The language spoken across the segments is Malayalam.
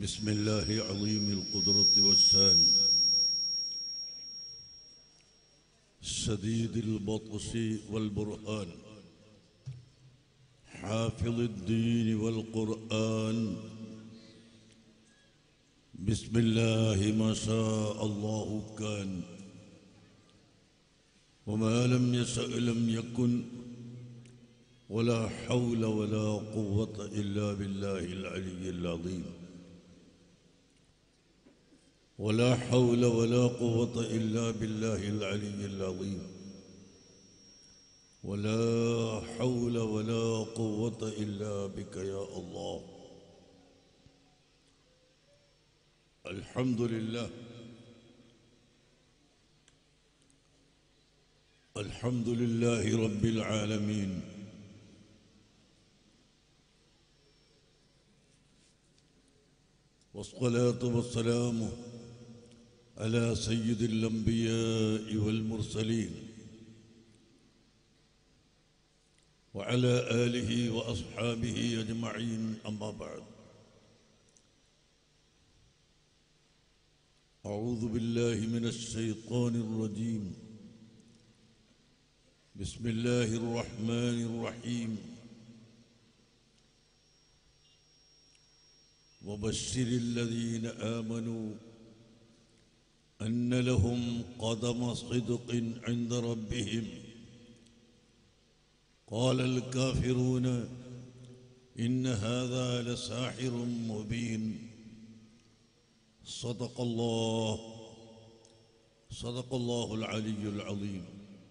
بسم الله عظيم القدرة والشان شديد البطش والبرهان حافظ الدين والقرآن بسم الله ما شاء الله كان وما لم يشأ لم يكن ولا حول ولا قوة إلا بالله العلي العظيم ولا حول ولا قوة إلا بالله العلي العظيم ولا حول ولا قوة إلا بك يا الله. الحمد لله الحمد لله رب العالمين والصلاة والسلام على سيد الأنبياء والمرسلين وعلى آله وأصحابه أجمعين أما بعد. أعوذ بالله من الشيطان الرجيم. بسم الله الرحمن الرحيم. وبشر الذين آمنوا أن لهم قدم صدق عند ربهم قال الكافرون إن هذا لساحر مبين. صدق الله العلي العظيم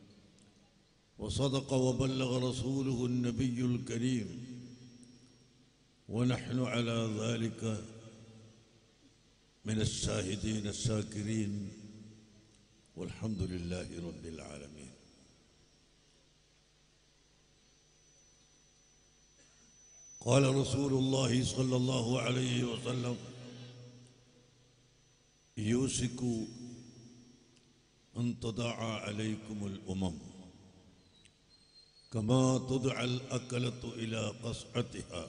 وصدق وبلغ رسوله النبي الكريم ونحن على ذلك من الشاهدين الشاكرين والحمد لله رب العالمين. قال رسول الله صلى الله عليه وسلم يوشك أن تداعى عليكم الأمم كما تدعى الأكلة إلى قصعتها.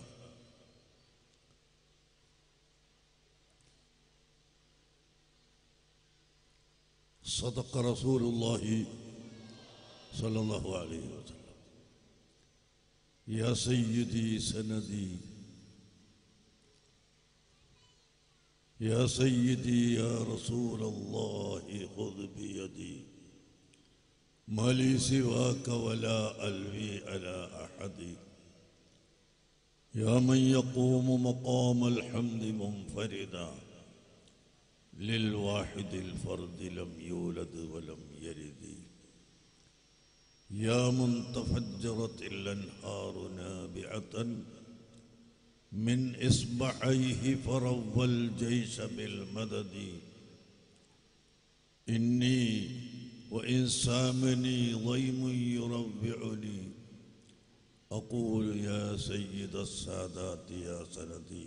صدق رسول الله صلى الله عليه وسلم. يا سيدي سندي يا سيدي يا رسول الله خذ بيدي ما لي سواك ولا ألوي على أحد يا من يقوم مقام الحمد منفردا للواحد الفرد لم يولد ولم يلد يا من تفجرت الأنهار نابعة من إصبعيه فروى الجيش بالمدد إني وإن سامني ضيم يربعني أقول يا سيد السادات يا سندي.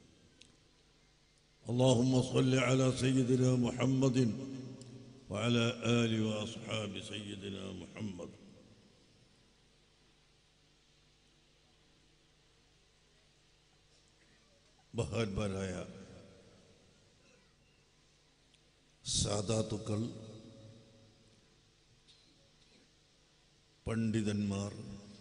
اللهم صل على سيدنا محمد وعلى آل وأصحاب سيدنا محمد. ബഹുമാന്യരായ സാദാത്തുക്കൾ, പണ്ഡിതന്മാർ,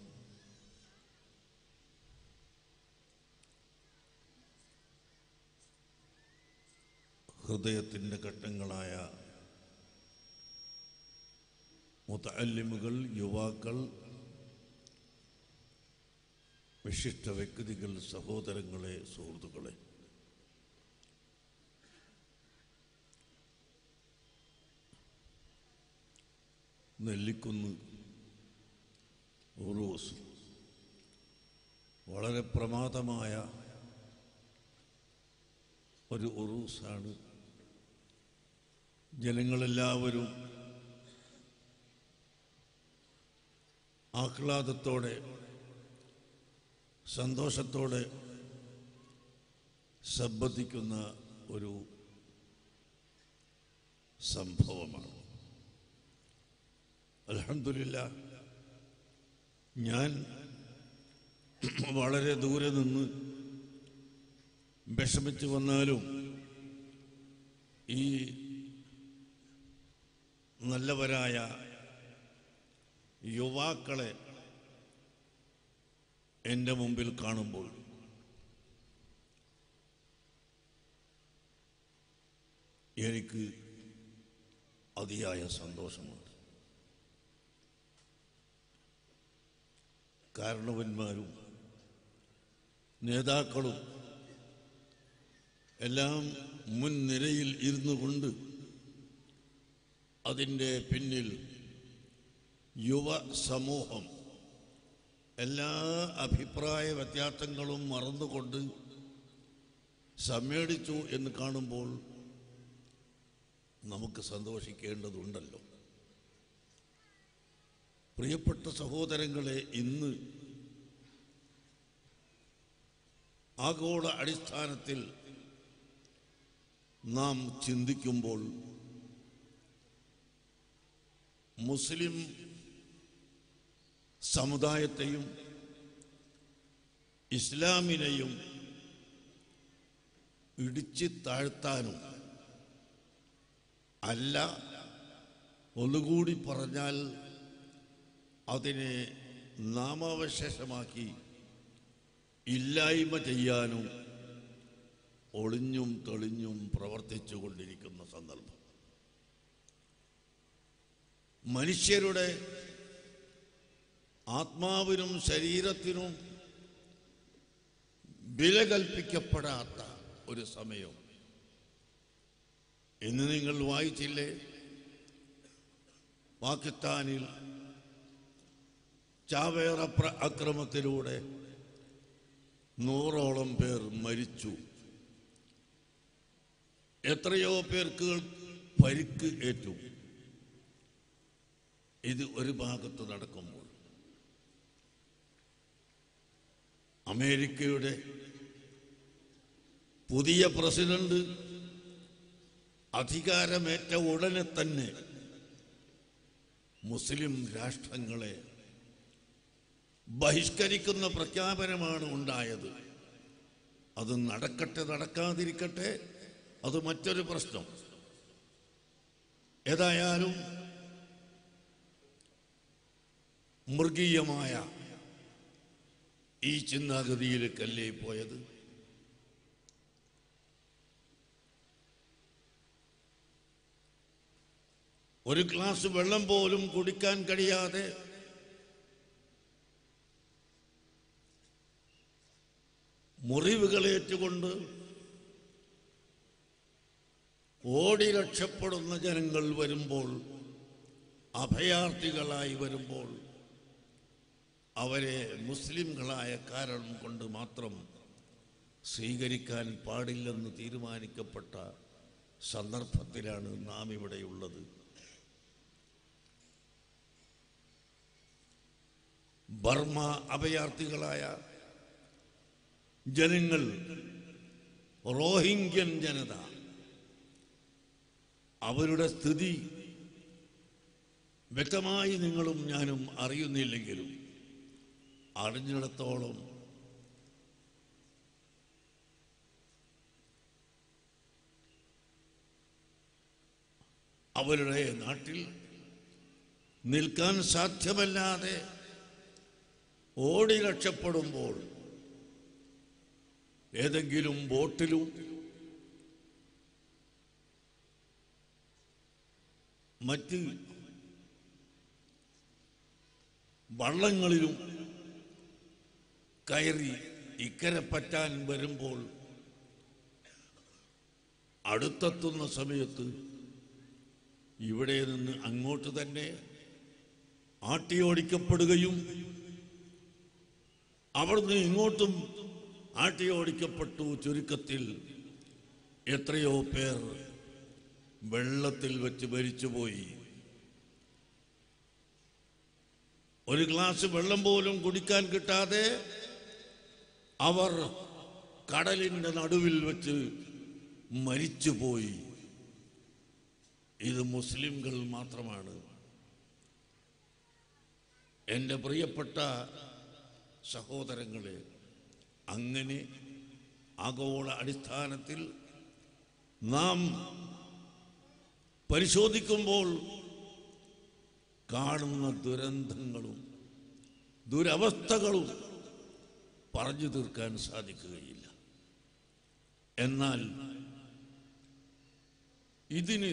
ഹൃദയത്തിൻ്റെ ഘട്ടങ്ങളായ മുതഅല്ലിമുകൾ, യുവാക്കൾ, വിശിഷ്ട വ്യക്തികൾ, സഹോദരങ്ങളെ, സുഹൃത്തുക്കളെ, നെല്ലിക്കുന്ന് ഉറൂസ് വളരെ പ്രമാദമായ ഒരു ഉറൂസാണ്. ജനങ്ങളെല്ലാവരും ആഹ്ലാദത്തോടെ, സന്തോഷത്തോടെ സംബന്ധിക്കുന്ന ഒരു സംഭവമാണ്. അൽഹംദുലില്ലാഹ്, ഞാൻ വളരെ ദൂരെ നിന്ന് വിഷമിച്ചു വന്നാലും ഈ നല്ലവരായ യുവാക്കളെ എൻ്റെ മുമ്പിൽ കാണുമ്പോൾ എനിക്ക് അതിയായ സന്തോഷമുണ്ട്. കാരണവന്മാരും നേതാക്കളും എല്ലാം മുൻനിരയിൽ ഇരുന്നു കൊണ്ട് അതിൻ്റെ പിന്നിൽ യുവ സമൂഹം എല്ലാ അഭിപ്രായ വ്യത്യാസങ്ങളും മറന്നുകൊണ്ട് സമ്മേളിച്ചു എന്ന് കാണുമ്പോൾ നമുക്ക് സന്തോഷിക്കേണ്ടതുണ്ടല്ലോ. പ്രിയപ്പെട്ട സഹോദരങ്ങളെ, ഇന്ന് ആഗോള അടിസ്ഥാനത്തിൽ നാം ചിന്തിക്കുമ്പോൾ മുസ്ലിം സമുദായത്തെയും ഇസ്ലാമിനെയും ഇടിച്ചു താഴ്ത്താനും അല്ല, ഒന്നുകൂടി പറഞ്ഞാൽ അതിനെ നാമാവശേഷമാക്കി ഇല്ലായ്മ ചെയ്യാനും ഒളിഞ്ഞും തെളിഞ്ഞും പ്രവർത്തിച്ചു കൊണ്ടിരിക്കുന്ന സന്ദർഭം. മനുഷ്യരുടെ ആത്മാവിനും ശരീരത്തിനും വില കൽപ്പിക്കപ്പെടാത്ത ഒരു സമയം. ഇന്ന് നിങ്ങൾ വായിച്ചില്ലേ, പാകിസ്ഥാനിൽ ചാവേർ അക്രമത്തിലൂടെ 100ഓളം പേർ മരിച്ചു, എത്രയോ പേർക്ക് പരിക്ക് ഏറ്റു. ഇത് ഒരു ഭാഗത്ത് നടക്കുമ്പോൾ അമേരിക്കയുടെ പുതിയ പ്രസിഡന്റ് അധികാരമേറ്റ ഉടനെ തന്നെ മുസ്ലിം രാഷ്ട്രങ്ങളെ ബഹിഷ്കരിക്കുന്ന പ്രഖ്യാപനമാണ് ഉണ്ടായത്. അത് നടക്കട്ടെ നടക്കാതിരിക്കട്ടെ, അത് മറ്റൊരു പ്രശ്നം. ഏതായാലും മൃഗീയമായ ഈ ചിന്താഗതിയിലേക്കല്ലേ പോയത്. ഒരു ഗ്ലാസ് വെള്ളം പോലും കുടിക്കാൻ കഴിയാതെ മുറിവുകളേറ്റുകൊണ്ട് ഓടി രക്ഷപ്പെടുന്ന ജനങ്ങൾ വരുമ്പോൾ, അഭയാർത്ഥികളായി വരുമ്പോൾ അവരെ മുസ്ലിംകളായ കാരണം കൊണ്ട് മാത്രം സ്വീകരിക്കാൻ പാടില്ലെന്ന് തീരുമാനിക്കപ്പെട്ട സന്ദർഭത്തിലാണ് നാം ഇവിടെയുള്ളത്. ബർമ അഭയാർത്ഥികളായ ജനങ്ങൾ, റോഹിംഗ്യൻ ജനത, അവരുടെ സ്ഥിതി വ്യക്തമായി നിങ്ങളും ഞാനും അറിയുന്നില്ലെങ്കിലും അറിഞ്ഞിടത്തോളം അവരുടെ നാട്ടിൽ നിൽക്കാൻ സാധ്യമല്ലാതെ ഓടി രക്ഷപ്പെടുമ്പോൾ ഏതെങ്കിലും ബോട്ടിലും മറ്റ് വള്ളങ്ങളിലും കയറി ഇക്കരെ പറ്റാൻ വരുമ്പോൾ അടുത്തെത്തുന്ന സമയത്ത് ഇവിടെ നിന്ന് അങ്ങോട്ട് തന്നെ ആട്ടിയോടിക്കപ്പെടുകയും അവിടുന്ന് ഇങ്ങോട്ടും ആട്ടിയോടിക്കപ്പെട്ടു. ചുരുക്കത്തിൽ എത്രയോ പേർ വെള്ളത്തിൽ വെച്ച് മരിച്ചുപോയി. ഒരു ഗ്ലാസ് വെള്ളം പോലും കുടിക്കാൻ കിട്ടാതെ അവർ കടലിൻ്റെ നടുവിൽ വെച്ച് മരിച്ചുപോയി. ഇത് മുസ്ലിംകൾ മാത്രമാണ്. എൻ്റെ പ്രിയപ്പെട്ട സഹോദരങ്ങളെ, അങ്ങനെ ആഗോള അടിസ്ഥാനത്തിൽ നാം പരിശോധിക്കുമ്പോൾ കാണുന്ന ദുരന്തങ്ങളും ദുരവസ്ഥകളും പറഞ്ഞു തീർക്കാൻ സാധിക്കുകയില്ല. എന്നാൽ ഇതിന്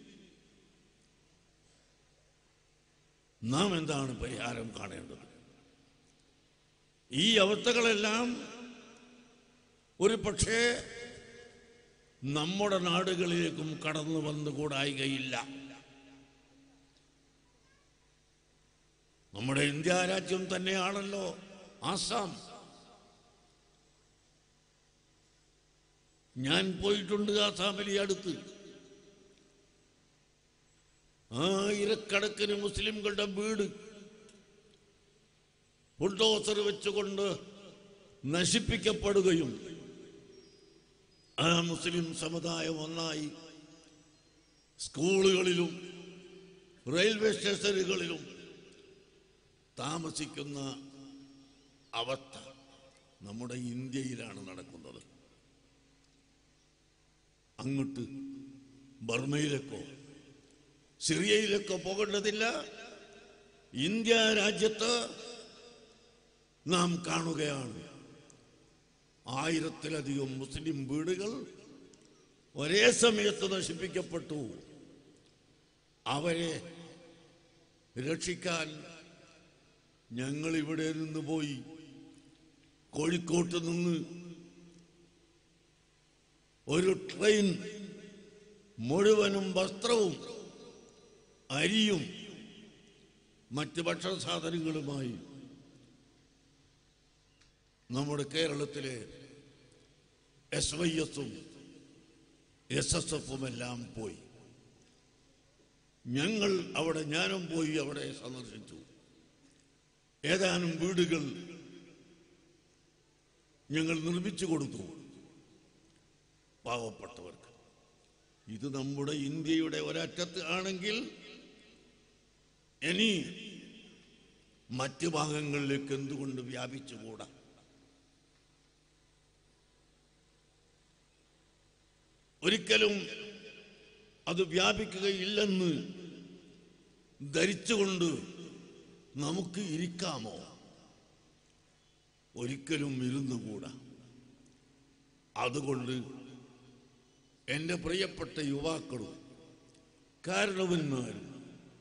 നാം എന്താണ് പരിഹാരം കാണേണ്ടത്? ഈ അവസ്ഥകളെല്ലാം ഒരു പക്ഷേ നമ്മുടെ നാടുകളിലേക്കും കടന്നു വന്നുകൂടായികയില്ല. നമ്മുടെ ഇന്ത്യ രാജ്യം തന്നെയാണല്ലോ ആസാം. ഞാൻ പോയിട്ടുണ്ട് ആസാമിൽ അടുത്ത്. ആയിരക്കണക്കിന് മുസ്ലിംകളുടെ വീട് ബുൾഡോസർ വെച്ചുകൊണ്ട് നശിപ്പിക്കപ്പെടുകയും ആ മുസ്ലിം സമുദായം ഒന്നായി സ്കൂളുകളിലും റെയിൽവേ സ്റ്റേഷനുകളിലും താമസിക്കുന്ന അവസ്ഥ നമ്മുടെ ഇന്ത്യയിലാണ് നടക്കുന്നത്. അങ്ങോട്ട് ബർമയിലേക്കോ സിറിയയിലേക്കോ പോകേണ്ടതില്ല. ഇന്ത്യ രാജ്യത്ത് നാം കാണുകയാണ് 1000-ലധികം മുസ്ലിം വീടുകൾ ഒരേ സമയത്ത് നശിപ്പിക്കപ്പെട്ടു. അവരെ രക്ഷിക്കാൻ ഞങ്ങൾ ഇവിടെ നിന്ന് പോയി കോഴിക്കോട്ട് നിന്ന് ഒരു ട്രെയിൻ മുഴുവനും വസ്ത്രവും അരിയും മറ്റ് ഭക്ഷണ സാധനങ്ങളുമായി നമ്മുടെ കേരളത്തിലെ SYS-ഉം SSF-ഉം എല്ലാം പോയി. ഞങ്ങൾ അവിടെ ഞാനും പോയി അവിടെ സന്ദർശിച്ചു. ഏതാനും വീടുകൾ ഞങ്ങൾ നിർമ്മിച്ചു കൊടുത്തു പാവപ്പെട്ടവർക്ക്. ഇത് നമ്മുടെ ഇന്ത്യയുടെ ഒരറ്റത്ത് ആണെങ്കിൽ ഇനി മറ്റ് ഭാഗങ്ങളിലേക്ക് എന്തുകൊണ്ട് വ്യാപിച്ചുകൂടാ? ഒരിക്കലും അത് വ്യാപിക്കുകയില്ലെന്ന് ധരിച്ചുകൊണ്ട് നമുക്ക് ഇരിക്കാമോ? ഒരിക്കലും ഇരുന്നുകൂടാ. അതുകൊണ്ട് എൻ്റെ പ്രിയപ്പെട്ട യുവാക്കളും കാരണവന്മാരും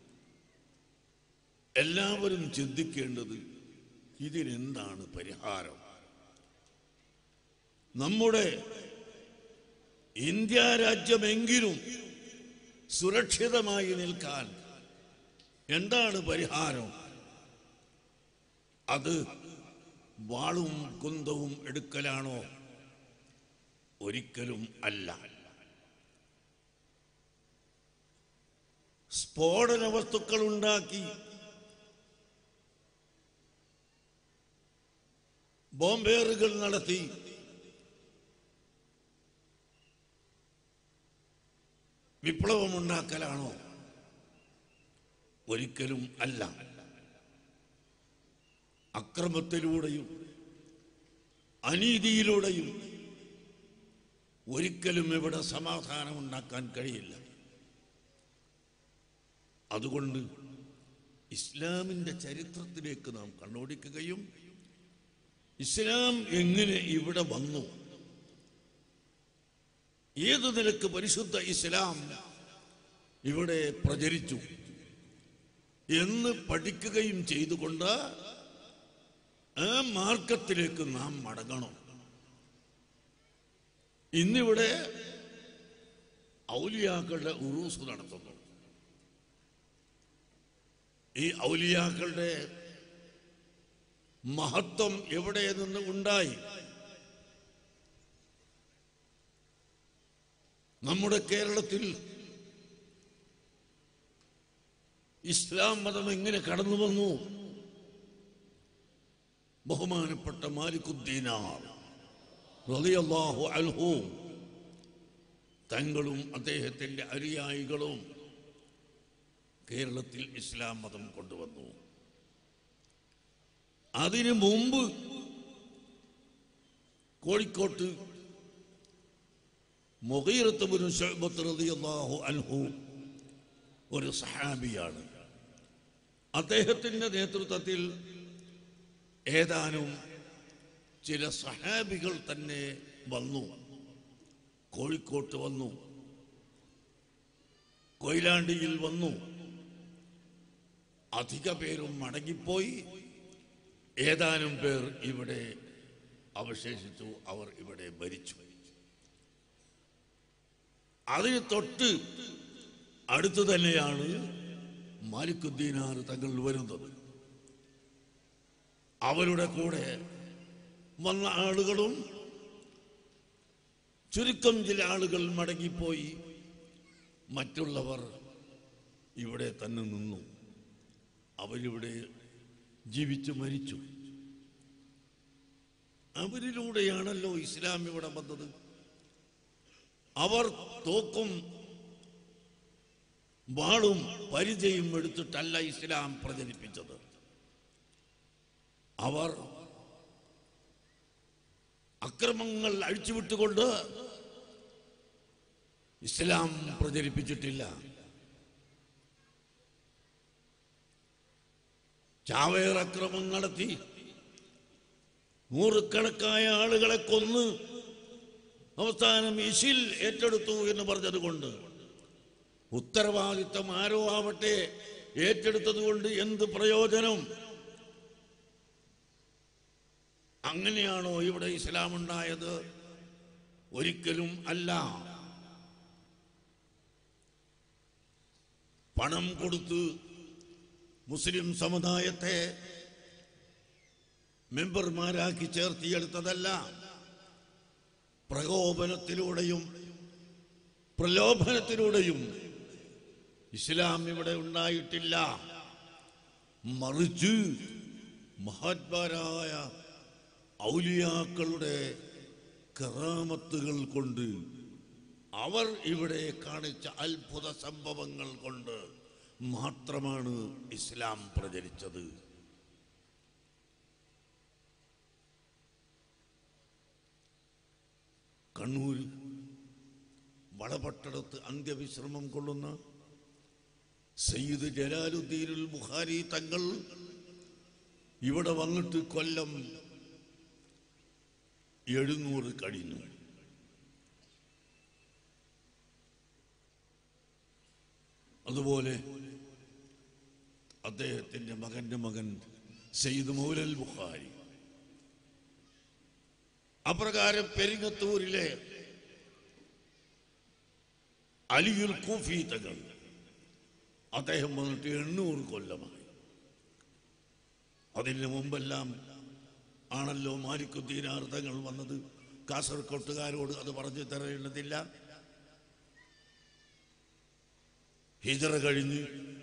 എല്ലാവരും ചിന്തിക്കേണ്ടത് ഇതിനെന്താണ് പരിഹാരം? നമ്മുടെ ഇന്ത്യ രാജ്യമെങ്കിലും സുരക്ഷിതമായി നിൽക്കാൻ എന്താണ് പരിഹാരം? അത് വാളും കുന്തവും എടുക്കലാണോ? ഒരിക്കലും അല്ല. സ്ഫോടന വസ്തുക്കൾ ഉണ്ടാക്കി ബോംബേറുകൾ നടത്തി വിപ്ലവമുണ്ടാക്കലാണോ? ഒരിക്കലും അല്ല. അക്രമത്തിലൂടെയും അനീതിയിലൂടെയും ഒരിക്കലും ഇവിടെ സമാധാനം ഉണ്ടാക്കാൻ കഴിയില്ല. അതുകൊണ്ട് ഇസ്ലാമിൻ്റെ ചരിത്രത്തിലേക്ക് നാം കണ്ണോടിക്കുകയും ഇസ്ലാം എങ്ങനെ ഇവിടെ വന്നു, ഏതു നിലക്ക് പരിശുദ്ധ ഇസ്ലാം ഇവിടെ പ്രചരിച്ചു എന്ന് പഠിക്കുകയും ചെയ്തുകൊണ്ട് ആ മാർഗത്തിലേക്ക് നാം മടങ്ങണം. ഇന്നിവിടെ ഔലിയാക്കളുടെ ഉറൂസ് നടത്തുന്നു. ഈ ഔലിയാക്കളുടെ മഹത്വം എവിടെ നിന്ന് ഉണ്ടായി? നമ്മുടെ കേരളത്തിൽ ഇസ്ലാം മതം എങ്ങനെ കടന്നു വന്നു? ബഹുമാനപ്പെട്ട മാലിക്കുദ്ദീനാർ റളിയല്ലാഹു അൻഹു തങ്ങളും അദ്ദേഹത്തിൻ്റെ അനുയായികളും കേരളത്തിൽ ഇസ്ലാം മതം കൊണ്ടുവന്നു. അതിനു മുമ്പ് കോഴിക്കോട്ട് മുഗീറത്ത് ഇബ്നു ശുഅബ റളിയല്ലാഹു അൻഹു ഒരു സഹാബിയാണ്. അദ്ദേഹത്തിൻ്റെ നേതൃത്വത്തിൽ ഏതാനും ചില സഹാബികൾ തന്നെ വന്നു, കോഴിക്കോട്ട് വന്നു, കൊയിലാണ്ടിയിൽ വന്നു. അധിക പേരും മടങ്ങിപ്പോയി. ഏതാനും പേർ ഇവിടെ അവശേഷിച്ചു. അവർ ഇവിടെ മരിച്ചു. അതിന് തൊട്ട് അടുത്ത് തന്നെയാണ് മാലിക്കുദ്ദീനാർ തങ്ങൾ വരുന്നത്. അവരുടെ കൂടെ വന്ന ആളുകളും ചുരുക്കം ചില ആളുകൾ മടങ്ങിപ്പോയി. മറ്റുള്ളവർ ഇവിടെ തന്നെ നിന്നു. അവരിവിടെ ജീവിച്ചു മരിച്ചു. അവരിലൂടെയാണല്ലോ ഇസ്ലാം ഇവിടെ വന്നത്. അവർ തോക്കും വാളും പരിചയം എടുത്തിട്ടല്ല ഇസ്ലാം പ്രചരിപ്പിച്ചത്. അവർ അക്രമങ്ങൾ അഴിച്ചുവിട്ടുകൊണ്ട് ഇസ്ലാം പ്രചരിപ്പിച്ചിട്ടില്ല. ചാവേർ അക്രമം നടത്തി നൂറുകണക്കായ ആളുകളെ കൊന്ന് അവസാനം ഇശിൽ ഏറ്റെടുത്തു എന്ന് പറഞ്ഞതുകൊണ്ട് ഉത്തരവാദിത്തം ആരോ ആവട്ടെ ഏറ്റെടുത്തത് കൊണ്ട് എന്ത് പ്രയോജനം? അങ്ങനെയാണോ ഇവിടെ ഇസ്ലാം ഉണ്ടായത്? ഒരിക്കലും അല്ല. പണം കൊടുത്ത് മുസ്ലിം സമുദായത്തെ മെമ്പർമാരാക്കി ചേർത്തിയെടുത്തതല്ല. പ്രകോപനത്തിലൂടെയും പ്രലോഭനത്തിലൂടെയും ഇസ്ലാം ഇവിടെ ഉണ്ടായിട്ടില്ല. മറിച്ച് മഹാത്മാരായ ഔലിയാക്കളുടെ കറാമത്തുകൾ കൊണ്ട്, അവർ ഇവിടെ കാണിച്ച അത്ഭുത സംഭവങ്ങൾ കൊണ്ട് മാത്രമാണ് ഇസ്ലാം പ്രചരിച്ചത്. കണ്ണൂർ വളപട്ടണത്ത് അന്ത്യവിശ്രമം കൊള്ളുന്ന സയ്യിദ് ജലാലുദ്ദീനുൽ ബുഖാരി തങ്ങൾ ഇവിടെ വന്നിട്ട് കൊല്ലം 700 കഴിഞ്ഞു. അതുപോലെ അദ്ദേഹത്തിന്റെ മകന്റെ മകൻ സയ്യിദ് മൗലൽ ബുഖാരി. അപ്രകാരം പെരിങ്ങത്തൂരിലെ അലിയുൽ കൂഫി തങ്ങൾ, അദ്ദേഹം വന്നിട്ട് 800 കൊല്ലമായി. അതിന് മുമ്പെല്ലാം ആണല്ലോ മാലിക്കുദ്ദീനാർ തങ്ങൾ വന്നത്. കാസർകോട്ടുകാരോട് അത് പറഞ്ഞു തരേണ്ടതില്ല. ഹിജറ കഴിഞ്ഞ്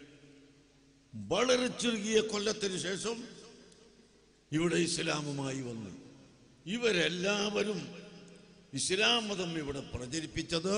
വളരെ ചുരുങ്ങിയ കൊല്ലത്തിന് ശേഷം ഇവിടെ ഇസ്ലാമുമായി വന്നു. ഇവരെല്ലാവരും ഇസ്ലാം മതം ഇവിടെ പ്രചരിപ്പിച്ചത്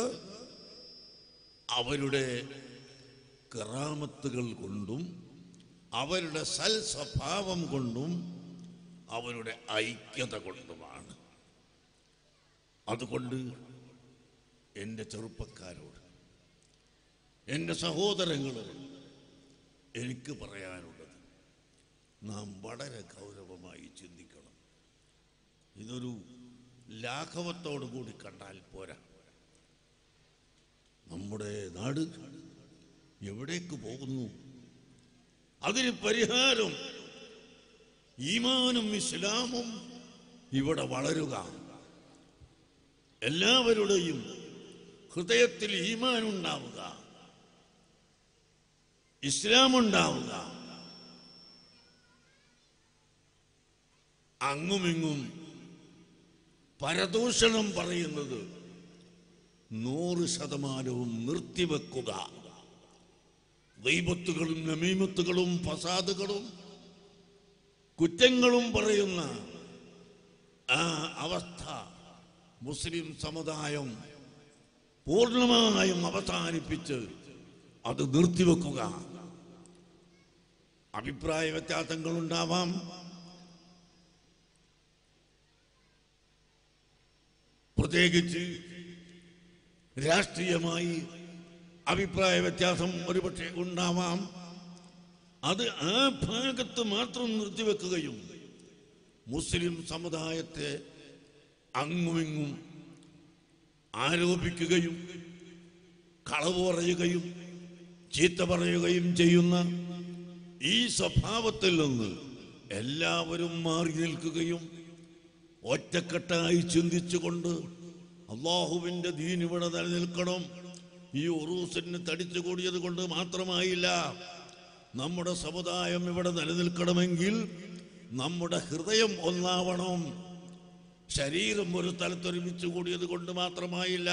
അവരുടെ കറാമത്തുകൾ കൊണ്ടും അവരുടെ സൽ സ്വഭാവം കൊണ്ടും അവരുടെ ഐക്യത കൊണ്ടുമാണ്. അതുകൊണ്ട് എൻ്റെ ചെറുപ്പക്കാരോട്, എൻ്റെ സഹോദരങ്ങളോട് എനിക്ക് പറയാനുള്ളത്, നാം വളരെ ഗൗരവമായി ചിന്തിക്കണം. ഇതൊരു ലാഘവത്തോടു കൂടി കണ്ടാൽ പോരാ. നമ്മുടെ നാട് എവിടേക്ക് പോകുന്നു? അതിന് പരിഹാരം ഈമാനും ഇസ്ലാമും ഇവിടെ വളരുക. എല്ലാവരുടെയും ഹൃദയത്തിൽ ഈമാൻ ഉണ്ടാവുക, ഇസ്ലാം ഉണ്ടാവുക. അങ്ങുമിങ്ങും പരദൂഷണം പറയുന്നത് 100% നിർത്തിവെക്കുക. ഗീബത്തുകളും നമീമത്തുകളും ഫസാദുകളും കുറ്റങ്ങളും പറയുന്ന ആ അവസ്ഥ മുസ്ലിം സമുദായം പൂർണ്ണമായും അവസാനിപ്പിച്ച് അത് നിർത്തിവെക്കുക. അഭിപ്രായ വ്യത്യാസങ്ങളുണ്ടാവാം. പ്രത്യേകിച്ച് രാഷ്ട്രീയമായി അഭിപ്രായ വ്യത്യാസം ഒരുപക്ഷെ ഉണ്ടാവാം. അത് ആ ഭാഗത്ത് മാത്രം നിർത്തിവെക്കുകയും മുസ്ലിം സമുദായത്തെ അങ്ങുമിങ്ങും ആരോപിക്കുകയും കളവ് പറയുകയും ചീത്ത പറയുകയും ചെയ്യുന്ന ഈ സ്വഭാവത്തിൽ നിന്ന് എല്ലാവരും മാറി നിൽക്കുകയും ഒറ്റക്കെട്ടായി ചിന്തിച്ചുകൊണ്ട് അള്ളാഹുവിൻ്റെ ദീൻ ഇവിടെ നിലനിൽക്കണം. ഈ ഉറൂസിന് തടിച്ചു കൂടിയത് കൊണ്ട് മാത്രമായില്ല. നമ്മുടെ സമുദായം ഇവിടെ നിലനിൽക്കണമെങ്കിൽ നമ്മുടെ ഹൃദയം ഒന്നാവണം. ശരീരം ഒരു സ്ഥലത്തൊരുമിച്ച് കൂടിയത് കൊണ്ട് മാത്രമായില്ല.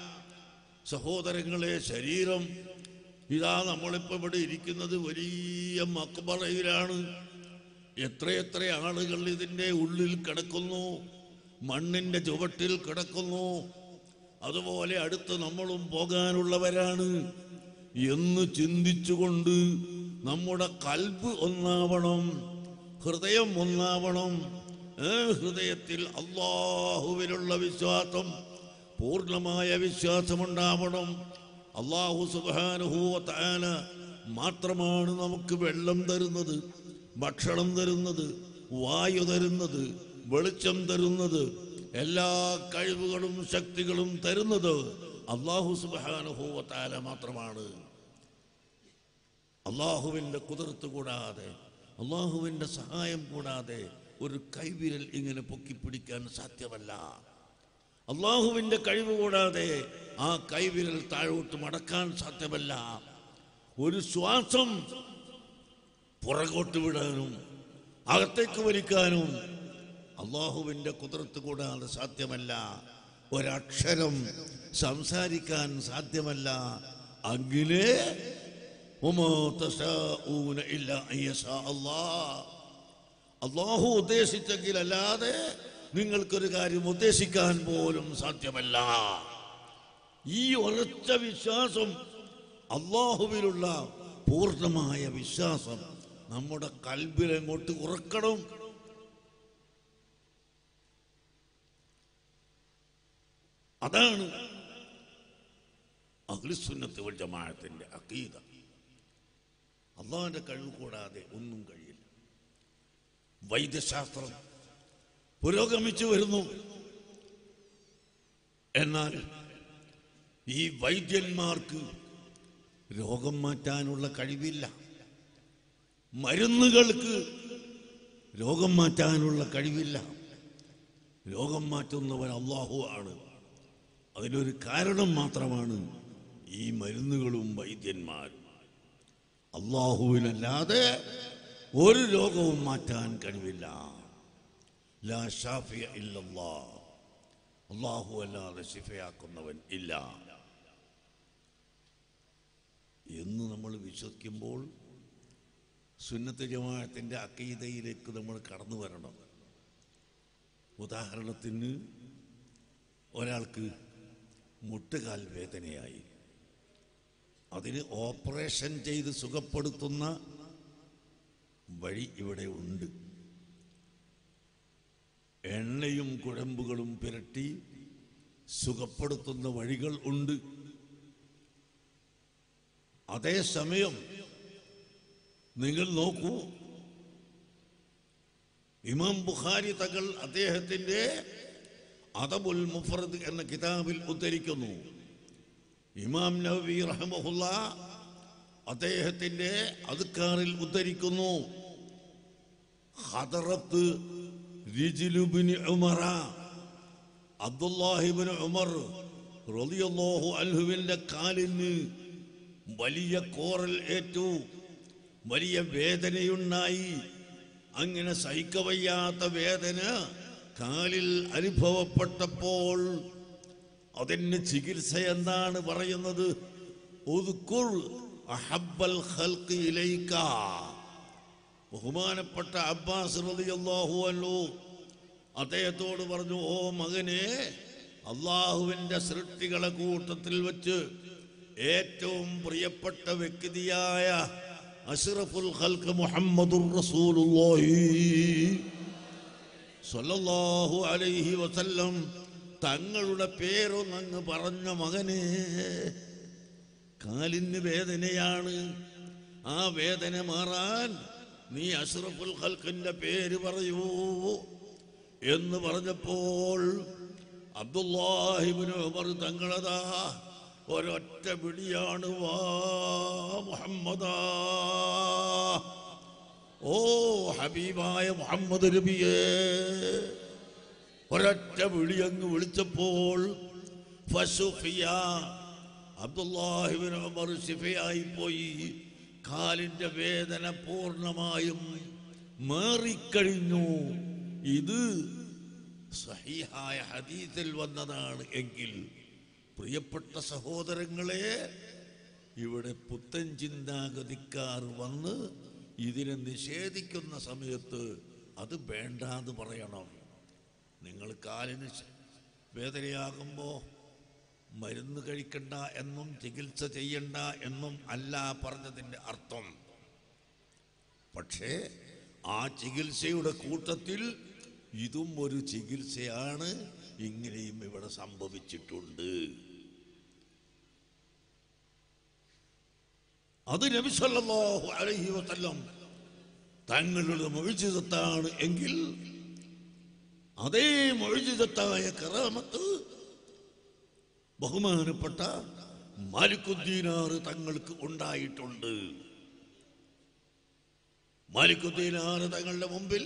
സഹോദരങ്ങളെ, ശരീരം ഇതാ നമ്മളിപ്പോൾ ഇവിടെ ഇരിക്കുന്നത് വലിയ മക്ബറയിലാണ്. എത്രയെത്ര ആളുകൾ ഇതിൻ്റെ ഉള്ളിൽ കിടക്കുന്നു, മണ്ണിൻ്റെ ചുവട്ടിൽ കിടക്കുന്നു. അതുപോലെ അടുത്ത് നമ്മളും പോകാനുള്ളവരാണ് എന്ന് ചിന്തിച്ചുകൊണ്ട് നമ്മുടെ കൽബ് ഒന്നാവണം, ഹൃദയം ഒന്നാവണം. ഹൃദയത്തിൽ അല്ലാഹുവിലുള്ള വിശ്വാസം, പൂർണ്ണമായ വിശ്വാസമുണ്ടാവണം. അല്ലാഹു സുബ്ഹാനഹു വ തആല മാത്രമാണ് നമുക്ക് വെള്ളം തരുന്നത്, ഭക്ഷണം തരുന്നത്, വായു തരുന്നത്, വെളിച്ചം തരുന്നത്, എല്ലാ കഴിവുകളും ശക്തികളും തരുന്നത് അല്ലാഹു സുബ്ഹാനഹു വ തആല മാത്രമാണ്. അല്ലാഹുവിൻ്റെ ഖുദ്റത്ത് കൂടാതെ, അല്ലാഹുവിൻ്റെ സഹായം കൂടാതെ ഒരു കൈവിരൽ ഇങ്ങനെ പൊക്കിപ്പിടിക്കാൻ സാധ്യമല്ല. അല്ലാഹുവിൻ്റെ കഴിവ് കൂടാതെ ആ കൈവിരൽ താഴോട്ട് മടക്കാൻ സാധ്യമല്ല. ഒരു ശ്വാസം പുറകോട്ട് വിടാനും അകത്തേക്ക് വലിക്കാനും അല്ലാഹുവിൻ്റെ ഖുദ്റത്ത് കൂടാതെ സാധ്യമല്ല. ഒരക്ഷരം സംസാരിക്കാൻ സാധ്യമല്ല. അങ്ങനെ അല്ലാഹു ഉദ്ദേശിച്ചെങ്കിൽ അല്ലാതെ നിങ്ങൾക്കൊരു കാര്യം ഉദ്ദേശിക്കാൻ പോലും സാധ്യമല്ല. ഈ ഉറച്ച വിശ്വാസം, അല്ലാഹുവിലുള്ള പൂർണ്ണമായ വിശ്വാസം നമ്മുടെ കൽബിലങ്ങോട്ട് ഉറക്കണം. അതാണ് അഹ്ലുസുന്നത്ത് വൽ ജമാഅത്തിന്റെ അഖീദ. അല്ലാഹുവിന്റെ കഴിവ് കൂടാതെ ഒന്നും കഴിയില്ല. വൈദ്യശാസ്ത്രം പുരോഗമിച്ചു വരുന്നു. എന്നാൽ ഈ വൈദ്യന്മാർക്ക് രോഗം മാറ്റാനുള്ള കഴിവില്ല. മരുന്നുകൾക്ക് രോഗം മാറ്റാനുള്ള കഴിവില്ല. രോഗം മാറ്റുന്നവൻ അല്ലാഹു ആണ്. അതിനൊരു കാരണം മാത്രമാണ് ഈ മരുന്നുകളും വൈദ്യന്മാരും. അല്ലാഹുവിനല്ലാതെ ഒരു രോഗവും മാറ്റാൻ കഴിവില്ല. ലാ ഷാഫിയ ഇല്ലല്ലാഹ്, അല്ലാഹു അല്ലാതെ ശിഫയാക്കുന്നവൻ ഇല്ല എന്ന് നമ്മൾ വിശ്വസിക്കുമ്പോൾ സുന്നത്ത് ജമാഅത്തിന്റെ അഖീദയിലേക്ക് നമ്മൾ കടന്നു വരണം. ഉദാഹരണത്തിന്, ഒരാൾക്ക് മുട്ടുകാൽ വേദനയായി, അതിന് ഓപ്പറേഷൻ ചെയ്ത് സുഖപ്പെടുത്തുന്ന വഴി ഇവിടെ ഉണ്ട്. എണ്ണയും കുഴമ്പുകളും പുരട്ടി സുഖപ്പെടുത്തുന്ന വഴികൾ ഉണ്ട്. അതേസമയം നിങ്ങൾ നോക്കൂ, ഇമാം ബുഖാരി തങ്ങൾ അദ്ദേഹത്തിന്റെ അദബുൽ മുഫ്രദ് എന്ന കിതാബിൽ ഉദ്ധരിക്കുന്നു. ഇമാം നവവി റഹ്മഹുല്ലാ അദ്ദേഹത്തിന്റെ അദ്കാറിൽ ഉദ്ധരിക്കുന്നു. ഖദറത്ത് റിജ്ലു ഇബ്നു ഉമറ, അബ്ദുല്ലാഹി ഇബ്നു ഉമർ റളിയല്ലാഹു അൻഹുവിന്റെ കാലിന് വലിയ കോറൽ ഏറ്റു, വലിയ വേദനയുണ്ടായി. അങ്ങനെ സഹിക്കവയ്യാത്ത വേദന കാലിൽ അനുഭവപ്പെട്ടപ്പോൾ അതിന് ചികിത്സ എന്താണ് പറയുന്നത്? ഉദ്കുർ അഹബ്ബൽ ഖൽഖി ഇലൈക. ബഹുമാനപ്പെട്ട അബ്ബാസ് റളിയല്ലാഹു അൻഹു അദ്ദേഹത്തോട് പറഞ്ഞു, ഓ മകനെ, അള്ളാഹുവിന്റെ സൃഷ്ടികളെ കൂട്ടത്തിൽ വെച്ച് ഏറ്റവും പ്രിയപ്പെട്ട വ്യക്തിയായ അഷ്റഫുൽ ഖൽഖ് മുഹമ്മദുർ റസൂലുള്ളാഹി സ്വല്ലല്ലാഹു അലൈഹി വസല്ലം തങ്ങളുടെ പേരൊന്നങ്ങ് പറഞ്ഞ മകനെ, കാലിന് വേദനയാണ്, ആ വേദന മാറാൻ നീ അഷ്റഫുൽ ഖൽഖിന്റെ പേര് പറയൂ എന്ന് പറഞ്ഞപ്പോൾ അബ്ദുല്ലാഹി ഇബ്നു ഉമർ തങ്ങളതാ ഒരൊറ്റ വിളിയാണ്, വാ മുഹമ്മദാ, ഓ ഹബീബായ മുഹമ്മദ് നബിയേ. ഒരൊറ്റ വിളി അങ്ങ് വിളിച്ചപ്പോൾ ഫസുഫിയ, അബ്ദുല്ലാഹി ഇബ്നു ഉമർ ശിഫയായി പോയി. കാലിന്റെ വേദന പൂർണ്ണമായും മാറിക്കഴിഞ്ഞു. ഇത് സഹീഹായ ഹദീസിൽ വന്നതാണ് എങ്കിൽ പ്രിയപ്പെട്ട സഹോദരങ്ങളെ, ഇവിടെ പുത്തൻ ചിന്താഗതിക്കാർ വന്ന് ഇതിനെ നിഷേധിക്കുന്ന സമയത്ത് അത് വേണ്ടാന്ന് പറയണം. നിങ്ങൾ കാലിന് വേദനയാകുമ്പോൾ മരുന്ന് കഴിക്കണ്ട എന്നും ചികിത്സ ചെയ്യണ്ട എന്നും അല്ല പറഞ്ഞതിൻ്റെ അർത്ഥം. പക്ഷേ ആ ചികിത്സയുടെ കൂട്ടത്തിൽ ഇതും ഒരു ചികിത്സയാണ്. ഇങ്ങനെയും ഇവിടെ സംഭവിച്ചിട്ടുണ്ട്. അത് നബി സല്ലല്ലാഹു അലൈഹി വസല്ലം തങ്ങളുടെ മുഅ്ജിസത്താണ് എങ്കിൽ അതേ മുഅ്ജിസത്തായ കറാമത്ത് ബഹുമാനപ്പെട്ട മാലിക്കുദ്ദീനാർ തങ്ങൾക്ക് ഉണ്ടായിട്ടുണ്ട്. മാലിക്കുദ്ദീനാർ തങ്ങളുടെ മുമ്പിൽ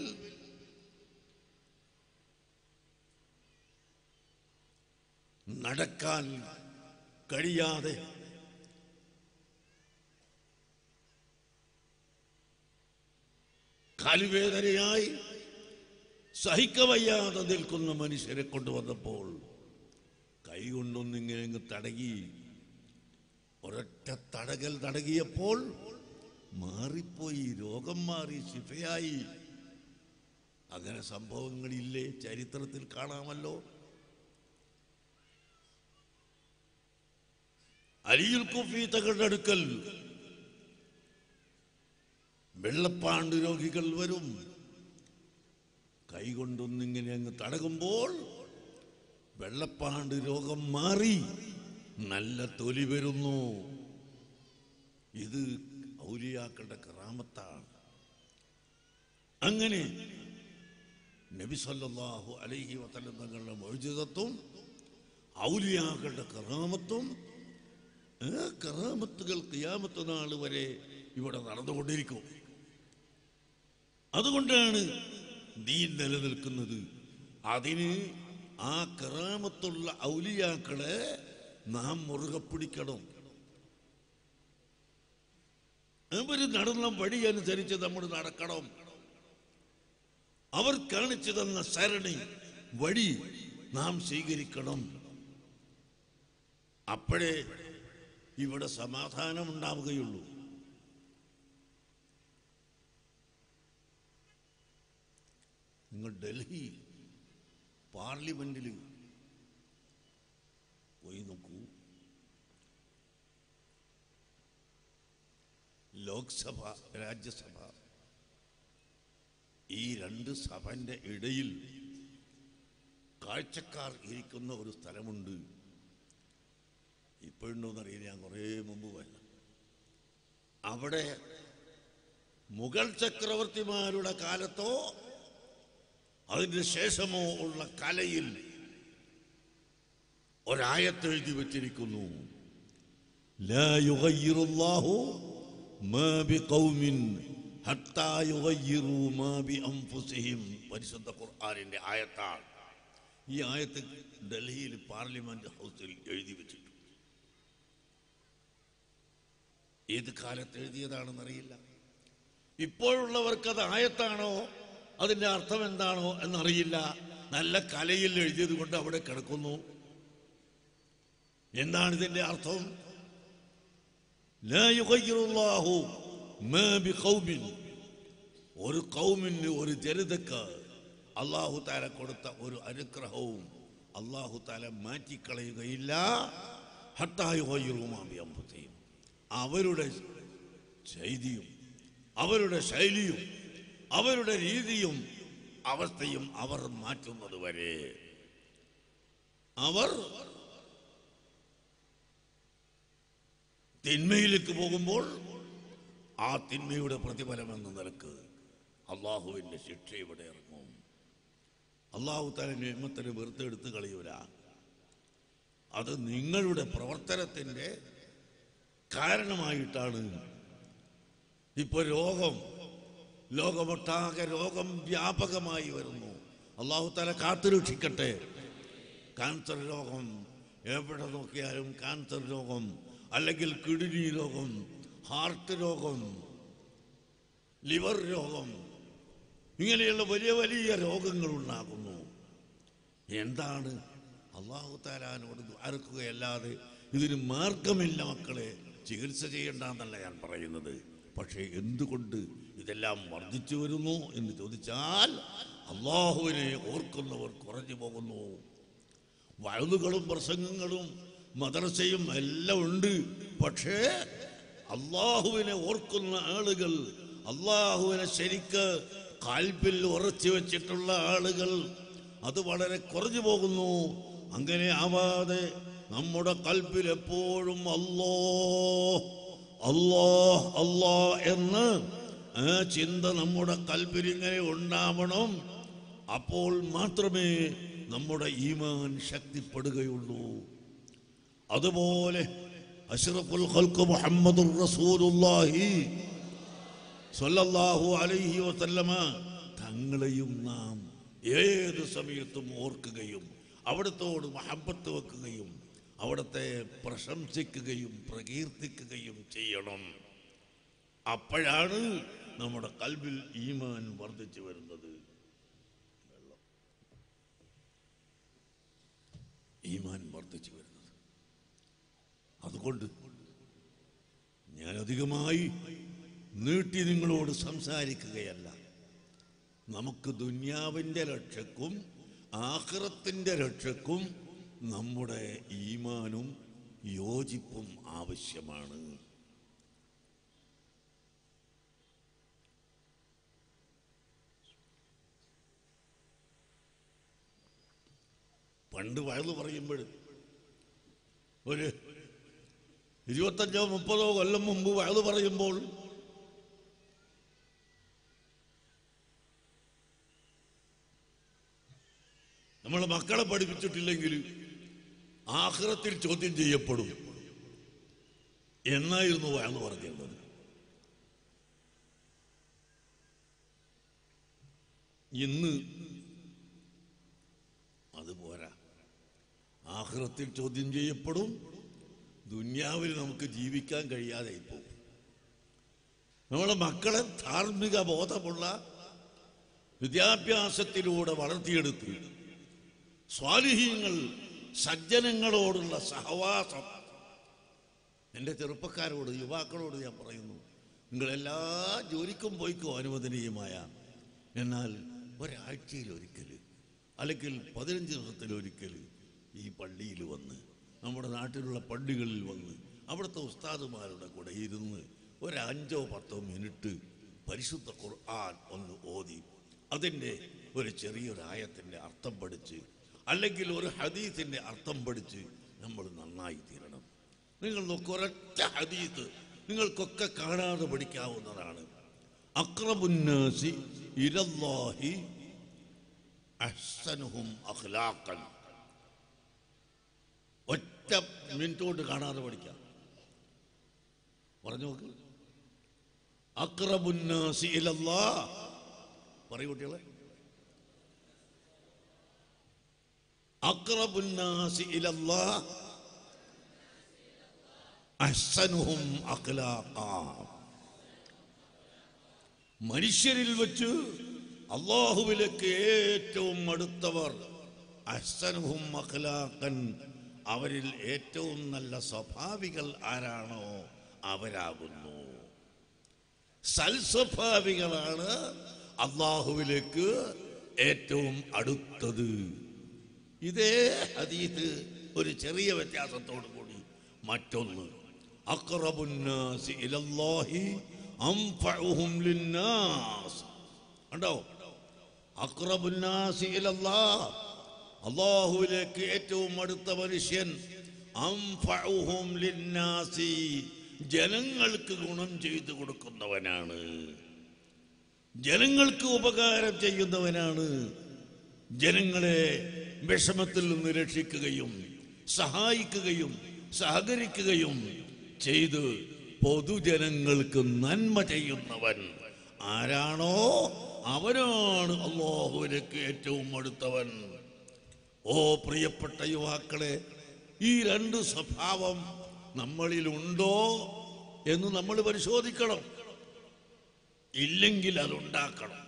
നടക്കാൻ കഴിയാതെ കാലുവേദനയായി സഹിക്കവയ്യാതെ നിൽക്കുന്ന മനുഷ്യരെ കൊണ്ടുവന്നപ്പോൾ കൈകൊണ്ടൊന്നിങ്ങനെ അങ്ങ് തടകി. ഒരൊറ്റ തടകൽ തടകിയപ്പോൾ മാറിപ്പോയി, രോഗം മാറി, ശിഫയായി. അങ്ങനെ സംഭവങ്ങളില്ലേ? ചരിത്രത്തിൽ കാണാമല്ലോ. അലിയുൽ കുഫി തങ്ങളുടെ അടുക്കൽ വെള്ളപ്പാണ്ട് രോഗികൾ വരും. കൈകൊണ്ടൊന്നിങ്ങനെ അങ്ങ് തടകുമ്പോൾ വെള്ളപ്പാണ്ട് രോഗം മാറി, നല്ല തൊലി വരുന്നു. ഇത് ഔലിയാക്കളുടെ കറാമത്താണ്. അങ്ങനെ നബി സല്ലല്ലാഹു അലൈഹി വസല്ലം തങ്ങളുടെ മുഅ്ജിസത്തും ഔലിയാക്കളുടെ കറാമത്തും, കറാമത്തുകൾ ഖിയാമത്ത് നാൾ വരെ ഇവിടെ നടന്നുകൊണ്ടിരിക്കും. അതുകൊണ്ടാണ് ദീൻ നിലനിൽക്കുന്നത്. അതിന് ആ കറാമത്തുള്ള ഔലിയാക്കളെ നാം മുറുകെ പിടിക്കണം. അവര് നടന്ന വഴി അനുസരിച്ച് നമ്മൾ നടക്കണം. അവർ കാണിച്ചു തന്ന സരണി വഴി നാം സ്വീകരിക്കണം. അപ്പോഴേ ഇവിടെ സമാധാനം ഉണ്ടാവുകയുള്ളൂ. നിങ്ങൾ ഡൽഹി പാർലമെന്റിൽ പോയി നോക്കൂ. ലോക്സഭ, രാജ്യസഭ, ഈ രണ്ട് സഭന്റെ ഇടയിൽ കാഴ്ചക്കാർ ഇരിക്കുന്ന ഒരു സ്ഥലമുണ്ട്. ഇപ്പോഴുണ്ടോന്നറിയില്ല, ഞാൻ കുറേ മുമ്പ് വന്നു. അവിടെ മുഗൾ ചക്രവർത്തിമാരുടെ കാലത്തോ അതിന് ശേഷമോ ഉള്ള കലയിൽ ഒരായത്ത് എഴുതി വച്ചിരിക്കുന്നു. ലാ യുഗയ്യിറുല്ലാഹു മാ ബിഖൗമിൻ ഹത്താ യുഗയ്യിറു മാ ബിഅൻഫുസിഹിം. പരിശുദ്ധ ഖുർആനിന്റെ ആയത്താണ്. ഈ ആയത്ത് ഡൽഹിയിൽ പാർലമെന്റ് ഹൗസിൽ എഴുതി വെച്ചിട്ടുണ്ട്. ഏത് കാലത്ത് എഴുതിയതാണെന്നറിയില്ല. ഇപ്പോഴുള്ളവർക്കത് ആയത്താണോ അതിന്റെ അർത്ഥം എന്താണോ എന്നറിയില്ല. നല്ല കലയിൽ എഴുതിയത് കൊണ്ട് അവിടെ കിടക്കുന്നു. എന്താണ് ഇതിന്റെ അർത്ഥം? ലാ യുഗയ്യിറുല്ലാഹു മാ ബിഖൗമിൻ. ഒരു ഖൗമിന്, ഒരു ജനതക്ക് അല്ലാഹു തആല കൊടുത്ത ഒരു അനുഗ്രഹവും അല്ലാഹു തആല മാറ്റിക്കളയുകയില്ല. ഹത്താ യുഗയ്യിറു മാ ബിഅൻഫുസിഹിം. അവരുടെ ശൈലിയും അവരുടെ ശൈലിയും അവരുടെ രീതിയും അവസ്ഥയും അവർ മാറ്റുന്നത് വരെ. അവർ തിന്മയിലേക്ക് പോകുമ്പോൾ ആ തിന്മയുടെ പ്രതിഫലം എന്ന നിലക്ക് അള്ളാഹുവിൻ്റെ ശിക്ഷ ഇവിടെ ഇറങ്ങും. അള്ളാഹു തആല നിഅമത്തിനെ വെറുതെ എടുത്ത് കളയൂല. അത് നിങ്ങളുടെ പ്രവർത്തനത്തിൻ്റെ കാരണമായിട്ടാണ്. ഇപ്പോൾ ലോകമൊട്ടാകെ രോഗം വ്യാപകമായി വരുന്നു. അള്ളാഹു തആല കാത്തുരക്ഷിക്കട്ടെ. ക്യാൻസർ രോഗം, എവിടെ നോക്കിയാലും ക്യാൻസർ രോഗം, അല്ലെങ്കിൽ കിഡ്നി രോഗം, ഹാർട്ട് രോഗം, ലിവർ രോഗം, ഇങ്ങനെയുള്ള വലിയ വലിയ രോഗങ്ങൾ ഉണ്ടാകുന്നു. എന്താണ്? അള്ളാഹു തആലയോട് ദുആർക്കുകയല്ലാതെ ഇതിന് മാർഗമില്ല. മക്കളെ, ചികിത്സ ചെയ്യണ്ടെന്നല്ല ഞാൻ പറയുന്നത്. പക്ഷേ എന്തുകൊണ്ട് ഇതെല്ലാം വർദ്ധിച്ചു വരുന്നു എന്ന് ചോദിച്ചാൽ അള്ളാഹുവിനെ ഓർക്കുന്നവർ കുറഞ്ഞു പോകുന്നു. വഅദുകളും പ്രസംഗങ്ങളും മദ്രസയും എല്ലാം ഉണ്ട്. പക്ഷേ അള്ളാഹുവിനെ ഓർക്കുന്ന ആളുകൾ, അള്ളാഹുവിനെ ശരിക്ക് ഖൽബിൽ ഉറച്ചു വെച്ചിട്ടുള്ള ആളുകൾ, അത് വളരെ കുറഞ്ഞു പോകുന്നു. അങ്ങനെ ആവാതെ നമ്മുടെ ഖൽബിൽ എപ്പോഴും അല്ലാഹ് അല്ലാഹ് അല്ലാഹ് എന്ന് ആ ചിന്ത നമ്മുടെ ഖൽബിൽ ഇങ്ങനെ ഉണ്ടാവണം. അപ്പോൾ മാത്രമേ നമ്മുടെ ഈമാൻ ശക്തിപ്പെടുകയുള്ളൂ. അതുപോലെ അഷ്റഫുൽ ഖൽഖ് മുഹമ്മദുർ റസൂലുള്ളാഹി സ്വല്ലല്ലാഹു അലൈഹി വസല്ലമ തങ്ങളെയും നാം ഏത് സമയത്തും ഓർക്കുകയും അവിടത്തോട് മഹബത്ത് വെക്കുകയും അവിടത്തെ പ്രശംസിക്കുകയും പ്രകീർത്തിക്കുകയും ചെയ്യണം. അപ്പോഴാണ് നമ്മുടെ ഖൽബിൽ ഈമാൻ വർദ്ധിച്ചു വരുന്നത്. ഈമാൻ വർദ്ധിച്ചു വരുന്നത്. അതുകൊണ്ട് ഞാൻ അധികമായി നീട്ടി നിങ്ങളോട് സംസാരിക്കുകയല്ല. നമുക്ക് ദുനിയാവിൻ്റെ രക്ഷക്കും ആഖിറത്തിൻ്റെ രക്ഷക്കും നമ്മുടെ ഈമാനും യോജിപ്പും ആവശ്യമാണ്. പണ്ട് വയല് പറയുമ്പോൾ ഒരു 25-30 കൊല്ലം മുമ്പ് വയല് പറയുമ്പോൾ നമ്മൾ മക്കളെ പഠിപ്പിച്ചിട്ടില്ലെങ്കിൽ ആഖിറത്തിൽ ചോദ്യം ചെയ്യപ്പെടും എന്നായിരുന്നു വയല് പറഞ്ഞിരുന്നത്. ഇന്ന് അതുപോരാ. ആഖിറത്തിൽ ചോദ്യം ചെയ്യപ്പെടും, ദുനിയാവിൽ നമുക്ക് ജീവിക്കാൻ കഴിയാതെ പോകും. നമ്മളെ മക്കളെ ധാർമ്മിക ബോധമുള്ള വിദ്യാഭ്യാസത്തിലൂടെ വളർത്തിയെടുത്ത് സ്വാലിഹീങ്ങൾ സജ്ജനങ്ങളോടുള്ള സഹവാസം. എൻ്റെ ചെറുപ്പക്കാരോട് യുവാക്കളോട് ഞാൻ പറയുന്നു, നിങ്ങളെല്ലാ ജോലിക്കും പോയിക്കോ അനുവദനീയമായ, എന്നാൽ ഒരാഴ്ചയിലൊരിക്കൽ അല്ലെങ്കിൽ 15 ദിവസത്തിലൊരിക്കൽ ഈ പള്ളിയിൽ വന്ന്, നമ്മുടെ നാട്ടിലുള്ള പള്ളികളിൽ വന്ന് അവിടുത്തെ ഉസ്താദുമാരുടെ കൂടെ ഇരുന്ന് ഒരു 5-10 മിനിറ്റ് പരിശുദ്ധ ഖുർആൻ ഒന്ന് ഓതി അതിൻ്റെ ഒരു ചെറിയൊരു ആയത്തിൻ്റെ അർത്ഥം പഠിച്ച് അല്ലെങ്കിൽ ഒരു ഹദീസിൻ്റെ അർത്ഥം പഠിച്ച് നമ്മൾ നന്നായി തീരണം. നിങ്ങൾ ഒരൊറ്റ ഹദീസ് നിങ്ങൾക്കൊക്കെ കാണാതെ പഠിക്കാവുന്നതാണ്. അഖ്റബുന്നാസി ഇലല്ലാഹി അഹ്സനുഹും അഖ്ലാഖൻ. ഒറ്റ മിനിറ്റ് കൊണ്ട് കാണാതെ പഠിക്കാം. പറഞ്ഞു നോക്ക്. അഖ്റബുന്നാസി ഇലല്ലാഹ് പറയൂ കുട്ടികളെ. അഖ്റബുന്നാസി ഇലല്ലാഹ് അഹ്സനുഹും അഖ്ലാഖാ. മനുഷ്യരിൽ വെച്ച് അല്ലാഹുവിലേക്ക് ഏറ്റവും അടുത്തവർ അഹ്സനുഹും അഖ്ലാഖൻ, അവരിൽ ഏറ്റവും നല്ല സ്വഭാവികൾ ആരാണോ അവരാകുന്നു. സൽസ്വഭാവികളാണ് അല്ലാഹുവിലേക്ക് ഏറ്റവും അടുത്തത്. ഇതേ ഹദീസ് ഒരു ചെറിയ വ്യത്യാസത്തോടു കൂടി മറ്റൊന്ന്, അഖ്റബുന്നാസി ഇലല്ലാഹി അൻഫഉഹും ലിന്നാസ്. കണ്ടോ? അഖ്റബുന്നാസി ഇലല്ലാഹ്, അല്ലാഹുവിലേക്ക് ഏറ്റവും അടുത്ത മനുഷ്യൻ അൻഫഉഹും ലിന്നാസി, ജനങ്ങൾക്ക് ഗുണം ചെയ്തു കൊടുക്കുന്നവനാണ്, ജനങ്ങൾക്ക് ഉപകാരം ചെയ്യുന്നവനാണ്. ജനങ്ങളെ വിഷമത്തിൽ നിന്ന് രക്ഷിക്കുകയും സഹായിക്കുകയും സഹകരിക്കുകയും ചെയ്ത് പൊതുജനങ്ങൾക്ക് നന്മ ചെയ്യുന്നവൻ ആരാണോ അവനാണ് അല്ലാഹുവിലേക്ക് ഏറ്റവും അടുത്തവൻ. ഓ പ്രിയപ്പെട്ട യുവാക്കളെ, ഈ രണ്ട് സ്വഭാവം നമ്മളിലുണ്ടോ എന്ന് നമ്മൾ പരിശോധിക്കണം. ഇല്ലെങ്കിൽ അതുണ്ടാക്കണം.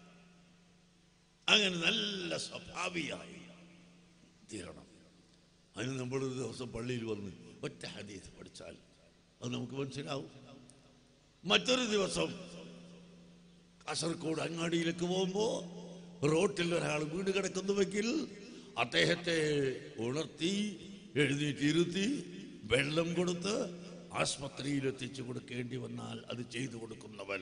അങ്ങനെ നല്ല സ്വഭാവിയായി തീരണം. അതിന് നമ്മളൊരു ദിവസം പള്ളിയിൽ വന്ന് ഒറ്റ ഹദീസ് പഠിച്ചാൽ അത് നമുക്ക് മനസ്സിലാവും. മറ്റൊരു ദിവസം കാസർഗോഡ് അങ്ങാടിയിലേക്ക് പോകുമ്പോൾ റോട്ടിൽ ഒരാൾ വീട് കിടക്കുന്നുവെങ്കിൽ അദ്ദേഹത്തെ ഉണർത്തി എഴുന്നേറ്റിരുത്തി വെള്ളം കൊടുത്ത് ആസ്പത്രിയിൽ എത്തിച്ചു കൊടുക്കേണ്ടി വന്നാൽ അത് ചെയ്തു കൊടുക്കുന്നവൻ,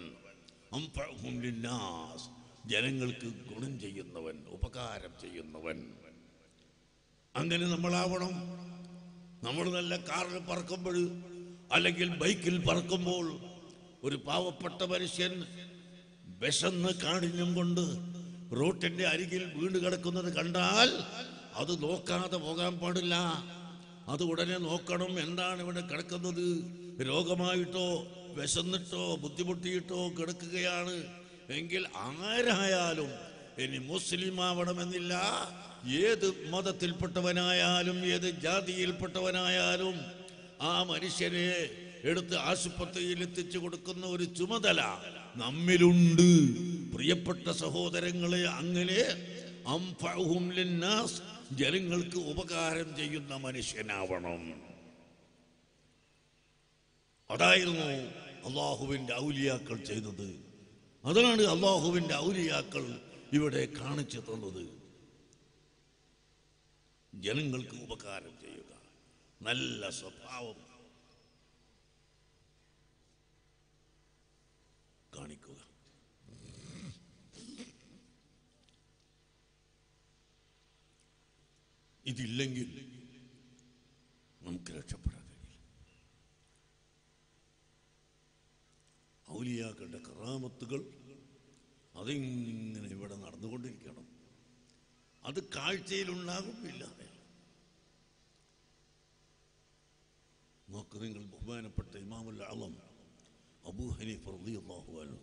ജനങ്ങൾക്ക് ഗുണം ചെയ്യുന്നവൻ, ഉപകാരം ചെയ്യുന്നവൻ. അങ്ങനെ നമ്മളാവണം. നമ്മൾ നല്ല കാറിൽ പറക്കുമ്പോൾ അല്ലെങ്കിൽ ബൈക്കിൽ പറക്കുമ്പോൾ ഒരു പാവപ്പെട്ട മനുഷ്യൻ വിശന്ന് കാഠിന്യം കൊണ്ട് റോട്ടിന്റെ അരികിൽ വീണ് കിടക്കുന്നത് കണ്ടാൽ അത് നോക്കാതെ പോകാൻ പാടില്ല. അത് ഉടനെ നോക്കണം. എന്താണ് ഇവിടെ കിടക്കുന്നത്? രോഗമായിട്ടോ വിശന്നിട്ടോ ബുദ്ധിമുട്ടിയിട്ടോ കിടക്കുകയാണ് എങ്കിൽ ആരായാലും, ഇനി മുസ്ലിം ആവണമെന്നില്ല, ഏത് മതത്തിൽപ്പെട്ടവനായാലും ഏത് ജാതിയിൽപ്പെട്ടവനായാലും ആ മനുഷ്യനെ എടുത്ത് ആശുപത്രിയിൽ എത്തിച്ചു കൊടുക്കുന്ന ഒരു ചുമതല നമ്മിലുണ്ട്. പ്രിയപ്പെട്ട സഹോദരങ്ങളെ, അങ്ങനെ അൻഫഉഹും ലിന്നാസ്, ജനങ്ങൾക്ക് ഉപകാരം ചെയ്യുന്ന മനുഷ്യനാവണം. അതായിരുന്നു അല്ലാഹുവിൻ്റെ ഔലിയാക്കൾ ചെയ്തത്. അതാണ് അല്ലാഹുവിൻ്റെ ഔലിയാക്കൾ ഇവിടെ കാണിച്ചു തന്നത്. ജനങ്ങൾക്ക് ഉപകാരം ചെയ്യുക, നല്ല സ്വഭാവം കാണിക്കുക. ഇതില്ലെങ്കിൽ നമുക്ക് രക്ഷപ്പെടാൻ കഴിയില്ല. ഔലിയാക്കളുടെ കറാമത്തുകൾ അതിങ്ങനെ ഇവിടെ നടന്നുകൊണ്ടിരിക്കണം. അത് കാഴ്ചയിലുണ്ടാകുന്നില്ല. നോക്ക് നിങ്ങൾ, ബഹുമാനപ്പെട്ട ഇമാമുൽ അഅ്ലം അബൂ ഹനീഫ റളിയല്ലാഹു അൻഹു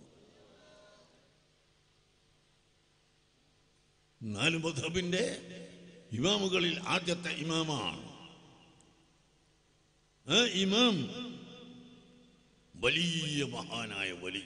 4 മദ്ഹബിന്റെ ഇമാമുകളിൽ ആദ്യത്തെ ഇമാമാണ്. ആ ഇമാം വലിയ മഹാനായ വലിയ.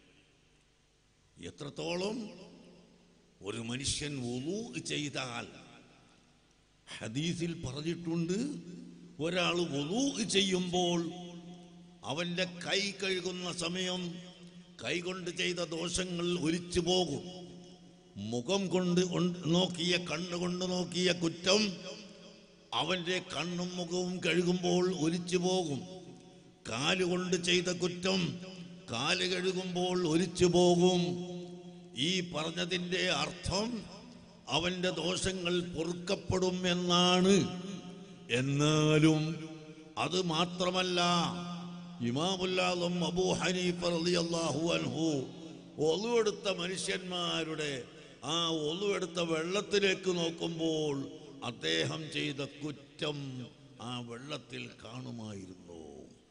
എത്രത്തോളം ഒരു മനുഷ്യൻ വുളൂ ചെയ്താൽ, ഹദീസിൽ പറഞ്ഞിട്ടുണ്ട്, ഒരാൾ വുളൂ ചെയ്യുമ്പോൾ അവന്റെ കൈ കഴുകുന്ന സമയം കൈകൊണ്ട് ചെയ്ത ദോഷങ്ങൾ ഒലിച്ചു പോകും. മുഖം കൊണ്ട് നോക്കിയ, കണ്ണുകൊണ്ട് നോക്കിയ കുറ്റം അവന്റെ കണ്ണും മുഖവും കഴുകുമ്പോൾ ഒലിച്ചു പോകും. കാലുകൊണ്ട് ചെയ്ത കുറ്റം കാല് കഴുകുമ്പോൾ ഒലിച്ചു പോകും. ഈ പറഞ്ഞതിൻ്റെ അർത്ഥം അവന്റെ ദോഷങ്ങൾ പൊറുക്കപ്പെടും എന്നാണ്. എന്നാലും അത് മാത്രമല്ല, ഇമാമുൽ ആദം അബൂ ഹനീഫ റളിയല്ലാഹു അൻഹു ഒളു എടുത്ത മനുഷ്യന്മാരുടെ ആ ഒളു എടുത്ത വെള്ളത്തിലേക്ക് നോക്കുമ്പോൾ അദ്ദേഹം ചെയ്ത കുറ്റം ആ വെള്ളത്തിൽ കാണുമായിരുന്നു.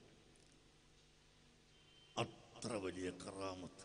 അത്ര വലിയ കറാമത്ത്.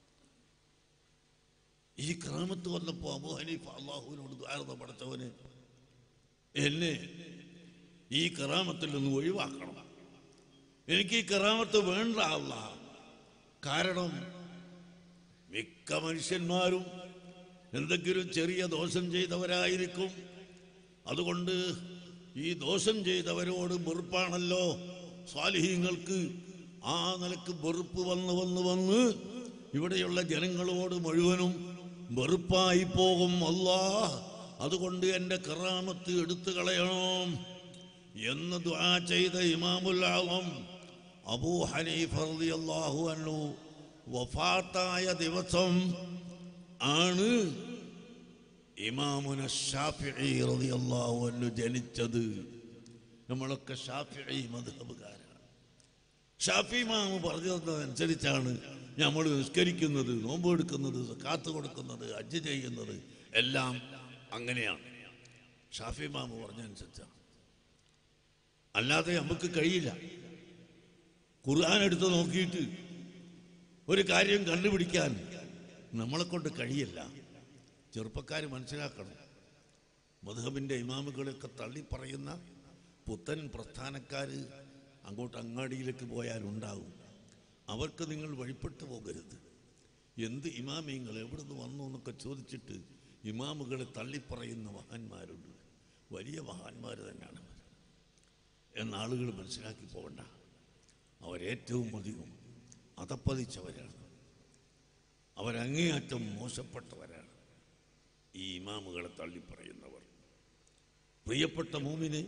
ഈ കറാമത്ത് വന്നപ്പോൾ അബൂ ഹനീഫ അല്ലാഹുവിനോട് ദുആ പഠിച്ചവന്, എന്നെ ഈ കറാമത്തിൽ നിന്ന് ഒഴിവാക്കണം, എനിക്ക് ഈ കറാമത്ത് വേണ്ട അല്ലാഹ്. കാരണം മിക്ക മനുഷ്യന്മാരും എന്തെങ്കിലും ചെറിയ ദോഷം ചെയ്തവരായിരിക്കും. അതുകൊണ്ട് ഈ ദോഷം ചെയ്തവരോട് വെറുപ്പാണല്ലോ സ്വാലിഹീങ്ങൾക്ക്. ആ നിലക്ക് വെറുപ്പ് വന്ന് ഇവിടെയുള്ള ജനങ്ങളോട് മുഴുവനും വെറുപ്പായി പോകും. അല്ലാഹ്, അതുകൊണ്ട് എൻ്റെ കറാമത്ത് എടുത്തു കളയണം എന്ന് ദുആ ചെയ്ത ഇമാമുൽ ആദം അബൂ ഹനീഫ റളിയല്ലാഹു അൻഹു വഫാത്തായ ദിവസം ആണ് ഇമാമുന ശാഫിഈ റളിയല്ലാഹു അൻഹു ജനിച്ചത്. നമ്മളൊക്കെ ശാഫിഈ മദ്ഹബുകാരാണ്. ഷാഫി ഇമാം പറഞ്ഞതനുസരിച്ചാണ് നമ്മൾ നിസ്കരിക്കുന്നത്, നോമ്പ് എടുക്കുന്നത്, സക്കാത്ത് കൊടുക്കുന്നത്, ഹജ്ജ് ചെയ്യുന്നത് എല്ലാം അങ്ങനെയാണ്. ഷാഫി ഇമാം പറഞ്ഞതനുസരിച്ചാണ്. അല്ലാതെ നമുക്ക് കഴിയില്ല. ഖുർആൻ എടുത്ത് നോക്കിയിട്ട് ഒരു കാര്യം കണ്ടുപിടിക്കാൻ നമ്മളെ കൊണ്ട് കഴിയില്ല. ചെറുപ്പക്കാർ മനസ്സിലാക്കണം, മദ്ഹബിൻ്റെ ഇമാമുകളൊക്കെ തള്ളിപ്പറയുന്ന പുത്തൻ പ്രസ്ഥാനക്കാർ അങ്ങോട്ട് അങ്ങാടിയിലേക്ക് പോയാലുണ്ടാകും. അവർക്ക് നിങ്ങൾ വഴിപ്പെട്ടു പോകരുത്. എന്ത് ഇമാമിങ്ങൾ എവിടെ നിന്ന് വന്നു എന്നൊക്കെ ചോദിച്ചിട്ട് ഇമാമുകളെ തള്ളിപ്പറയുന്ന മഹാന്മാരുണ്ട്. വലിയ മഹാന്മാർ തന്നെയാണ് എന്നാളുകൾ മനസ്സിലാക്കി പോകണ്ട. അവരേറ്റവും അധികം അതപ്പതിച്ചവരാണ്. അവരങ്ങേയറ്റം മോശപ്പെട്ടവരാണ് ഈ ഇമാമുകളെ തള്ളിപ്പറയുന്നവർ. പ്രിയപ്പെട്ട മോമിനെ,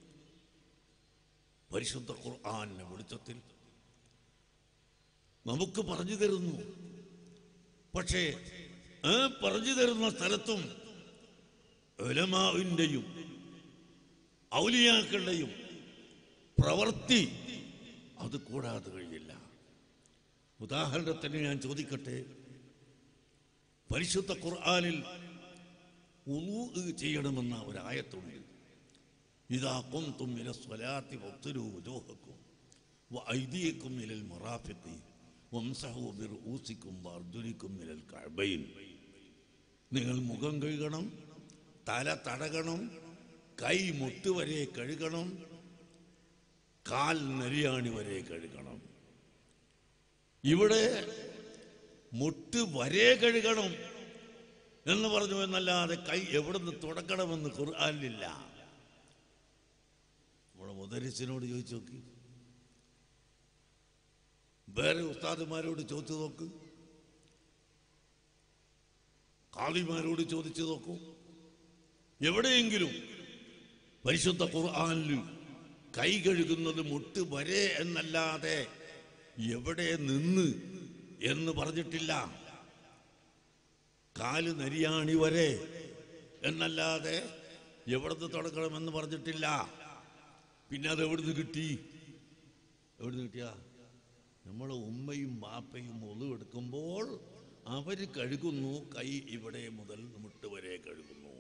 പരിശുദ്ധ ഖുർആന്റെ വെളിച്ചത്തിൽ നമുക്ക് പറഞ്ഞു തരുന്നു. പക്ഷേ ആ പറഞ്ഞു തരുന്ന സ്ഥലത്തും ഉലമാഇന്റെയും ഔലിയാക്കളുടെയും പ്രവൃത്തി അത് കൂടാതെ കഴിയില്ല. ഉദാഹരണത്തിന് ഞാൻ ചോദിക്കട്ടെ, പരിശുദ്ധ ഖുർആനിൽ വുളൂ ചെയ്യണമെന്ന ഒരു ആയത്തുണ്ട്. ഇദാ ഖുംതും ഇല സ്വലാത്തി ഫഗ്സിലൂ വുജൂഹക്കും വഅയ്ദിയക്കും ഇലൽ മറാഫിഖി വംസഹൂ ബിറുഊസിക്കും വഅർജുലിക്കും ഇലൽ കഅബൈൻ. നിങ്ങൾ മുഖം കഴുകണം, തല തടകണം, കൈ മുട്ട് വരെ കഴുകണം, കാൽ നെരിയാണി വരെ കഴുകണം. ഇവിടെ മുട്ട് വരെ കഴുകണം എന്ന് പറഞ്ഞു എന്നല്ലാതെ കൈ എവിടുന്ന് തുടക്കണമെന്ന് ഖുർആനിലില്ല. നമ്മുടെ മുദരിസിനോട് ചോദിച്ചു നോക്കി, വേറെ ഉസ്താദുമാരോട് ചോദിച്ചു നോക്ക്, ഖാദിമാരോട് ചോദിച്ചു നോക്കൂ. എവിടെയെങ്കിലും പരിശുദ്ധ ഖുർആനിൽ കൈ കഴുകുന്നത് മുട്ട് വരെ എന്നല്ലാതെ എവിടെ നിന്ന് എന്ന് പറഞ്ഞിട്ടില്ല. കാല് നരിയാണി വരെ എന്നല്ലാതെ എവിടുന്ന് തുടങ്ങണമെന്ന് പറഞ്ഞിട്ടില്ല. പിന്നെ അത് എവിടുന്ന് കിട്ടി? എവിടുന്ന് കിട്ടിയാ? നമ്മളെ ഉമ്മയും ബാപ്പയും ഒളു എടുക്കുമ്പോൾ അവർ കഴുകുന്നു, കൈ ഇവിടെ മുതൽ മുട്ട് വരെ കഴുകുന്നു.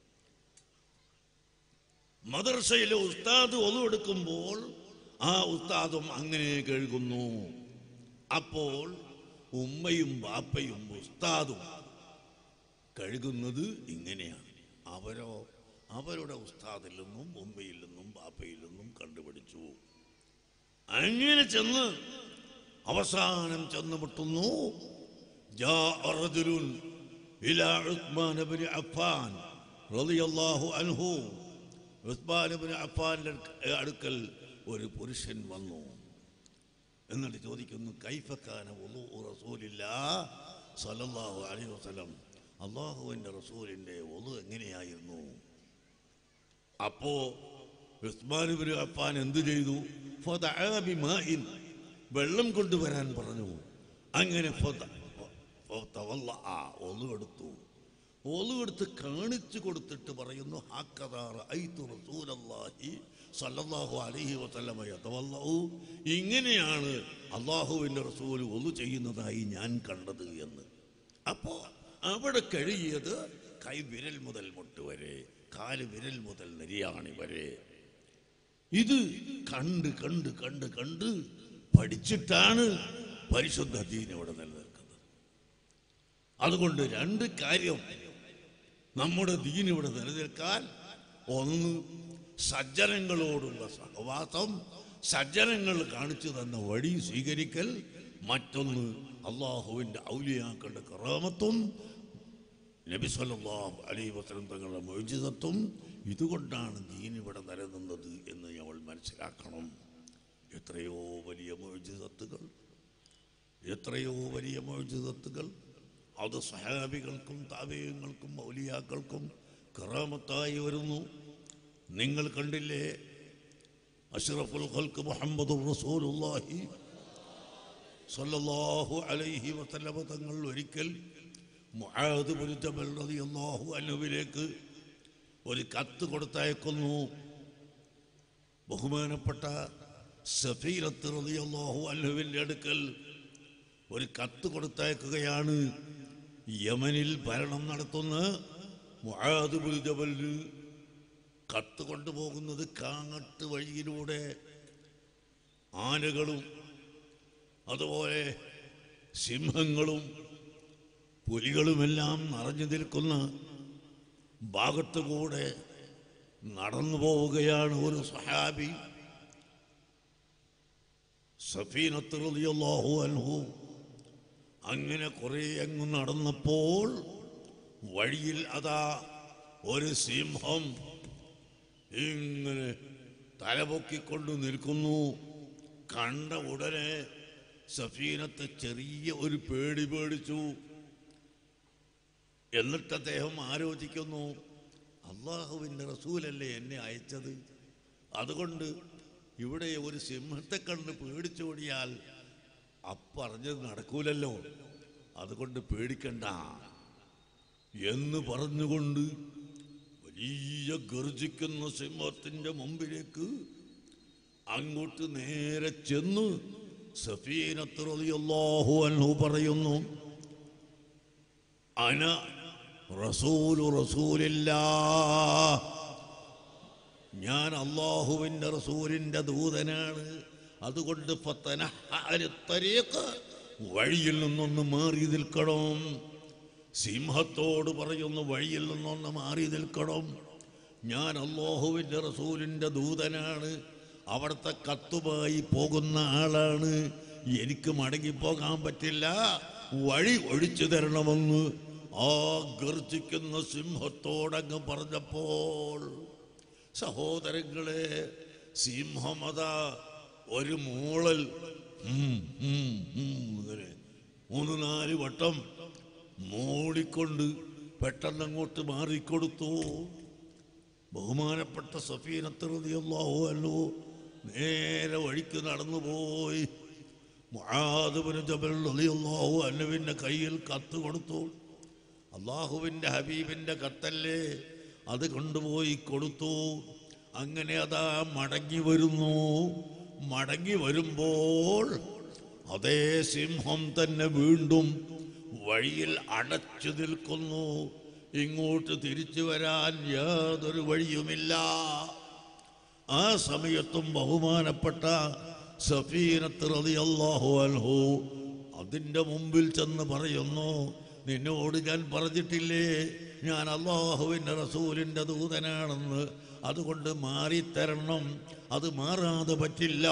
മദ്രസയിലെ ഉസ്താദ് ഒളു എടുക്കുമ്പോൾ ആ ഉസ്താദും അങ്ങനെ കഴുകുന്നു. അപ്പോൾ ഉമ്മയും ബാപ്പയും ഉസ്താദും കഴുകുന്നത് ഇങ്ങനെയാണ്. അവരോ അവരുടെ ഉസ്താദിൽ നിന്നും ഉമ്മയിൽ നിന്നും ബാപ്പയിൽ നിന്നും കണ്ടുപിടിച്ചു. അങ്ങനെ ചെന്ന് അവസാനം ചെന്ന് മുട്ടുന്നു. ജാഅ റജുലുൻ ഇലാ ഉസ്മാൻ ഇബ്നു അഫ്ഫാൻ റളിയല്ലാഹു അൻഹു. ഉസ്മാൻ ഇബ്നു അഫ്ഫാന്റെ അടുക്കൽ ഒരു പുരുഷൻ വന്നു. എന്നിട്ട് ചോദിക്കുന്നു, കൈഫ കാന വുളൂഉ റസൂലില്ലാഹ് സ്വല്ലല്ലാഹു അലൈഹി വസല്ലം, അല്ലാഹുവിന്റെ റസൂലിന്റെ വുളു എങ്ങനെയായിരുന്നു? അപ്പോ ഉസ്മാൻ ഇബ്നു അഫ്ഫാൻ എന്തു ചെയ്തു? ഫദഅ ബിമാഇൻ, വെള്ളം കൊണ്ടുവരാൻ പറഞ്ഞു. അങ്ങനെ വുളു എടുത്തു. വുളു എടുത്ത് കാണിച്ചു കൊടുത്തിട്ട് പറയുന്നു, ഹക്കദാ റഅയ്തു റസൂലല്ലാഹി സ്വല്ലല്ലാഹു അലൈഹി വസല്ലമ യതവല്ലഉ, ഇങ്ങനെയാണ് അല്ലാഹുവിന്റെ റസൂൽ വുളു ചെയ്യുന്നതായി ഞാൻ കണ്ടത് എന്ന്. അപ്പോൾ അവിടെ കഴുകിയത് കൈ വിരൽ മുതൽ മുട്ട് വരെ, കാല് വിരൽ മുതൽ നെരിയാണി വരെ. ഇത് കണ്ട് കണ്ട് കണ്ട് കണ്ട് പഠിച്ചിട്ടാണ് പരിശുദ്ധ ദീൻ ഇവിടെ നിലനിൽക്കുന്നത്. അതുകൊണ്ട് രണ്ട് കാര്യം നമ്മുടെ ദീൻ ഇവിടെ നിലനിൽക്കാൻ: ഒന്ന്, സജ്ജനങ്ങളോടുള്ള സഹവാസം, സജ്ജനങ്ങൾ കാണിച്ചു തന്ന വഴി സ്വീകരിക്കൽ. മറ്റൊന്ന്, അള്ളാഹുവിൻ്റെ ഔലിയാക്കളുടെ കറാമത്തും നബി സല്ലല്ലാഹു അലൈഹി വസല്ലം തങ്ങളുടെ മുഅ്ജിസത്തും. ഇതുകൊണ്ടാണ് ദീൻ ഇവിടെ നിലനിന്നത് എന്ന് നമ്മൾ മനസ്സിലാക്കണം. എത്രയോ വലിയ മുഅ്ജിസത്തുകൾ, എത്രയോ വലിയ മുഅ്ജിസത്തുകൾ അത് സഹാബികൾക്കും താബിഈങ്ങൾക്കും ഔലിയാക്കൾക്കും കറാമത്തായി വരുന്നു. നിങ്ങൾ കണ്ടില്ലേ, അഷ്റഫുൽ ഖൽഖ് മുഹമ്മദുർ റസൂലുള്ളാഹി സ്വല്ലല്ലാഹു അലൈഹി വസല്ലം തങ്ങൾ ഒരിക്കൽ മുആദ് ഇബ്നു ജബൽ റളിയല്ലാഹു അൻഹുവിലേക്ക് ഒരു കത്ത് കൊടുത്തയക്കുന്നു. ബഹുമാനപ്പെട്ട സഫീനത്ത് റളിയല്ലാഹു അൻഹുവിൻ്റെ അടുക്കൽ ഒരു കത്ത് കൊടുത്തയക്കുകയാണ്. യമനിൽ ഭരണം നടത്തുന്ന മുആദ് ഇബ്നു ജബലിന് കത്ത് കൊണ്ടുപോകുന്നത് കാങ്ങട്ട് വഴിയിലൂടെ ആനകളും അതുപോലെ സിംഹങ്ങളും പുലികളുമെല്ലാം നിറഞ്ഞു നിൽക്കുന്ന ഭാഗത്തുകൂടെ നടന്നു പോവുകയാണ് ഒരു സ്വഹാബി. സഫീനത്ത് റളിയല്ലാഹു അൻഹു അങ്ങനെ കുറേ അങ്ങ് നടന്നപ്പോൾ വഴിയിൽ അതാ ഒരു സിംഹം ഇങ്ങനെ തലപൊക്കിക്കൊണ്ട് നിൽക്കുന്നു. കണ്ട ഉടനെ സഫീനത്ത് ചെറിയ ഒരു പേടി പേടിച്ചു. എന്നിട്ട് അദ്ദേഹം ആലോചിക്കുന്നു, അള്ളാഹുവിൻ്റെ റസൂലല്ലേ എന്നെ അയച്ചത്, അതുകൊണ്ട് ഇവിടെ ഒരു സിംഹത്തെ കണ്ട് പേടിച്ചോടിയാൽ പറഞ്ഞത് നടക്കൂലല്ലോ, അതുകൊണ്ട് പേടിക്കണ്ട എന്ന് പറഞ്ഞുകൊണ്ട് വലിയ ഗർജിക്കുന്ന സിംഹത്തിൻ്റെ മുമ്പിലേക്ക് അങ്ങോട്ട് നേരെ ചെന്ന് സഫീനത്ത് റളിയല്ലാഹു അൻഹു പറയുന്നു, അന റസൂലില്ലാഹ്, ഞാൻ അല്ലാഹുവിൻ്റെ റസൂലിൻ്റെ ദൂതനാണ്, അതുകൊണ്ട് വഴിയിൽ നിന്നൊന്ന് മാറി നിൽക്കണം. സിംഹത്തോട് പറയുന്നു, വഴിയിൽ നിന്നൊന്ന് മാറി നിൽക്കണം, ഞാൻ അല്ലാഹുവിൻ്റെ റസൂലിൻ്റെ ദൂതനാണ്, അവിടുത്തെ കത്തുമായി പോകുന്ന ആളാണ്, എനിക്ക് മടങ്ങിപ്പോകാൻ പറ്റില്ല, വഴി ഒഴിച്ചു തരണമെന്ന് ആ ഗർജിക്കുന്ന സിംഹത്തോടങ്ങ് പറഞ്ഞപ്പോൾ സഹോദരങ്ങളെ, സിംഹമത ഒരു മൂളൽ ഇങ്ങനെ 3-4 വട്ടം മൂളിക്കൊണ്ട് പെട്ടെന്നങ്ങോട്ട് മാറിക്കൊടുത്തു. ബഹുമാനപ്പെട്ട സഫീനത്ത് റളിയല്ലാഹു അൻഹു നേരെ വഴിക്ക് നടന്നുപോയി. മുആദ് ഇബ്നു ജബൽ റളിയല്ലാഹു അൻഹുവിൻ്റെ കയ്യിൽ കത്ത് കൊടുത്തു. അള്ളാഹുവിൻ്റെ ഹബീബിൻ്റെ കത്തല്ലേ, അത് കൊണ്ടുപോയി കൊടുത്തു. അങ്ങനെ അതാ മടങ്ങി വരുന്നു. മടങ്ങി വരുമ്പോൾ അതേ സിംഹം തന്നെ വീണ്ടും വഴിയിൽ അടച്ചു നിൽക്കുന്നു. ഇങ്ങോട്ട് തിരിച്ചു വരാൻ യാതൊരു വഴിയുമില്ല. ആ സമയത്തും ബഹുമാനപ്പെട്ട സഫീനത്ത് റളിയല്ലാഹു അൻഹു അതിൻ്റെ മുമ്പിൽ ചെന്ന് പറയുന്നു, നിന്നോട് ഞാൻ പറഞ്ഞിട്ടില്ലേ ഞാൻ അല്ലാഹുവിൻ്റെ റസൂലിൻ്റെ ദൂതനാണെന്ന്, അതുകൊണ്ട് മാറിത്തരണം, അത് മാറാതെ പറ്റില്ല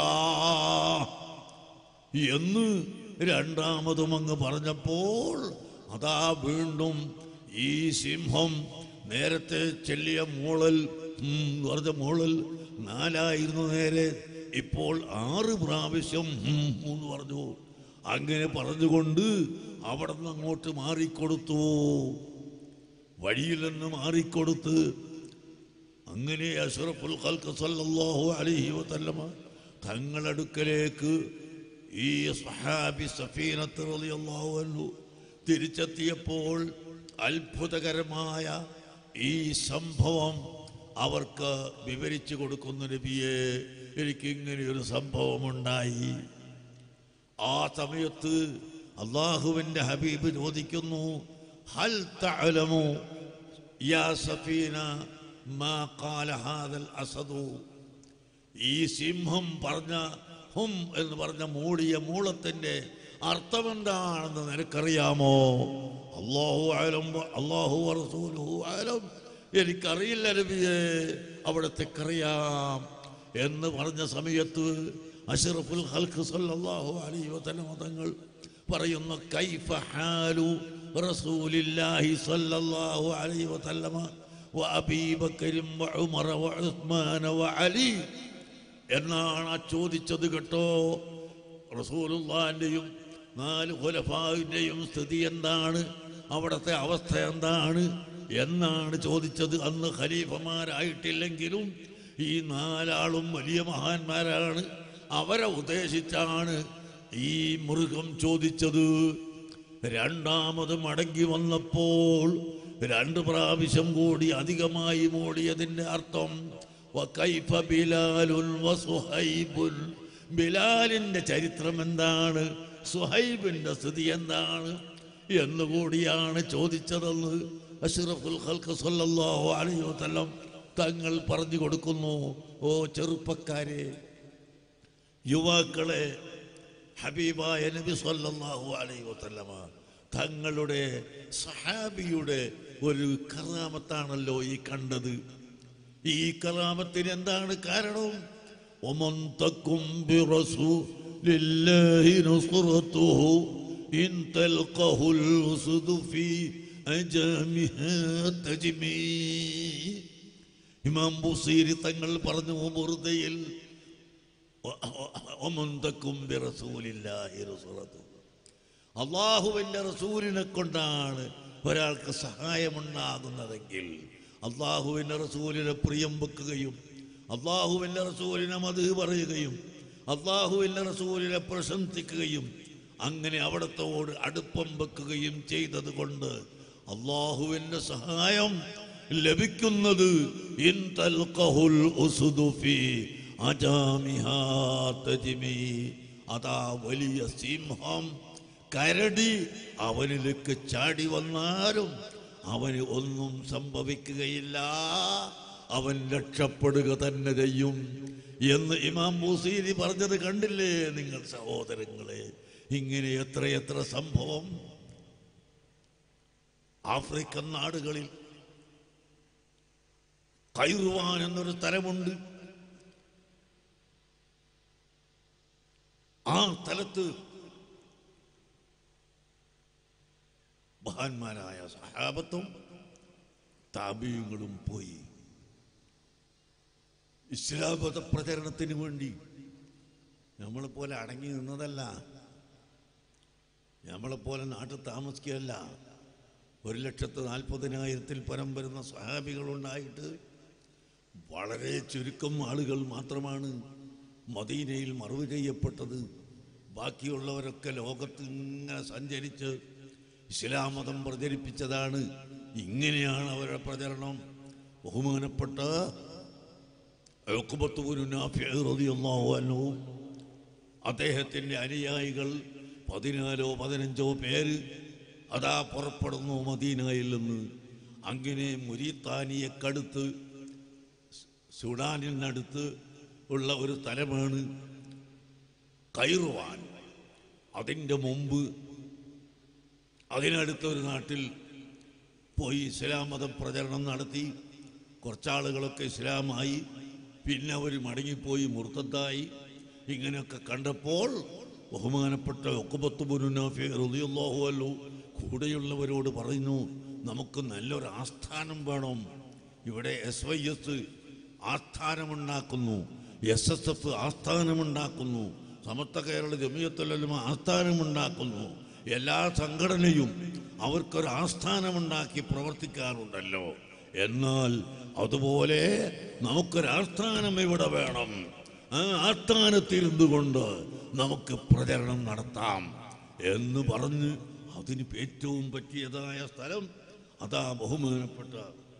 എന്ന് രണ്ടാമതും അങ്ങ് പറഞ്ഞപ്പോൾ അതാ വീണ്ടും ഈ സിംഹം നേരത്തെ ചെല്ലിയ മൂളൽ പറഞ്ഞ മൂളൽ 4 നേരെ, ഇപ്പോൾ 6 പ്രാവശ്യം എന്ന് പറഞ്ഞു. അങ്ങനെ പറഞ്ഞുകൊണ്ട് അവിടെ നിന്ന് അങ്ങോട്ട് മാറിക്കൊടുത്തു, വഴിയിൽ നിന്ന് മാറിക്കൊടുത്ത്. അങ്ങനെ അഷ്റഫുൽ ഖൽഖ് സല്ലല്ലാഹു അലൈഹി വസല്ലമ തങ്ങളടുക്കലേക്ക് ഈ സ്വഹാബി സഫീനത്ത് റളിയല്ലാഹു അൻഹു തിരിച്ചെത്തിയപ്പോൾ അത്ഭുതകരമായ ഈ സംഭവം അവർക്ക് വിവരിച്ചു കൊടുക്കുന്ന നബിയെ, എനിക്കിങ്ങനെയൊരു സംഭവമുണ്ടായി. ആ സമയത്ത് അള്ളാഹുവിൻ്റെ ഹബീബ് ചോദിക്കുന്നു, ഹൽ തഅലമു യാ സഫീന മാ ഖാല ഹാദൽ അസദു, ഈ സിംഹം പറഞ്ഞ ഹും എന്ന് പറഞ്ഞ മൂടിയ മൂളത്തിൻ്റെ അർത്ഥമെന്താണെന്ന് നിനക്കറിയാമോ? അല്ലാഹു അഅലം അല്ലാഹു വറസൂലുഹു അഅലം, എനിക്കറിയില്ല നബിയേ, അവിടത്തേക്കറിയാം എന്ന് പറഞ്ഞ സമയത്ത് അഷ്റഫുൽ ഖൽഖ് സല്ലല്ലാഹു അലൈഹി വസല്ലം തങ്ങൾ പറയുന്നു, കൈഫ ഹാലു റസൂലില്ലാഹി സല്ലല്ലാഹു അലൈഹി വസല്ലമ വഅബീ ബക്കർ വഉമർ വഉസ്മാൻ വഅലി എന്നാണ് ചോദിച്ചത് കേട്ടോ. റസൂലുള്ളാഹിൻ്റെയും 4 ഖുലഫാഇൻ്റെയും സ്ഥിതി എന്താണ്, അവിടുത്തെ അവസ്ഥ എന്താണ് എന്നാണ് ചോദിച്ചത്. അന്ന് ഖലീഫമാരായിട്ടില്ലെങ്കിലും ഈ 4 ആളും വലിയ മഹാന്മാരാണ്, അവരെ ഉദ്ദേശിച്ചാണ് ഈ മൃഗം ചോദിച്ചത്. രണ്ടാമത് മടങ്ങി വന്നപ്പോൾ 2 പ്രാവശ്യം കൂടി അധികമായി മൂടിയതിൻ്റെ അർത്ഥം വകൈഫ ബിലാലുൻ വസുഹൈബുൻ, ബിലാലിൻ്റെ ചരിത്രം എന്താണ്, സുഹൈബിൻ്റെ സ്ഥിതി എന്താണ് എന്നുകൂടിയാണ് ചോദിച്ചതെന്ന് അഷ്റഫുൽ ഖൽഖ് സ്വല്ലല്ലാഹു അലൈഹി വസല്ലം തങ്ങൾ പറഞ്ഞു കൊടുക്കുന്നു. ഓ ചെറുപ്പക്കാരെ, യുവാക്കളെ, ഹബീബായ നബി സ്വല്ലല്ലാഹു അലൈഹി വസല്ലമ തങ്ങളുടെ സഹാബിയുടെ ഒരു കറാമത്താണല്ലോ ഈ കണ്ടത്. ഈ കറാമത്തിന് എന്താണ് കാരണം? ഒമൻ തകും ബിറസൂലില്ലാഹി നുസ്റതുഹു ഇൻ തൽഖഹുൽ ഉസ്ദു ഫീ അജമിഹാ തജ്മീ. ഇമാം ബുസീരി തങ്ങൾ പറഞ്ഞു ബുർദയിൽ, ഒമൻ തകും ബിറസൂലില്ലാഹി നുസ്റതുഹു, അള്ളാഹുവിൻ്റെ റസൂലിനെ കൊണ്ടാണ് ഒരാൾക്ക് സഹായമുണ്ടാകുന്നതെങ്കിൽ അള്ളാഹുവിൻ്റെ റസൂലിനെ പ്രിയം വെക്കുകയും അള്ളാഹുവിൻ്റെ റസൂലിനെ മദ്ഹ് പറയുകയും അള്ളാഹുവിൻ്റെ റസൂലിനെ പ്രശംസിക്കുകയും അങ്ങനെ അവിടത്തോട് അടുപ്പം വെക്കുകയും ചെയ്തത് കൊണ്ട് അള്ളാഹുവിൻ്റെ സഹായം ലഭിക്കുന്നത് ഇൻ തൽഖഹുൽ ഉസ്ദു ഫീ അജാമിഹാ തജ്മീ. അതാ വലിയ സിംഹം, കരടി അവനിലേക്ക് ചാടി വന്നാലും അവന് ഒന്നും സംഭവിക്കുകയില്ല, അവൻ രക്ഷപ്പെടുക തന്നെ ചെയ്യും എന്ന് ഇമാം ബുസീരി പറഞ്ഞത് കണ്ടില്ലേ നിങ്ങൾ സഹോദരങ്ങളെ? ഇങ്ങനെ എത്രയെത്ര സംഭവം ആഫ്രിക്കൻ നാടുകളിൽ. കൈറുവാൻ എന്നൊരു സ്ഥലമുണ്ട്. ആ സ്ഥലത്ത് മഹാന്മാരായ സഹാബത്തും താബീങ്ങളും പോയി. ഇസ്ലാം മത പ്രചരണത്തിന് വേണ്ടി നമ്മളെപ്പോലെ അടങ്ങി നിന്നതല്ല, നമ്മളെപ്പോലെ നാട്ടിൽ താമസിക്കുകയല്ല. 1,40,000-ൽ പരം വരുന്ന സഹാബികളുണ്ടായിട്ട് വളരെ ചുരുക്കം ആളുകൾ മാത്രമാണ് മദീനയിൽ മറവ് ചെയ്യപ്പെട്ടത്. ബാക്കിയുള്ളവരൊക്കെ ലോകത്ത് ഇങ്ങനെ സഞ്ചരിച്ച് ഇസ്ലാം മതം പ്രചരിപ്പിച്ചതാണ്. ഇങ്ങനെയാണ് അവരുടെ പ്രചരണം. ബഹുമാനപ്പെട്ട ഉഖ്ബത്ത് ഇബ്നു നാഫിഅ റളിയല്ലാഹു അൻഹു അദ്ദേഹത്തിൻ്റെ അനുയായികൾ 14-15 പേര് അതാ പുറപ്പെടുന്നു മദീനയിൽ നിന്ന്. അങ്ങനെ മുരീത്താനിയക്കടുത്ത് സുഡാനിനടുത്ത് ഉള്ള ഒരു സ്ഥലമാണ് കൈറുവാൻ. അതിൻ്റെ മുമ്പ് അതിനടുത്തൊരു നാട്ടിൽ പോയി ഇസ്ലാം മത പ്രചരണം നടത്തി. കുറച്ചാളുകളൊക്കെ ഇസ്ലാമായി, പിന്നെ അവർ മടങ്ങിപ്പോയി മുർത്തദ്ദായി. ഇങ്ങനെയൊക്കെ കണ്ടപ്പോൾ ബഹുമാനപ്പെട്ട ഉഖ്ബത്ത് ഇബ്നു നാഫിഅ റളിയല്ലാഹു അൻഹു കൂടെയുള്ളവരോട് പറയുന്നു, നമുക്ക് നല്ലൊരു ആസ്ഥാനം വേണം. ഇവിടെ SYS ആസ്ഥാനമുണ്ടാക്കുന്നു, SSF ആസ്ഥാനമുണ്ടാക്കുന്നു, സമസ്ത കേരള ജമിയത്തുൽ ഉലമ ആസ്ഥാനമുണ്ടാക്കുന്നു. എല്ലാ സംഘടനയും അവർക്കൊരു ആസ്ഥാനമുണ്ടാക്കി പ്രവർത്തിക്കാറുണ്ടല്ലോ. എന്നാൽ അതുപോലെ നമുക്കൊരാസ്ഥാനം ഇവിടെ വേണം. ആ ആസ്ഥാനത്തിരുന്നു കൊണ്ട് നമുക്ക് പ്രചരണം നടത്താം എന്ന് പറഞ്ഞ് അതിന് ഏറ്റവും പറ്റിയതായ സ്ഥലം അതാ ബഹുമാനപ്പെട്ട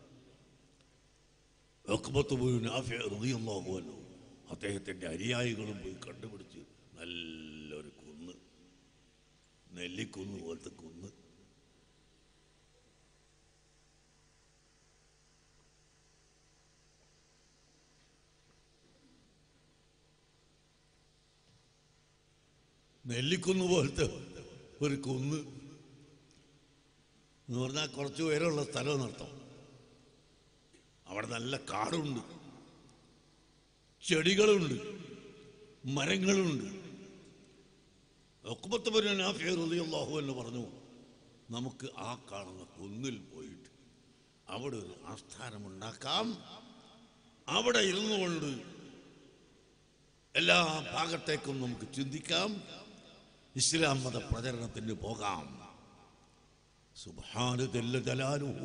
ഉഖ്ബത്ത് ഇബ്നു നാഫിഅ റളിയല്ലാഹു അൻഹു അദ്ദേഹത്തിൻ്റെ അനുയായികളും പോയി കണ്ടുപിടിച്ച് നല്ലൊരു കുന്ന്, നെല്ലിക്കുന്ന് പോലത്തെ കുന്ന്. നെല്ലിക്കുന്ന് പോലത്തെ ഒരു കുന്ന് എന്ന് പറഞ്ഞാൽ കുറച്ച് പേരുള്ള സ്ഥലം നടത്തും. അവിടെ നല്ല കാടുണ്ട്, ചെടികളുണ്ട്, മരങ്ങളുണ്ട്. ഉഖ്ബത്ത് ഇബ്നു നാഫിഅ റളിയല്ലാഹു അൻഹു പറഞ്ഞു, നമുക്ക് ആ കാണുന്ന കുന്നിൽ പോയിട്ട് അവിടെ ഒരു ആസ്ഥാനമുണ്ടാക്കാം. അവിടെ ഇരുന്നു കൊണ്ട് എല്ലാ ഭാഗത്തേക്കും നമുക്ക് ചിന്തിക്കാം, ഇസ്ലാം മത പ്രചരണത്തിന് പോകാം. സുബ്ഹാന ജല്ല ജലാലുഹു.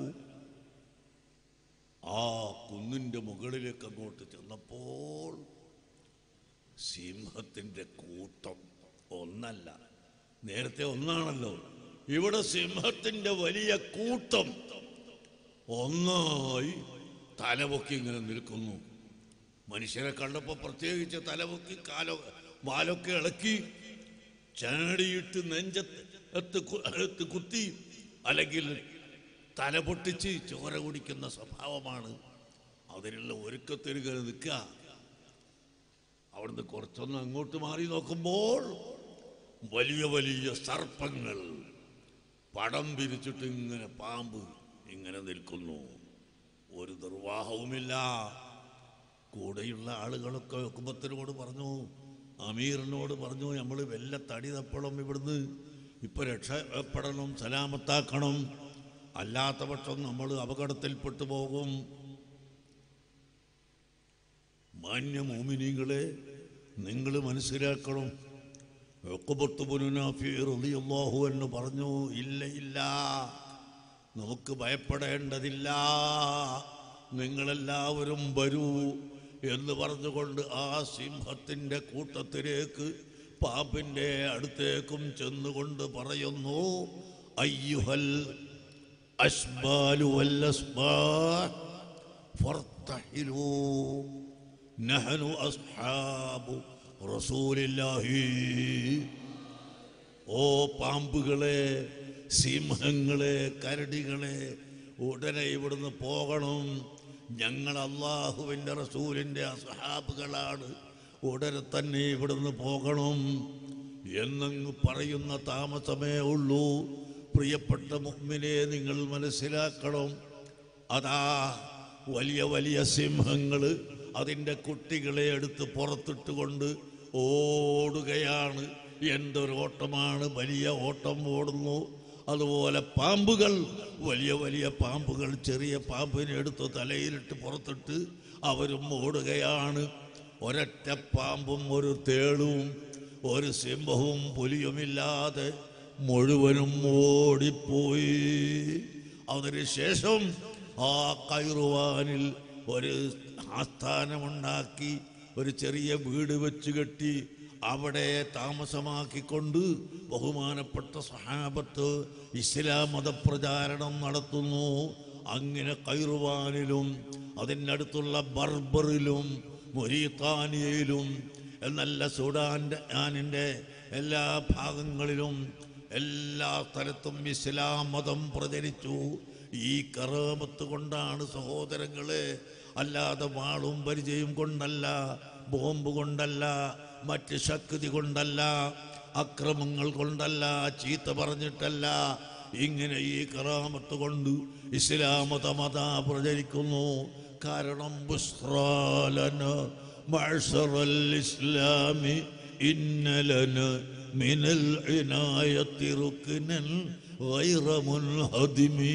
ആ കുന്നിൻ്റെ മുകളിലേക്ക് അങ്ങോട്ട് ചെന്നപ്പോൾ സിംഹത്തിൻ്റെ കൂട്ടം ഒന്നല്ല, നേരത്തെ ഒന്നാണല്ലോ, ഇവിടെ സിംഹത്തിന്റെ വലിയ കൂട്ടം ഒന്നായി തലപൊക്കി ഇങ്ങനെ നിൽക്കുന്നു. മനുഷ്യരെ കണ്ടപ്പോ പ്രത്യേകിച്ച് തലപൊക്കി വാലൊക്കെ ഇളക്കി ചാടിയിട്ട് നെഞ്ചത്ത് കുത്തി അല്ലെങ്കിൽ തല പൊട്ടിച്ച് ചോര കുടിക്കുന്ന സ്വഭാവമാണ്. അതിനുള്ള ഒരുക്കത്തിന് കയറി നിൽക്കുക. അവിടുന്ന് കുറച്ചൊന്ന് അങ്ങോട്ട് മാറി നോക്കുമ്പോൾ വലിയ വലിയ സർപ്പങ്ങൾ പടം പിരിച്ചിട്ട് ഇങ്ങനെ പാമ്പ് ഇങ്ങനെ നിൽക്കുന്നു. ഒരു നിർവാഹവുമില്ല. കൂടെയുള്ള ആളുകളൊക്കെ ഹുക്കുമത്തിനോട് പറഞ്ഞു, അമീറിനോട് പറഞ്ഞു, നമ്മൾ വല്ല തടി തപ്പണം, ഇവിടുന്ന് ഇപ്പൊ രക്ഷപ്പെടണം, സലാമത്താക്കണം, അല്ലാത്ത പക്ഷം നമ്മൾ അപകടത്തിൽപ്പെട്ടു പോകും. മാന്യ മോമിനീങ്ങളെ, നിങ്ങൾ മനസ്സിലാക്കണം. ഉഖബത്ത് ഇബ്നു നാഫി റളിയല്ലാഹു അൻഹു പറഞ്ഞു, ഇല്ല ഇല്ല, നമുക്ക് ഭയപ്പെടേണ്ടതില്ല, നിങ്ങളെല്ലാവരും വരൂ എന്ന് പറഞ്ഞുകൊണ്ട് ആ സിംഹത്തിൻ്റെ കൂട്ടത്തിലേക്ക് പാമ്പിൻ്റെ അടുത്തേക്കും ചെന്നുകൊണ്ട് പറയുന്നു, അയ്യുഹൽ അസ്ബാലു വൽ അസ്ബാഹ് ഫർതഹിലൂ നഹ്നു അസ്ഹാബു റസൂലില്ലാഹി. ഓ പാമ്പുകളെ, സിംഹങ്ങളെ, കരടികളെ, ഉടനെ ഇവിടുന്ന് പോകണം, ഞങ്ങൾ അല്ലാഹുവിൻ്റെ റസൂലിൻ്റെ അസ്ഹാബുകളാണ്, ഉടനെ തന്നെ ഇവിടുന്ന് പോകണം എന്നങ്ങ് പറയുന്ന താമസമേ ഉള്ളൂ. പ്രിയപ്പെട്ട മുഅ്മിനെ, നിങ്ങൾ മനസ്സിലാക്കണം, അതാ വലിയ വലിയ സിംഹങ്ങൾ അതിൻ്റെ കുട്ടികളെ എടുത്ത് പുറത്തിട്ടുകൊണ്ട് ഓടുകയാണ്. എന്തൊരു ഓട്ടമാണ്! വലിയ ഓട്ടം ഓടുന്നു. അതുപോലെ പാമ്പുകൾ, വലിയ വലിയ പാമ്പുകൾ ചെറിയ പാമ്പിനെ എടുത്ത് തലയിലിട്ട് പുറത്തിട്ട് അവരും ഓടുകയാണ്. ഒരൊറ്റ പാമ്പും ഒരു തേളും ഒരു സിംഹവും പുലിയുമില്ലാതെ മുഴുവനും ഓടിപ്പോയി. അതിനുശേഷം ആ കൈറുവാനിൽ ഒരു ആസ്ഥാനമുണ്ടാക്കി, ഒരു ചെറിയ വീട് വെച്ച് കെട്ടി അവിടെ താമസമാക്കിക്കൊണ്ട് ബഹുമാനപ്പെട്ട സഹാബത്ത് ഇസ്ലാം മതപ്രചാരണം നടത്തുന്നു. അങ്ങനെ കൈറുവാനിലും അതിനടുത്തുള്ള ബർബറിലും മൊരീത്താനിയയിലും എന്നല്ല സുഡാനിൻ്റെ എല്ലാ ഭാഗങ്ങളിലും എല്ലാ സ്ഥലത്തും ഇസ്ലാം മതം പ്രചരിച്ചു. ഈ കറാമത്ത് കൊണ്ടാണ് സഹോദരങ്ങളെ, അല്ലാതെ വാളും പരിചയം കൊണ്ടല്ല, ബോംബ് കൊണ്ടല്ല, മറ്റ് ശക്തി കൊണ്ടല്ല, അക്രമങ്ങൾ കൊണ്ടല്ല, ചീത്ത പറഞ്ഞിട്ടല്ല. ഇങ്ങനെ ഈ കറാമത്ത് കൊണ്ട് ഇസ്ലാം മത പ്രചരിക്കുന്നു. കാരണം ബുസ്റാലന മഅ്ശറൽ ഇസ്ലാമി ഇന്നലന മിനൽ ഇനായത്തി റുക്നൻ ഗൈറ മുൻഹദിമി.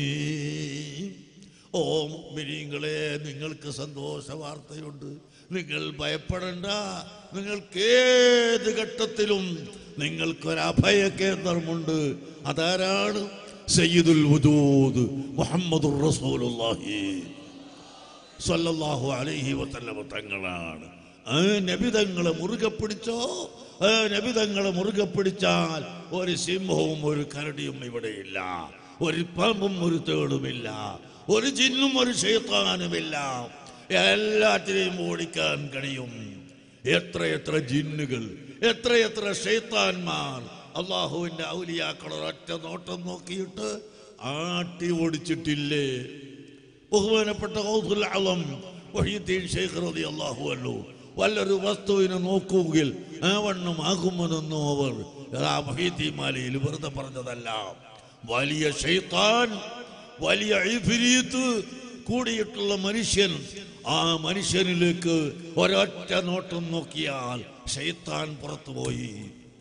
ഓ മുഅ്മിനീങ്ങളെ, നിങ്ങൾക്ക് സന്തോഷ വാർത്തയുണ്ട്, നിങ്ങൾ ഭയപ്പെടേണ്ട. നിങ്ങൾക്ക് ഏത് ഘട്ടത്തിലും നിങ്ങൾക്കൊരഭയ കേന്ദ്രമുണ്ട്. അതാരാണ്? സയ്യിദുൽ വജൂദ് മുഹമ്മദുർ റസൂലുള്ളാഹി സ്വല്ലല്ലാഹു അലൈഹി വസല്ലം തങ്ങളാണ്. ആ നബിതങ്ങളെ മുറുകെ പിടിച്ചോ. ആ നബിതങ്ങളെ മുറുകെ പിടിച്ചാൽ ഒരു സിംഹവും ഒരു കരടിയും ഇവിടെയില്ല, ഒരു പാമ്പും ഒരു തേളുമില്ല, ഒരു ജിന്നും ഒരു ശൈത്താനുമില്ല. എല്ലാറ്റിനെയും ഓടിക്കാൻ കഴിയും. എത്രയെത്ര ജിന്നുകൾ, എത്രയെത്ര ശൈത്താന്മാർ അള്ളാഹുവിൻ്റെ ഔലിയാക്കൾ ഒറ്റ നോട്ടം നോക്കിയിട്ട് ആട്ടി ഓടിച്ചിട്ടില്ലേ? ബഹുമാനപ്പെട്ട ഗൗസുൽ ആലം വഹീദ്ദീൻ ശൈഖ് റളിയല്ലാഹു അൻഹു വല്ലൊരു വസ്തുവിനെ നോക്കുമെങ്കിൽ ആ വണ്ണം ആകുമെന്നൊന്നും അവർ ആ വഹീദ്ദീൻ മാലയിൽ വെറുതെ പറഞ്ഞതല്ല. വലിയ ശൈത്താൻ, വലിയ ഇഫ്രീത്ത് കൂടിയിട്ടുള്ള മനുഷ്യൻ, ആ മനുഷ്യനിലേക്ക് ഒരൊറ്റ നോട്ടം നോക്കിയാൽ ശൈത്താൻ പുറത്തുപോയി.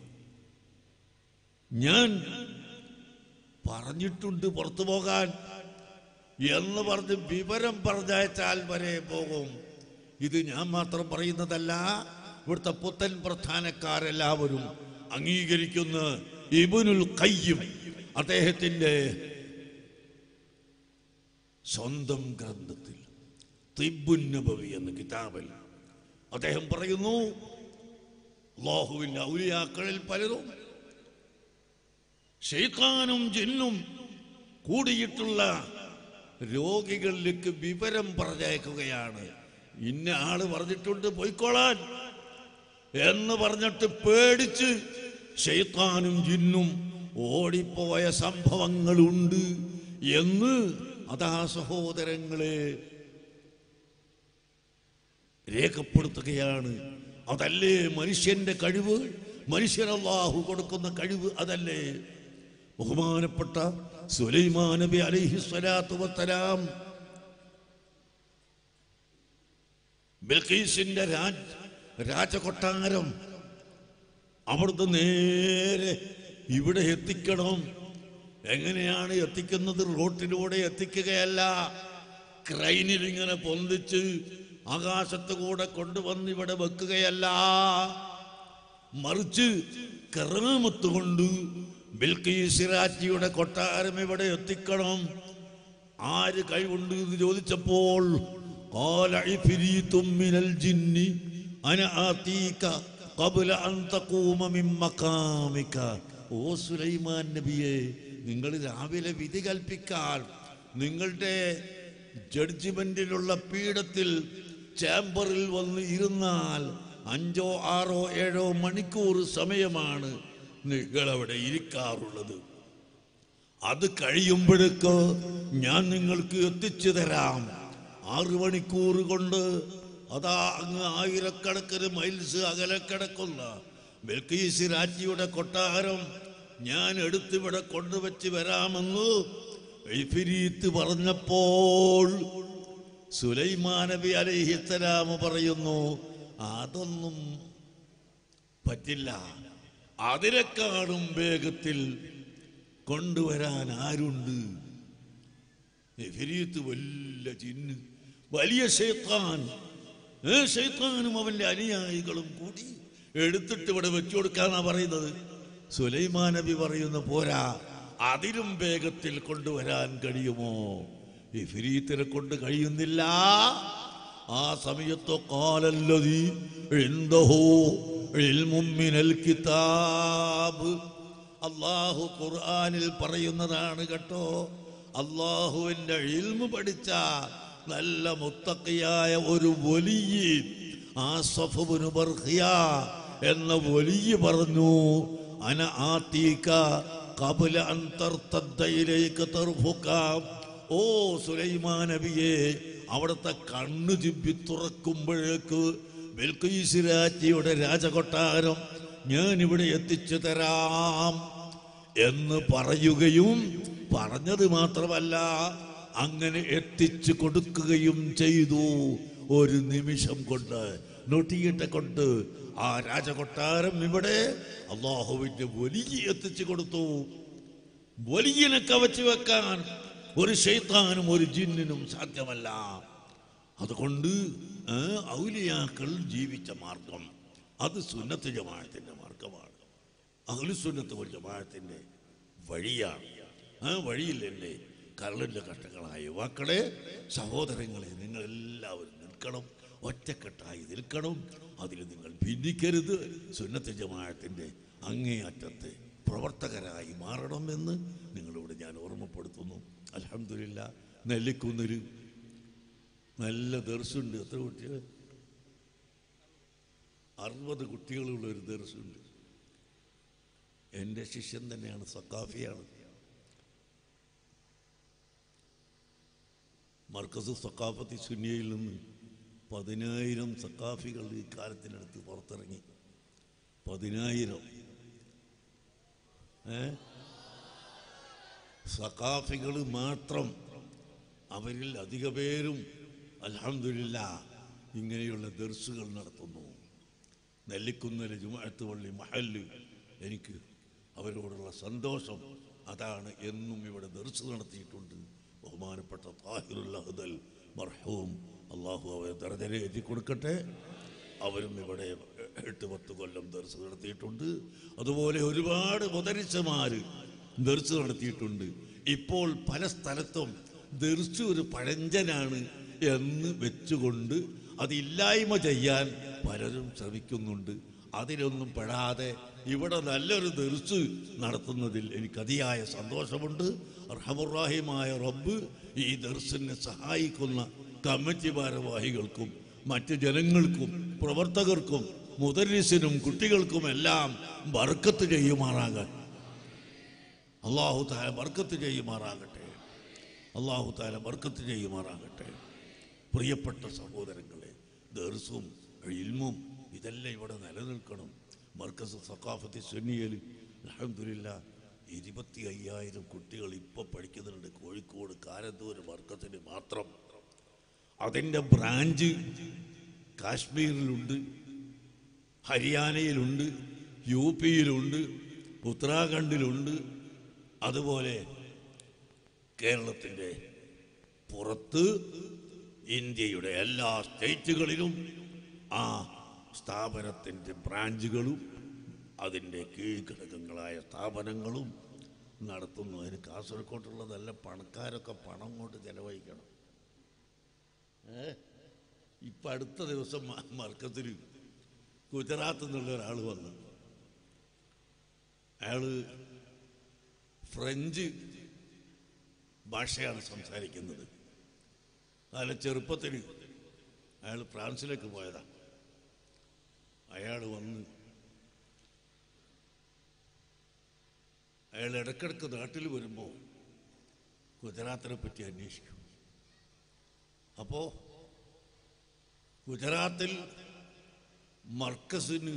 ഞാൻ പറഞ്ഞിട്ടുണ്ട് പുറത്തു പോകാൻ എന്ന് പറഞ്ഞ് വിവരം പറഞ്ഞയച്ചാൽ വരെ പോകും. ഇത് ഞാൻ മാത്രം പറയുന്നതല്ല, ഇവിടുത്തെ പുത്തൻ പ്രധാനക്കാരെല്ലാവരും അംഗീകരിക്കുന്ന ഇബ്നുൽ ഖയ്യിം അദ്ദേഹത്തിൻ്റെ സ്വന്തം ഗ്രന്ഥത്തിൽ തിബ്ബുൻ നബവി എന്ന കിതാബിൽ അദ്ദേഹം പറയുന്നു, അല്ലാഹുവിൻ്റെ ഔലിയാക്കളിൽ പലരും ശൈത്താനും ജിന്നും കൂടിയിട്ടുള്ള രോഗികളിലേക്ക് വിവരം പറഞ്ഞയക്കുകയാണ്. ഇന്ന ആള് പറഞ്ഞിട്ടുണ്ട് പോയിക്കോളാൻ എന്ന് പറഞ്ഞിട്ട് പേടിച്ച് ശൈത്താനും ജിന്നും ഓടിപ്പോയ സംഭവങ്ങളുണ്ട് എന്ന് അതാ സഹോദരങ്ങളെ രേഖപ്പെടുത്തുകയാണ്. അതല്ലേ മനുഷ്യന്റെ കഴിവ്, മനുഷ്യൻ അല്ലാഹു കൊടുക്കുന്ന കഴിവ് അതല്ലേ? ബഹുമാനപ്പെട്ട സുലൈമാൻ നബി അലൈഹിസ്സലാത്തു വസ്സലാം ബിൽഖീസിന്റെ രാജകൊട്ടാരം അവിടുന്ന് നേരെ ഇവിടെ എത്തിക്കണം. എങ്ങനെയാണ് എത്തിക്കുന്നത്? റോട്ടിലൂടെ എത്തിക്കുകയല്ല, ക്രൈനിൽ ഇങ്ങനെ പൊന്തിച്ച് ആകാശത്ത് കൂടെ കൊണ്ടുവന്ന് ഇവിടെ വെക്കുകയല്ല, മറിച്ച് കറാമത്ത് കൊണ്ട് ബിൽഖീസ് രാജ്ഞിയുടെ കൊട്ടാരം ഇവിടെ എത്തിക്കണം. ആര് കഴിവുണ്ട് എന്ന് ചോദിച്ചപ്പോൾ ഖാല ഇഫ്രീത്തും മിനൽ ജിന്നി അന ആതീക ഖബ്ല അൻ തഖൂമ മിൻ മഖാമിക. ഓ സുലൈമാൻ നബിയെ, നിങ്ങൾ രാവിലെ വിധി കൽപ്പിക്കാൻ നിങ്ങളുടെ ജഡ്ജിമെന്റിലുള്ള പീഠത്തിൽ ചേംബറിൽ വന്ന് ഇരുന്നാൽ 5 6 7 മണിക്കൂർ സമയമാണ് നിങ്ങളവിടെ ഇരിക്കാറുള്ളത്. അത് കഴിയുമ്പോഴേക്ക് ഞാൻ നിങ്ങൾക്ക് എത്തിച്ചു തരാം. 6 മണിക്കൂർ കൊണ്ട് അതാ അങ്ങ് ആയിരക്കണക്കിന് മൈൽസ് അകലെ കിടക്കുന്ന ബിൽഖീസ് രാജ്ഞിയുടെ കൊട്ടാരം ഞാൻ എടുത്തിവിടെ കൊണ്ടുവച്ച് വരാമെന്ന് ഇഫ്രീത്ത് പറഞ്ഞപ്പോൾ സുലൈമാൻ നബി അലൈഹിസ്സലാം പറയുന്നു, അതൊന്നും പറ്റില്ല, അതിനെക്കാളും വേഗത്തിൽ കൊണ്ടുവരാൻ ആരുണ്ട്? ഇഫ്രീത്ത് വലിയ ജിന്ന്, വലിയ ശൈത്താൻ, ശൈത്താനും അവന്റെ അനുയായികളും കൂടി എടുത്തിട്ട് ഇവിടെ വെച്ചു കൊടുക്കാന്നാ പറയുന്നത്. സുലൈമാൻ നബി പറയുന്ന പോരാ, അതിലും വേഗത്തിൽ കൊണ്ടുവരാൻ കഴിയുമോ? ഇഫ്രീത്തിനെ കൊണ്ട് കഴിയുന്നില്ല. ആ സമയത്ത് ഖാലല്ലദീ ഇൻദഹു ഇൽമും മിനൽ കിതാബ്, അല്ലാഹു ഖുർആനിൽ പറയുന്നതാണ് കേട്ടോ. അല്ലാഹുവിന്റെ ഇൽമു പഠിച്ച നല്ല മുത്തഖിയായ ഒരു വലിയ ആസഫ് ഇബ്നു ബർഖിയ എന്ന വലിയ പറഞ്ഞു, അന ആതീക ഖബ്ല അൻ തർതദ്ദ ഇലൈക തർഫുക. ഓ സുലൈമാൻ നബിയെ, അവിടുത്തെ കണ്ണു ചിമ്പി തുറക്കുമ്പോഴേക്ക് ബിൽഖീസ് രാജ്ഞിയുടെ രാജകൊട്ടാരം ഞാൻ ഇവിടെ എത്തിച്ചു തരാം എന്ന് പറയുകയും പറഞ്ഞത് മാത്രമല്ല, അങ്ങനെ എത്തിച്ചു കൊടുക്കുകയും ചെയ്തു. ഒരു നിമിഷം കൊണ്ട്, നൊട്ടിയിട്ട കൊണ്ട് ആ രാജകൊട്ടാരം ഇവിടെ അല്ലാഹുവിന്റെ വലിയ എത്തിച്ചു കൊടുത്തു. വലിയനെ കവച്ചു വെക്കാൻ ഒരു ശൈത്താനും ഒരു ജിന്നിനും സാധ്യമല്ല. അതുകൊണ്ട് ഔലിയാക്കൾ ജീവിച്ച മാർഗം അത് സുന്നത്ത് ജമാഅത്തിന്റെ മാർഗമാണ്, അഹ്ലുസുന്നത്ത് വൽ ജമാഅത്തിന്റെ വഴിയാണ്. ആ വഴിയിൽ എൻ്റെ കരളിൻ്റെ കഷ്ടങ്ങളായ യുവാക്കളെ, സഹോദരങ്ങളെ, നിങ്ങളെല്ലാവരും നിൽക്കണം, ഒറ്റക്കെട്ടായി നിൽക്കണം. അതിൽ നിങ്ങൾ ഭിന്നിക്കരുത്. സുന്നത്ത് ജമാഅത്തിന്റെ അങ്ങേയറ്റത്തെ പ്രവർത്തകരായി മാറണമെന്ന് നിങ്ങളോട് ഞാൻ ഓർമ്മപ്പെടുത്തുന്നു. അൽഹംദുലില്ലാ, നെല്ലിക്കുന്നൊരു നല്ല ദർസുണ്ട്. എത്ര കുട്ടികൾ? 60 കുട്ടികളുള്ള ഒരു ദർസുണ്ട്. എൻ്റെ ശിഷ്യൻ തന്നെയാണ്, സഖാഫിയാണ്. മർക്കസ് സഖാഫത്തി സുന്നിയയിൽ നിന്ന് 10,000 സഖാഫികൾ ഈ കാലത്തിനടുത്ത് പുറത്തിറങ്ങി. 10,000 സഖാഫികൾ മാത്രം. അവരിൽ അധിക പേരും അൽഹംദുലില്ലാ ഇങ്ങനെയുള്ള ദർസുകൾ നടത്തുന്നു. നെല്ലിക്കുന്നേൽ ജുമുഅത്ത് പള്ളി മഹല്ല്, എനിക്ക് അവരോടുള്ള സന്തോഷം അതാണ്. എന്നും ഇവിടെ ദർസ് നടത്തിയിട്ടുണ്ട്. ബഹുമാനപ്പെട്ട താഹിറുൽ അഹ്ദൽ മർഹൂം, അള്ളാഹു അവരെ ദർജയിൽ എത്തി കൊടുക്കട്ടെ. അവരും ഇവിടെ 8-10 കൊല്ലം ദർസ് നടത്തിയിട്ടുണ്ട്. അതുപോലെ ഒരുപാട് മുദരിസമാര് ദർസ് നടത്തിയിട്ടുണ്ട്. ഇപ്പോൾ പല സ്ഥലത്തും ദർസ് ഒരു പഴഞ്ചനാണ് എന്ന് വെച്ചുകൊണ്ട് അതില്ലായ്മ ചെയ്യാൻ പലരും ശ്രമിക്കുന്നുണ്ട്. അതിലൊന്നും പെടാതെ ഇവിടെ നല്ലൊരു ദർസ് നടത്തുന്നതിൽ എനിക്ക് അതിയായ സന്തോഷമുണ്ട്. റഹ്മാനുർ റബ്ബ് ഈ ദർസിനെ സഹായിക്കുന്ന കമ്മിറ്റി ഭാരവാഹികൾക്കും മറ്റ് ജനങ്ങൾക്കും പ്രവർത്തകർക്കും മുദരിസിനും കുട്ടികൾക്കുമെല്ലാം ബർക്കത്ത് ചെയ്യുമാറാകട്ടെ. അല്ലാഹു തആല ബർക്കത്ത് ചെയ്യുമാറാകട്ടെ. അല്ലാഹു തആല ബർക്കത്ത് ചെയ്യുമാറാകട്ടെ. പ്രിയപ്പെട്ട സഹോദരങ്ങളെ, ദർസും ഇൽമും ഇതെല്ലാം ഇവിടെ നിലനിൽക്കണം. മർക്കസ് സഖാഫത്തി സുന്നിയയിൽ അൽഹംദുലില്ലാഹ് 25,000 കുട്ടികൾ ഇപ്പോൾ പഠിക്കുന്നുണ്ട്. കോഴിക്കോട് കാരന്തൂർ മർക്കസിന് മാത്രം. അതിൻ്റെ ബ്രാഞ്ച് കാശ്മീരിലുണ്ട്, ഹരിയാനയിലുണ്ട്, യുപിയിലുണ്ട്, ഉത്തരാഖണ്ഡിലുണ്ട്, അതുപോലെ കേരളത്തിൻ്റെ പുറത്ത് ഇന്ത്യയുടെ എല്ലാ സ്റ്റേറ്റുകളിലും ആ സ്ഥാപനത്തിൻ്റെ ബ്രാഞ്ചുകളും അതിൻ്റെ കീഴ്ഘടകങ്ങളായ സ്ഥാപനങ്ങളും നടത്തുന്നു. അതിന് കാസർഗോട്ടുള്ള നല്ല പണക്കാരൊക്കെ പണം കൊണ്ട് ചെലവഴിക്കണം. ഇപ്പം അടുത്ത ദിവസം മർക്കത്തിൽ ഗുജറാത്തിൽ നിന്നുള്ള ഒരാൾ വന്നു. അയാൾ ഫ്രഞ്ച് ഭാഷയാണ് സംസാരിക്കുന്നത്. നല്ല ചെറുപ്പത്തിൽ അയാൾ ഫ്രാൻസിലേക്ക് പോയതാണ്. അയാൾ വന്ന് അയാൾ ഇടയ്ക്കിടയ്ക്ക് നാട്ടിൽ വരുമ്പോൾ ഗുജറാത്തിനെ പറ്റി അന്വേഷിക്കും. അപ്പോൾ ഗുജറാത്തിൽ മർക്കസിന്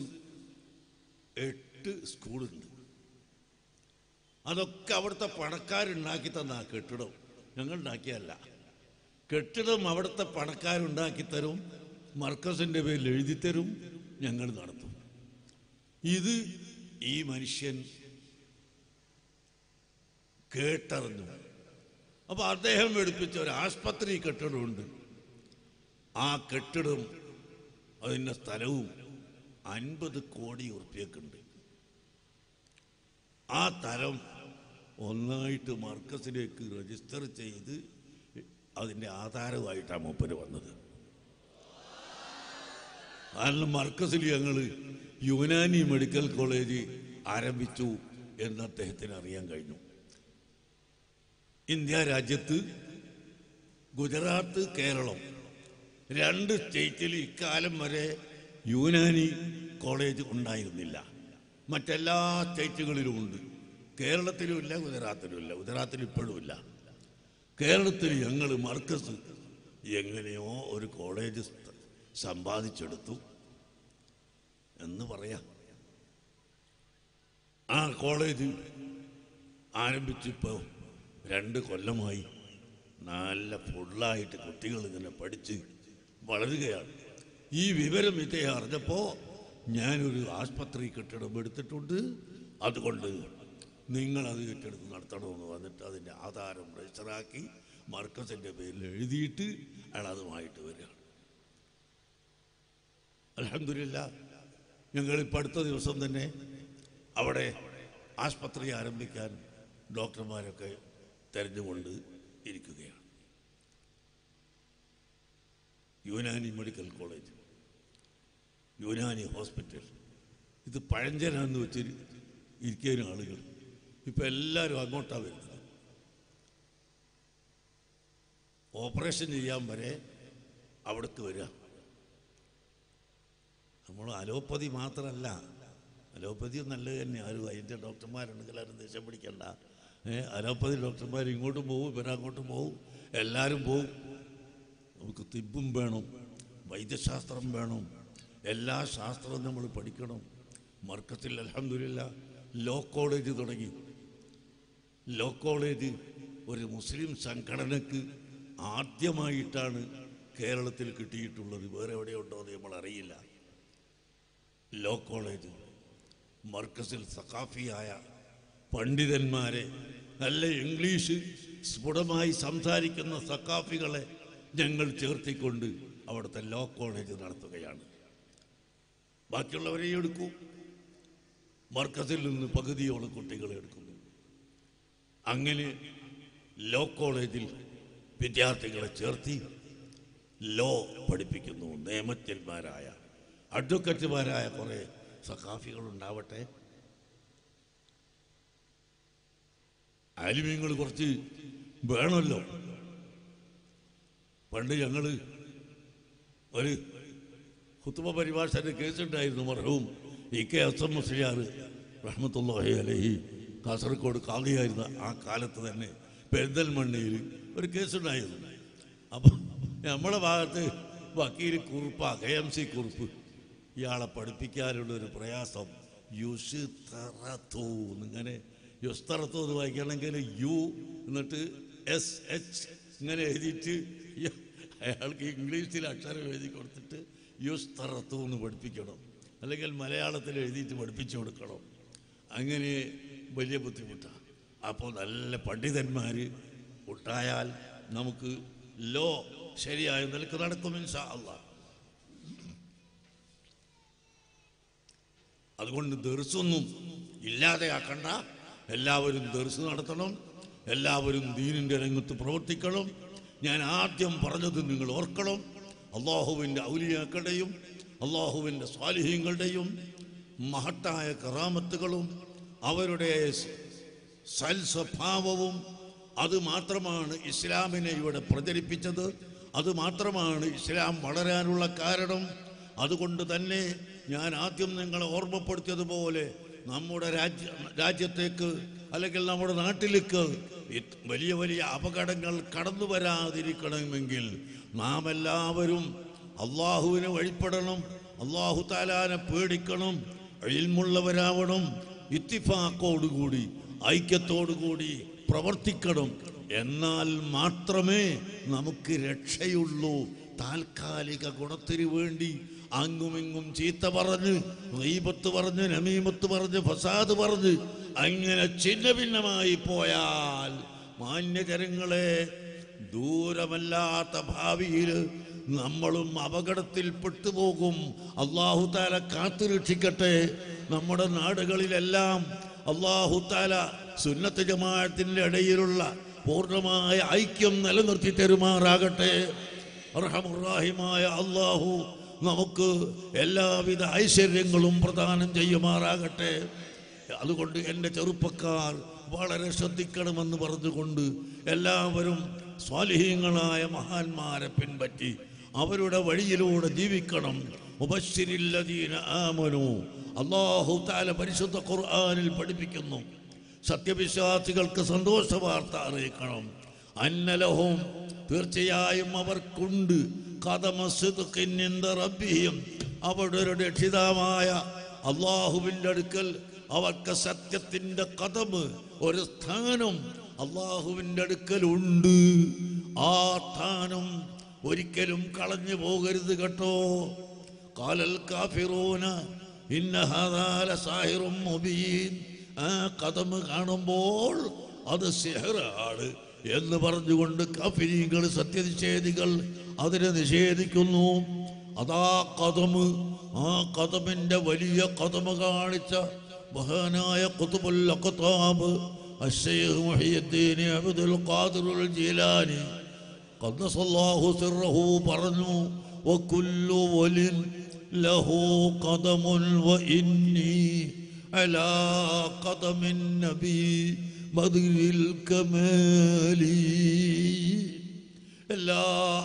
8 സ്കൂളുണ്ട്. അതൊക്കെ അവിടുത്തെ പണക്കാരുണ്ടാക്കി തന്ന കെട്ടിടം, ഞങ്ങൾ ഉണ്ടാക്കിയല്ല. കെട്ടിടം അവിടുത്തെ പണക്കാരുണ്ടാക്കി തരും, മർക്കസിൻ്റെ പേരിൽ എഴുതിത്തരും, ഞങ്ങൾ നടത്തും. ഇത് ഈ മനുഷ്യൻ കേട്ടറിഞ്ഞു. അപ്പോൾ അദ്ദേഹം എടുപ്പിച്ച ഒരു ആസ്പത്രി കെട്ടിടമുണ്ട്. ആ കെട്ടിടം അതിൻ്റെ സ്ഥലവും 50 കോടി ഉറുപ്പ്യക്കുണ്ട്. ആ തരം ഒന്നായിട്ട് മർക്കസിലേക്ക് രജിസ്റ്റർ ചെയ്ത് അതിൻ്റെ ആധാരമായിട്ടാണ് മൂപ്പര് വന്നത്. കാരണം മർക്കസിൽ ഞങ്ങൾ യുനാനി മെഡിക്കൽ കോളേജ് ആരംഭിച്ചു എന്ന് അദ്ദേഹത്തിന് അറിയാൻ കഴിഞ്ഞു. ഇന്ത്യ രാജ്യത്ത് ഗുജറാത്ത്, കേരളം 2 സ്റ്റേറ്റിൽ ഇക്കാലം വരെ യുനാനി കോളേജ് ഉണ്ടായിരുന്നില്ല. മറ്റെല്ലാ സ്റ്റേറ്റുകളിലും ഉണ്ട്. കേരളത്തിലും ഇല്ല, ഗുജറാത്തിലും ഇല്ല. ഗുജറാത്തിൽ ഇപ്പോഴും ഇല്ല. കേരളത്തിൽ ഞങ്ങൾ മർക്കസ് എങ്ങനെയോ ഒരു കോളേജ് സമ്പാദിച്ചെടുത്തു എന്ന് പറയാം. ആ കോളേജ് ആരംഭിച്ചിപ്പോൾ 2 കൊല്ലമായി. നല്ല ഫുള്ളായിട്ട് കുട്ടികൾ ഇങ്ങനെ പഠിച്ച് വളരുകയാണ്. ഈ വിവരം ഇദ്ദേഹം അറിഞ്ഞപ്പോൾ ഞാനൊരു ആസ്പത്രി കെട്ടിടം എടുത്തിട്ടുണ്ട്, അതുകൊണ്ട് നിങ്ങളത് ഏറ്റെടുത്ത് നടത്തണമെന്ന് വന്നിട്ട് അതിൻ്റെ ആധാരം രജിസ്റ്ററാക്കി മർക്കസിൻ്റെ പേരിൽ എഴുതിയിട്ട് അയാൾ അതുമായിട്ട് വരികയാണ്. അൽഹംദുലില്ലാഹ് ഞങ്ങളിപ്പോൾ അടുത്ത ദിവസം തന്നെ അവിടെ ആസ്പത്രി ആരംഭിക്കാൻ ഡോക്ടർമാരൊക്കെ തെരഞ്ഞുകൊണ്ട് ഇരിക്കുകയാണ്. Unani medical college, Unani hospital, ഇത് പഴഞ്ചനാന്ന് വെച്ച് ഇരിക്കുന്ന ആളുകൾ ഇപ്പം എല്ലാവരും അങ്ങോട്ടാണ് വരുന്നത്. ഓപ്പറേഷൻ ചെയ്യാൻ വരെ അവിടേക്ക് വരിക. നമ്മൾ അലോപ്പതി മാത്രമല്ല, അലോപ്പതിയും നല്ലത് തന്നെ. ആരും അതിൻ്റെ ഡോക്ടർമാരുണ്ടെങ്കിൽ ആരും ദേഷ്യം പിടിക്കണ്ട. അലോപ്പതി ഡോക്ടർമാർ ഇങ്ങോട്ടും പോകും, ഇവരങ്ങോട്ടും പോകും, എല്ലാവരും പോകും. നമുക്ക് തിബും വേണം, വൈദ്യശാസ്ത്രം വേണം, എല്ലാ ശാസ്ത്രവും നമ്മൾ പഠിക്കണം. മർക്കസിൽ അൽഹംദുലില്ലാഹ് ലോ കോളേജ് തുടങ്ങി. ലോ കോളേജ് ഒരു മുസ്ലിം സംഘടനക്ക് ആദ്യമായിട്ടാണ് കേരളത്തിൽ കിട്ടിയിട്ടുള്ളത്. വേറെ എവിടെയുണ്ടോ എന്ന് നമ്മൾ അറിയില്ല. ലോ കോളേജ് മർക്കസിൽ സഖാഫിയായ പണ്ഡിതന്മാരെ, നല്ല ഇംഗ്ലീഷ് സ്ഫുടമായി സംസാരിക്കുന്ന സഖാഫികളെ ഞങ്ങൾ ചേർത്തിക്കൊണ്ട് അവിടുത്തെ ലോ കോളേജ് നടത്തുകയാണ്. ബാക്കിയുള്ളവരെ എടുക്കൂ. മർക്കസിൽ നിന്ന് പകുതിയോളം കുട്ടികളെ എടുക്കുന്നു. അങ്ങനെ ലോ കോളേജിൽ വിദ്യാർത്ഥികളെ ചേർത്തി ലോ പഠിപ്പിക്കുന്നു. നിയമജ്ഞന്മാരായ, അഡ്വക്കറ്റുമാരായ കുറേ സഖാഫികളുണ്ടാവട്ടെ. ആലിമീങ്ങൾ കുറച്ച് വേണമല്ലോ. പണ്ട് ഞങ്ങൾ ഒരു ഖുത്ബ പരിഭാഷൻ്റെ കേസുണ്ടായിരുന്നു. മർഹൂം ഇ കെ ഹസൻ മുസ്ലിയാർ റഹ്മത്തുള്ളാഹി അലൈഹി കാസർഗോഡ് ഖാദിയായിരുന്ന ആ കാലത്ത് തന്നെ പെരിന്തൽമണ്ണയിൽ ഒരു കേസുണ്ടായിരുന്നു. അപ്പം നമ്മളെ ഭാഗത്ത് വക്കീൽ കുറുപ്പ KMC കുറുപ്പ് ഇയാളെ പഠിപ്പിക്കാനുള്ളൊരു പ്രയാസം യുസ്തറത്തു എന്നിങ്ങനെ യുസ്തറത്തു എന്ന് വായിക്കണമെങ്കിൽ യു എന്നിട്ട് SH ഇങ്ങനെ എഴുതിയിട്ട് അയാൾക്ക് ഇംഗ്ലീഷിൽ അക്ഷരം എഴുതി കൊടുത്തിട്ട് യുസ്തറത്തു എന്ന് പഠിപ്പിക്കണം, അല്ലെങ്കിൽ മലയാളത്തിൽ എഴുതിയിട്ട് പഠിപ്പിച്ചു കൊടുക്കണം. അങ്ങനെ വലിയ ബുദ്ധിമുട്ടാണ്. അപ്പോൾ നല്ല പണ്ഡിതന്മാർ ഉണ്ടായാൽ നമുക്ക് ലോ ശരിയായ നിലക്ക് നടക്കും ഇൻഷാ അല്ലാഹ്. അതുകൊണ്ട് ദർസൊന്നും ഇല്ലാതെയാക്കണ്ട. എല്ലാവരും ദർസ് നടത്തണം, എല്ലാവരും ദീനിൻ്റെ രംഗത്ത് പ്രവർത്തിക്കണം. ഞാൻ ആദ്യം പറഞ്ഞത് നിങ്ങൾ ഓർക്കണം. അള്ളാഹുവിൻ്റെ ഔലിയാക്കളുടെയും അള്ളാഹുവിൻ്റെ സ്വാലിഹീങ്ങളുടെയും മഹത്തായ കറാമത്തുകളും അവരുടെ സൽസ്വഭാവവും അത് മാത്രമാണ് ഇസ്ലാമിനെ ഇവിടെ പ്രചരിപ്പിച്ചത്. അത് മാത്രമാണ് ഇസ്ലാം വളരാനുള്ള കാരണം. അതുകൊണ്ട് തന്നെ ഞാൻ ആദ്യം നിങ്ങളെ ഓർമ്മപ്പെടുത്തിയതുപോലെ നമ്മുടെ രാജ്യത്തേക്ക് അല്ലെങ്കിൽ നമ്മുടെ നാട്ടിലേക്ക് വലിയ വലിയ അപകടങ്ങൾ കടന്നു വരാതിരിക്കണമെങ്കിൽ നാം എല്ലാവരും അള്ളാഹുവിനെ വഴിപ്പെടണം, അള്ളാഹു താലാനെ പേടിക്കണം, ഇൽമുള്ളവരാവണം, ഇത്തിഫാക്കോടുകൂടി ഐക്യത്തോടുകൂടി പ്രവർത്തിക്കണം. എന്നാൽ മാത്രമേ നമുക്ക് രക്ഷയുള്ളൂ. താൽക്കാലിക ഗുണത്തിന് വേണ്ടി അങ്ങുമിങ്ങും ചീത്ത പറഞ്ഞ്, ഗീബത്ത് പറഞ്ഞ്, നമീമത്ത് പറഞ്ഞ്, ഫസാദ് പറഞ്ഞ് അങ്ങനെ ഛിന്ന ഭിന്നമായി പോയാൽ മാന്യജനങ്ങളെ ദൂരമല്ലാത്ത ഭാവിയിൽ നമ്മളും അപകടത്തിൽ പെട്ടുപോകും. അല്ലാഹു തആല കാത്തു രക്ഷിക്കട്ടെ. നമ്മുടെ നാടുകളിലെല്ലാം അല്ലാഹു തആല സുന്നത്ത് ജമാഅത്തിന്റെ ഇടയിലുള്ള പൂർണ്ണമായ ഐക്യം നിലനിർത്തി തരുമാറാകട്ടെ. അർഹമുർ-റഹീമായ അല്ലാഹു നമുക്ക് എല്ലാവിധ ഐശ്വര്യങ്ങളും പ്രദാനം ചെയ്യുമാറാകട്ടെ. അതുകൊണ്ട് എൻ്റെ ചെറുപ്പക്കാർ വളരെ ശ്രദ്ധിക്കണമെന്ന് പറഞ്ഞുകൊണ്ട് എല്ലാവരും സ്വാലിഹീങ്ങളായ മഹാന്മാരെ പിൻപറ്റി അവരുടെ വഴിയിലൂടെ ജീവിക്കണം. മുബശ്ശിരില്ലദീന ആമനു, അല്ലാഹു തആല പരിശുദ്ധ ഖുർആനിൽ പഠിപ്പിക്കുന്നു, സത്യവിശ്വാസികൾക്ക് സന്തോഷ വാർത്ത അറിയിക്കണം. അന്നലഹും, തീർച്ചയായും അവർക്കുണ്ട്, ഖദമ സിദ്ഖിൻ ഇൻദ റബ്ബിഹിം, അവരുടെ രക്ഷിതാവായ അല്ലാഹുവിൻ്റെ അടുക്കൽ അവർക്ക് സത്യത്തിൻ്റെ കദമ്, ഒരു സ്ഥാനം അല്ലാഹുവിൻ്റെ അടുക്കലുണ്ട്. ആ സ്ഥാനം ഒരിക്കലും കളഞ്ഞു പോകരുത് കേട്ടോ. ഖാലൽ കാഫിറൂന ഇന്ന ഹാദാ ലസാഹിറും മുബീൻ, ആ കദമ് കാണുമ്പോൾ അത് സിഹ്റാണ് എന്ന് പറഞ്ഞുകൊണ്ട് കാഫിരീകൾ, സത്യനിഷേധികൾ അതിനെ നിഷേധിക്കുന്നു. അതാ കദമ്, ആ കദമിൻ്റെ വലിയ കദമ് കാണിച്ച മഹാനായ ഖുത്ബുൽ അഖ്താബ് അശ്ശൈഖ് മുഹിയുദ്ദീൻ അബ്ദുൽ ഖാദിറുൽ ജീലാനി ഖദ്ദസല്ലാഹു സിർറഹു പറഞ്ഞു, വകുല്ലു വലിൻ ലഹു ഖദമുൻ വഇന്നി അലാ ഖദമിൻ നബി ബദിൽ കമാലി. എല്ലാ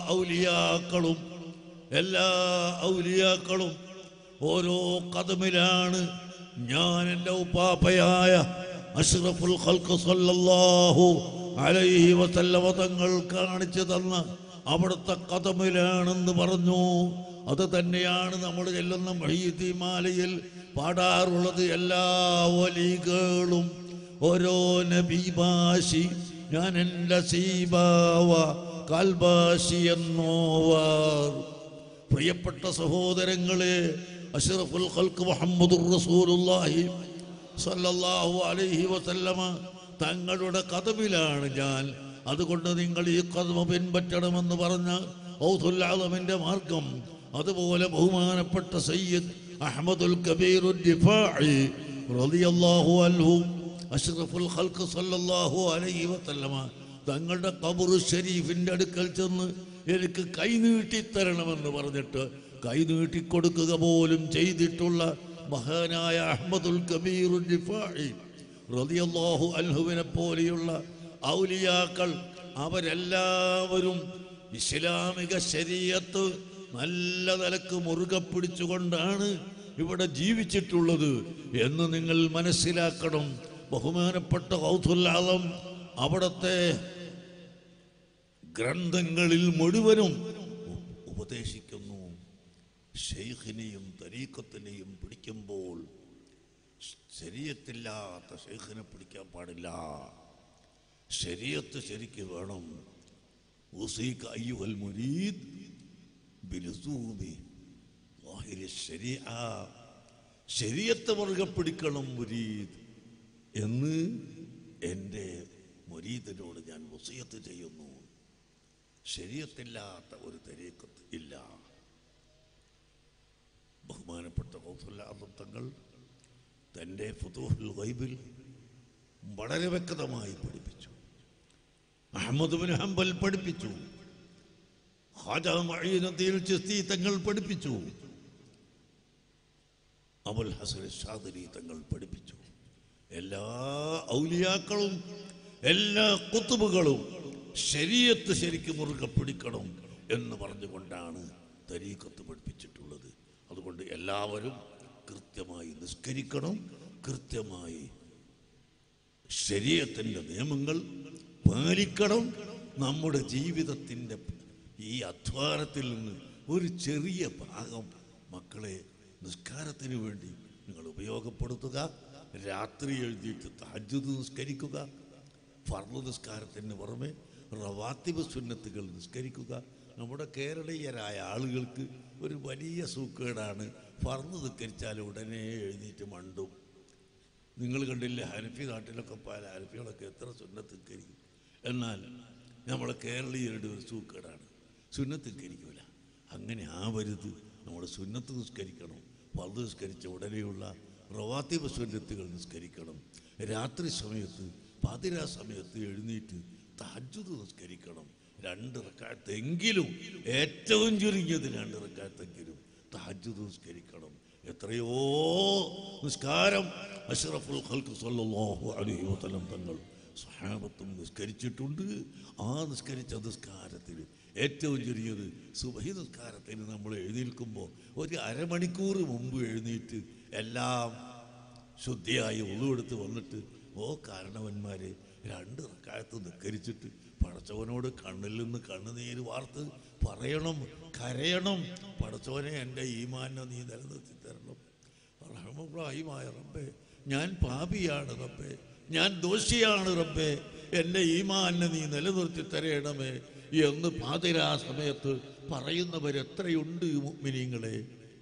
ഔലിയാക്കളും ഓരോ ഖദമിലാണ്. ഞാൻ എൻ്റെ ഉപ്പാപ്പയായ അഷ്റഫുൽ ഖൽഖ് സല്ലല്ലാഹു അലൈഹി വസല്ലമ തങ്ങൾ കാണിച്ചു തന്ന അവിടുത്തെ ഖദമിലാണെന്ന് പറഞ്ഞു. അത് തന്നെയാണ് നമ്മൾ ചെല്ലുന്ന മുഹയ്യിദ്ദീൻ മാലയിൽ പാടാറുള്ളത്. എല്ലാ വലികളും ഓരോ നബി ഭാഷി, ഞാൻ എൻ്റെ സീബാവ കാൽഭാഷി എന്നോവാർ. പ്രിയപ്പെട്ട സഹോദരങ്ങളെ, അഷ്റഫുൽ ഖൽഖ് മുഹമ്മദുർ റസൂലുള്ളാഹി സല്ലല്ലാഹു അലൈഹി വസല്ലമ തങ്ങളുടെ ഖദമിലാണ് ഞാൻ. അതുകൊണ്ട് നിങ്ങൾ ഈ ഖദമ പിൻപറ്റണമെന്ന് പറഞ്ഞ ഔസുൽ ആലമിൻ്റെ മാർഗം. അതുപോലെ ബഹുമാനപ്പെട്ട സയ്യിദ് അഹ്മദുൽ കബീർ ദിഫാഇ റളിയല്ലാഹു അൻഹു അഷ്റഫുൽ ഖൽഖ് സല്ലല്ലാഹു അലൈഹി വസല്ലമ തങ്ങളുടെ ഖബർ ഷരീഫിൻ്റെ അടുക്കൽ ചെന്ന് എനിക്ക് കൈനീട്ടിത്തരണമെന്ന് പറഞ്ഞിട്ട് കൈനീട്ടിക്കൊടുക്കുക പോലും ചെയ്തിട്ടുള്ള മഹാനായ അഹ്മദുൽ കബീർ റിഫാഇ റളിയല്ലാഹു അൻഹുവിനെ പോലെയുള്ള ഔലിയാക്കൾ അവരെല്ലാവരും ഇസ്ലാമിക ശരീഅത്ത് നല്ല നിലക്ക് മുറുകെ പിടിച്ചുകൊണ്ടാണ് ഇവിടെ ജീവിച്ചിട്ടുള്ളത് എന്ന് നിങ്ങൾ മനസ്സിലാക്കണം. ബഹുമാനപ്പെട്ട ഗൗസുൽ ആദം അവിടുത്തെ ഗ്രന്ഥങ്ങളിൽ മുഴുവനും ഉപദേശിക്കുന്നു, ശൈഖിനെയും തരീഖത്തിനെയും പിടിക്കുമ്പോൾ ശരീഅത്തില്ലാത്ത ശൈഖിനെ പിടിക്കാൻ പാടില്ല. ശരീഅത്ത് ശരിക്ക് വേണം. ഉസീക അയ്യുഹൽ മുരീദ് ബിലുസൂമി ളാഹിരി ശരീഅ, ശരീഅത്ത് മുറുകെ പിടിക്കണം മുരീദ് എന്ന് എൻ്റെ മുരീദിനോട് ഞാൻ വസിയത്ത് ചെയ്യുന്നു. ശരീഅത്തില്ലാത്ത ഒരു തരീഖത്ത് ഇല്ല. ബഹുമാനപ്പെട്ട ഗൗസുൽ ആദം തങ്ങൾ തൻ്റെ ഫുതൂഹുൽ ഗൈബിൽ വളരെ വ്യക്തമായി പഠിപ്പിച്ചു. അഹ്മദ് ബിൻ ഹംബൽ പഠിപ്പിച്ചു, ഖാജാ മുഈനുദ്ദീൻ ചിശ്തി തങ്ങൾ പഠിപ്പിച്ചു, അബുൽ ഹസൻ ശാദിലി തങ്ങൾ പഠിപ്പിച്ചു. എല്ലാ ഔലിയാക്കളും എല്ലാ ഖുത്ബുകളും ശരീഅത്ത് ശരിക്കും മുറുകെ പിടിക്കണം എന്ന് പറഞ്ഞുകൊണ്ടാണ് തരീഖത്ത് പഠിപ്പിച്ചിട്ടുള്ളത്. അതുകൊണ്ട് എല്ലാവരും കൃത്യമായി നിസ്കരിക്കണം, കൃത്യമായി ശരീഅത്തിന്റെ നിയമങ്ങൾ പാലിക്കണം. നമ്മുടെ ജീവിതത്തിൻ്റെ ഈ അധ്വാനത്തിൽ നിന്ന് ഒരു ചെറിയ ഭാഗം മക്കളെ നിസ്കാരത്തിന് വേണ്ടി നിങ്ങൾ ഉപയോഗപ്പെടുത്തുക. രാത്രി എഴുതിയിട്ട് തഹജ്ജുദ് നിസ്കരിക്കുക. ഫർള് നിസ്കാരത്തിന് പുറമെ റവാത്തിബ് സുന്നത്തുകൾ നിസ്കരിക്കുക. നമ്മുടെ കേരളീയരായ ആളുകൾക്ക് ഒരു വലിയ സൂക്കേടാണ്, ഫർള് നിസ്കരിച്ചാൽ ഉടനെ എഴുന്നേറ്റ് മണ്ടും. നിങ്ങൾ കണ്ടില്ലേ ഹനഫി നാട്ടിലൊക്കെ പല ഹനഫികളൊക്കെ എത്ര സുന്നത്ത് നിസ്കരിക്കും. എന്നാൽ നമ്മളെ കേരളീയരുടെ ഒരു സൂക്കേടാണ്, സുന്നത്ത് നിസ്കരിക്കില്ല. അങ്ങനെ ആവരുത്. നമ്മൾ സുന്നത്ത് നിസ്കരിക്കണം. ഫർള് നിസ്കരിച്ച ഉടനെയുള്ള റവാത്തിബ് സുന്നത്തുകൾ നിസ്കരിക്കണം. രാത്രി സമയത്ത് പാതിരാ സമയത്ത് എഴുന്നേറ്റ് തഹജ്ജുദ് നിസ്കരിക്കണം. 2 റക്അത്തെങ്കിലും, ഏറ്റവും ചുരുങ്ങിയത് 2 റക്അത്തെങ്കിലും തഹജ്ജുദ് നിസ്കരിക്കണം. എത്രയോ നിസ്കാരം അഷ്റഫുൽ ഖൽഖ് സ്വല്ലല്ലാഹു അലൈഹി വസല്ലം തങ്ങൾ സ്വഹാബത്തും നിസ്കരിച്ചിട്ടുണ്ട്. ആ നിസ്കരിച്ച നിസ്കാരത്തിൽ ഏറ്റവും ചെറിയത് സുബഹി നിസ്കാരത്തിന് നമ്മൾ എഴുന്നേൽക്കുമ്പോൾ ഒരു അരമണിക്കൂർ മുമ്പ് എഴുന്നേറ്റ് എല്ലാം ശുദ്ധിയായി ഉളുവെടുത്ത് വന്നിട്ട്, ഓ കാരണവന്മാരെ, 2 റക്അത്ത് നിസ്കരിച്ചിട്ട് പടച്ചവനോട് കണ്ണിൽ നിന്ന് കണ്ണുനീര് വാർത്ത് പറയണം, കരയണം, പടച്ചവനെ എൻ്റെ ഈമാനെ നീ നിലനിർത്തി തരണം. റഹ്മാനായ റബ്ബേ, ഞാൻ പാപിയാണ് റബ്ബേ, ഞാൻ ദോഷിയാണ് റബ്ബേ, എൻ്റെ ഈമാനെ നീ നിലനിർത്തി തരയണമേ എന്ന് പാതിരാ സമയത്ത് പറയുന്നവരെത്രയുണ്ട് മുഅ്മിനീങ്ങളെ?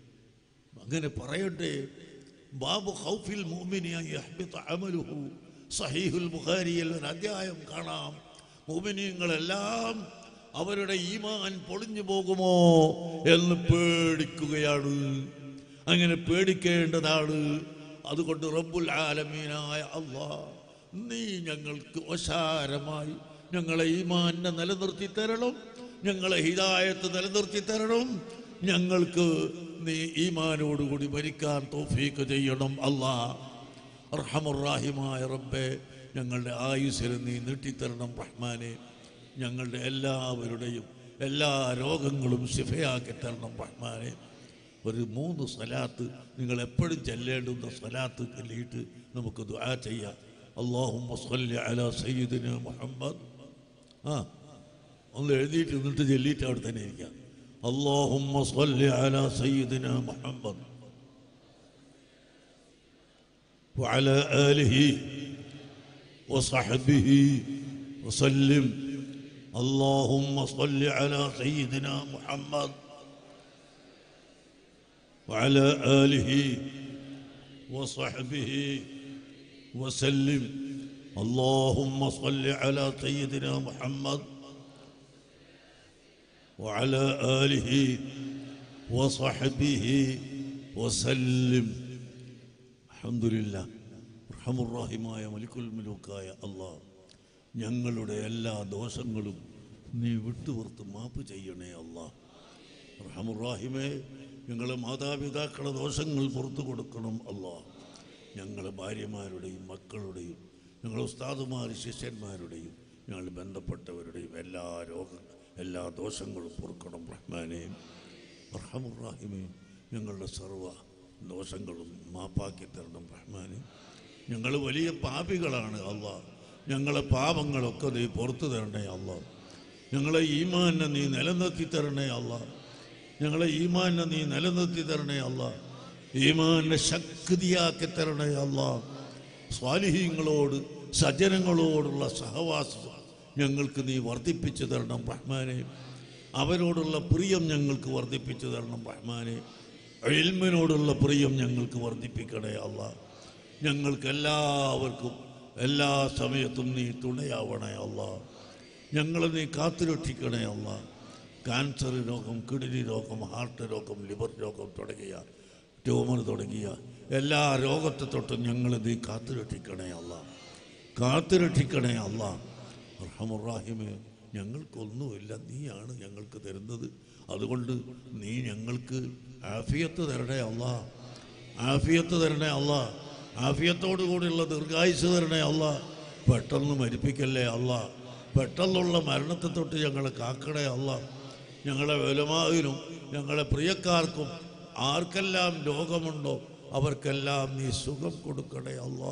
അങ്ങനെ പറയട്ടെ. ബാബു ഖൗഫിൽ മുഅ്മിനി അൻ യഹ്ബിത അമലുഹു, സഹീഹുൽ ബുഖാരിയിൽ ഒരു അധ്യായം കാണാം. മുഅ്മിനീങ്ങളെല്ലാം അവരുടെ ഈമാൻ പൊളിഞ്ഞു പോകുമോ എന്ന് പേടിക്കുകയാണ്. അങ്ങനെ പേടിക്കേണ്ടതാണ്. അതുകൊണ്ട് റബ്ബുൽ ആലമീനായ അല്ലാഹ്, നീ ഞങ്ങൾക്ക് ഓശാരമായി ഞങ്ങളെ ഈമാനെ നിലനിർത്തി തരണം, ഞങ്ങളെ ഹിദായത്ത് നിലനിർത്തി തരണം, ഞങ്ങൾക്ക് നീ ഈമാനോടുകൂടി മരിക്കാൻ തൗഫീഖ് ചെയ്യണം അല്ലാഹ്. അർഹമുർ-റഹീമായ റബ്ബേ, ഞങ്ങളുടെ ആയുസ്സിനെ നീ നീട്ടിത്തരണം റഹ്മാനെ. ഞങ്ങളുടെ എല്ലാവരുടെയും എല്ലാ രോഗങ്ങളും ശിഫയാക്കി തരണം റഹ്മാനെ. ഒരു 3 സ്വലാത്ത് നിങ്ങൾ എപ്പോഴും ചെല്ലേണ്ടുന്ന സ്വലാത്ത് ചൊല്ലിയിട്ട് നമുക്ക് ദുആ ചെയ്യാം. അല്ലാഹുമ്മ സ്വല്ലി അലാ സയ്യിദിനാ മുഹമ്മദ്. ഒന്ന് എഴുതിയിട്ട് നിന്നിട്ട് ചൊല്ലിയിട്ട് അവിടെ തന്നെ ഇരിക്കാം. اللهم صل على سيدنا محمد وعلى آله وصحبه وسلم. اللهم صل على سيدنا محمد وعلى آله وصحبه وسلم. اللهم صل على سيدنا محمد وعلى آله وصحبه وسلم. الحمد لله. റഹ്മുർ-റഹീമായ മലിക്കുൽ മുലൂക്കായ അല്ലാഹ്, ഞങ്ങളുടെ എല്ലാ ദോഷങ്ങളും നീ വിട്ടുപുറത്ത് മാപ്പ് ചെയ്യണേ അല്ലാഹ്. റഹ്മുർ-റഹീമേ, ഞങ്ങളെ മാതാപിതാക്കളുടെ ദോഷങ്ങൾ പുറത്തു കൊടുക്കണം അല്ലാ. ഞങ്ങളെ ഭാര്യമാരുടെയും മക്കളുടെയും ഞങ്ങളെ ഉസ്താദുമാർ ശിഷ്യന്മാരുടെയും ഞങ്ങൾ ബന്ധപ്പെട്ടവരുടെയും എല്ലാ ദോഷങ്ങളും പൊറുക്കണം റഹ്മാനേ. അർഹമുർ-റഹീമേ, ഞങ്ങളുടെ സർവ്വ ദോഷങ്ങളും മാപ്പാക്കി തരണം റഹ്മാനേ. ഞങ്ങൾ വലിയ പാപികളാണ് അല്ലാ. ഞങ്ങളെ പാപങ്ങളൊക്കെ നീ പുറത്തു തരണേ അല്ലാ. ഞങ്ങളെ ഈമാനെ നീ നിലനിർത്തി തരണേ അല്ലാ. ഞങ്ങളെ ഈമാനെ നീ നിലനിർത്തി തരണേ അല്ലാ. ഈമാനെ ശക്തിയാക്കി തരണേ അല്ലാ. സ്വാലിഹീങ്ങളോട് സജ്ജനങ്ങളോടുള്ള സഹവാസം ഞങ്ങൾക്ക് നീ വർദ്ധിപ്പിച്ചു തരണം റഹ്മാനെ. അവരോടുള്ള പ്രിയം ഞങ്ങൾക്ക് വർദ്ധിപ്പിച്ചു തരണം റഹ്മാനെ. ഇൽമിനോടുള്ള പ്രിയം ഞങ്ങൾക്ക് വർദ്ധിപ്പിക്കണേ അല്ലാ. ഞങ്ങൾക്ക് എല്ലാവർക്കും എല്ലാ സമയത്തും നീ തുണയാവണേ അല്ലാ. ഞങ്ങളെ നീ കാത്തുരക്ഷിക്കണേ അല്ലാ. ക്യാൻസർ രോഗം, കിഡ്നി രോഗം, ഹാർട്ട് രോഗം, ലിവർ രോഗം തുടങ്ങിയ ട്യൂമർ തുടങ്ങിയ എല്ലാ രോഗത്തെ തൊട്ടും ഞങ്ങളെ നീ കാത്തുരക്ഷിക്കണേ അല്ലാ. കാത്തുരക്ഷിക്കണേ അല്ലാ. അർഹമുർ-റഹീമേ, ഞങ്ങൾക്കൊന്നുമില്ല, നീയാണ് ഞങ്ങൾക്ക് തരുന്നത്. അതുകൊണ്ട് നീ ഞങ്ങൾക്ക് ആഫിയത്ത് തരണേ അല്ലാ. ആഫിയത്ത് തരണേ അല്ലാ. ആഫിയത്തോടു കൂടിയുള്ള ദീർഘായുസ് തരണേ അല്ലാ. പെട്ടെന്ന് മരിപ്പിക്കല്ലേ അല്ലാ. പെട്ടെന്നുള്ള മരണത്തെ തൊട്ട് ഞങ്ങളെ കാക്കണേ അല്ലാ. ഞങ്ങളെ ഉലമാവിനും ഞങ്ങളെ പ്രിയക്കാർക്കും ആർക്കെല്ലാം രോഗമുണ്ടോ അവർക്കെല്ലാം നീ സുഖം കൊടുക്കണേ അല്ലാ.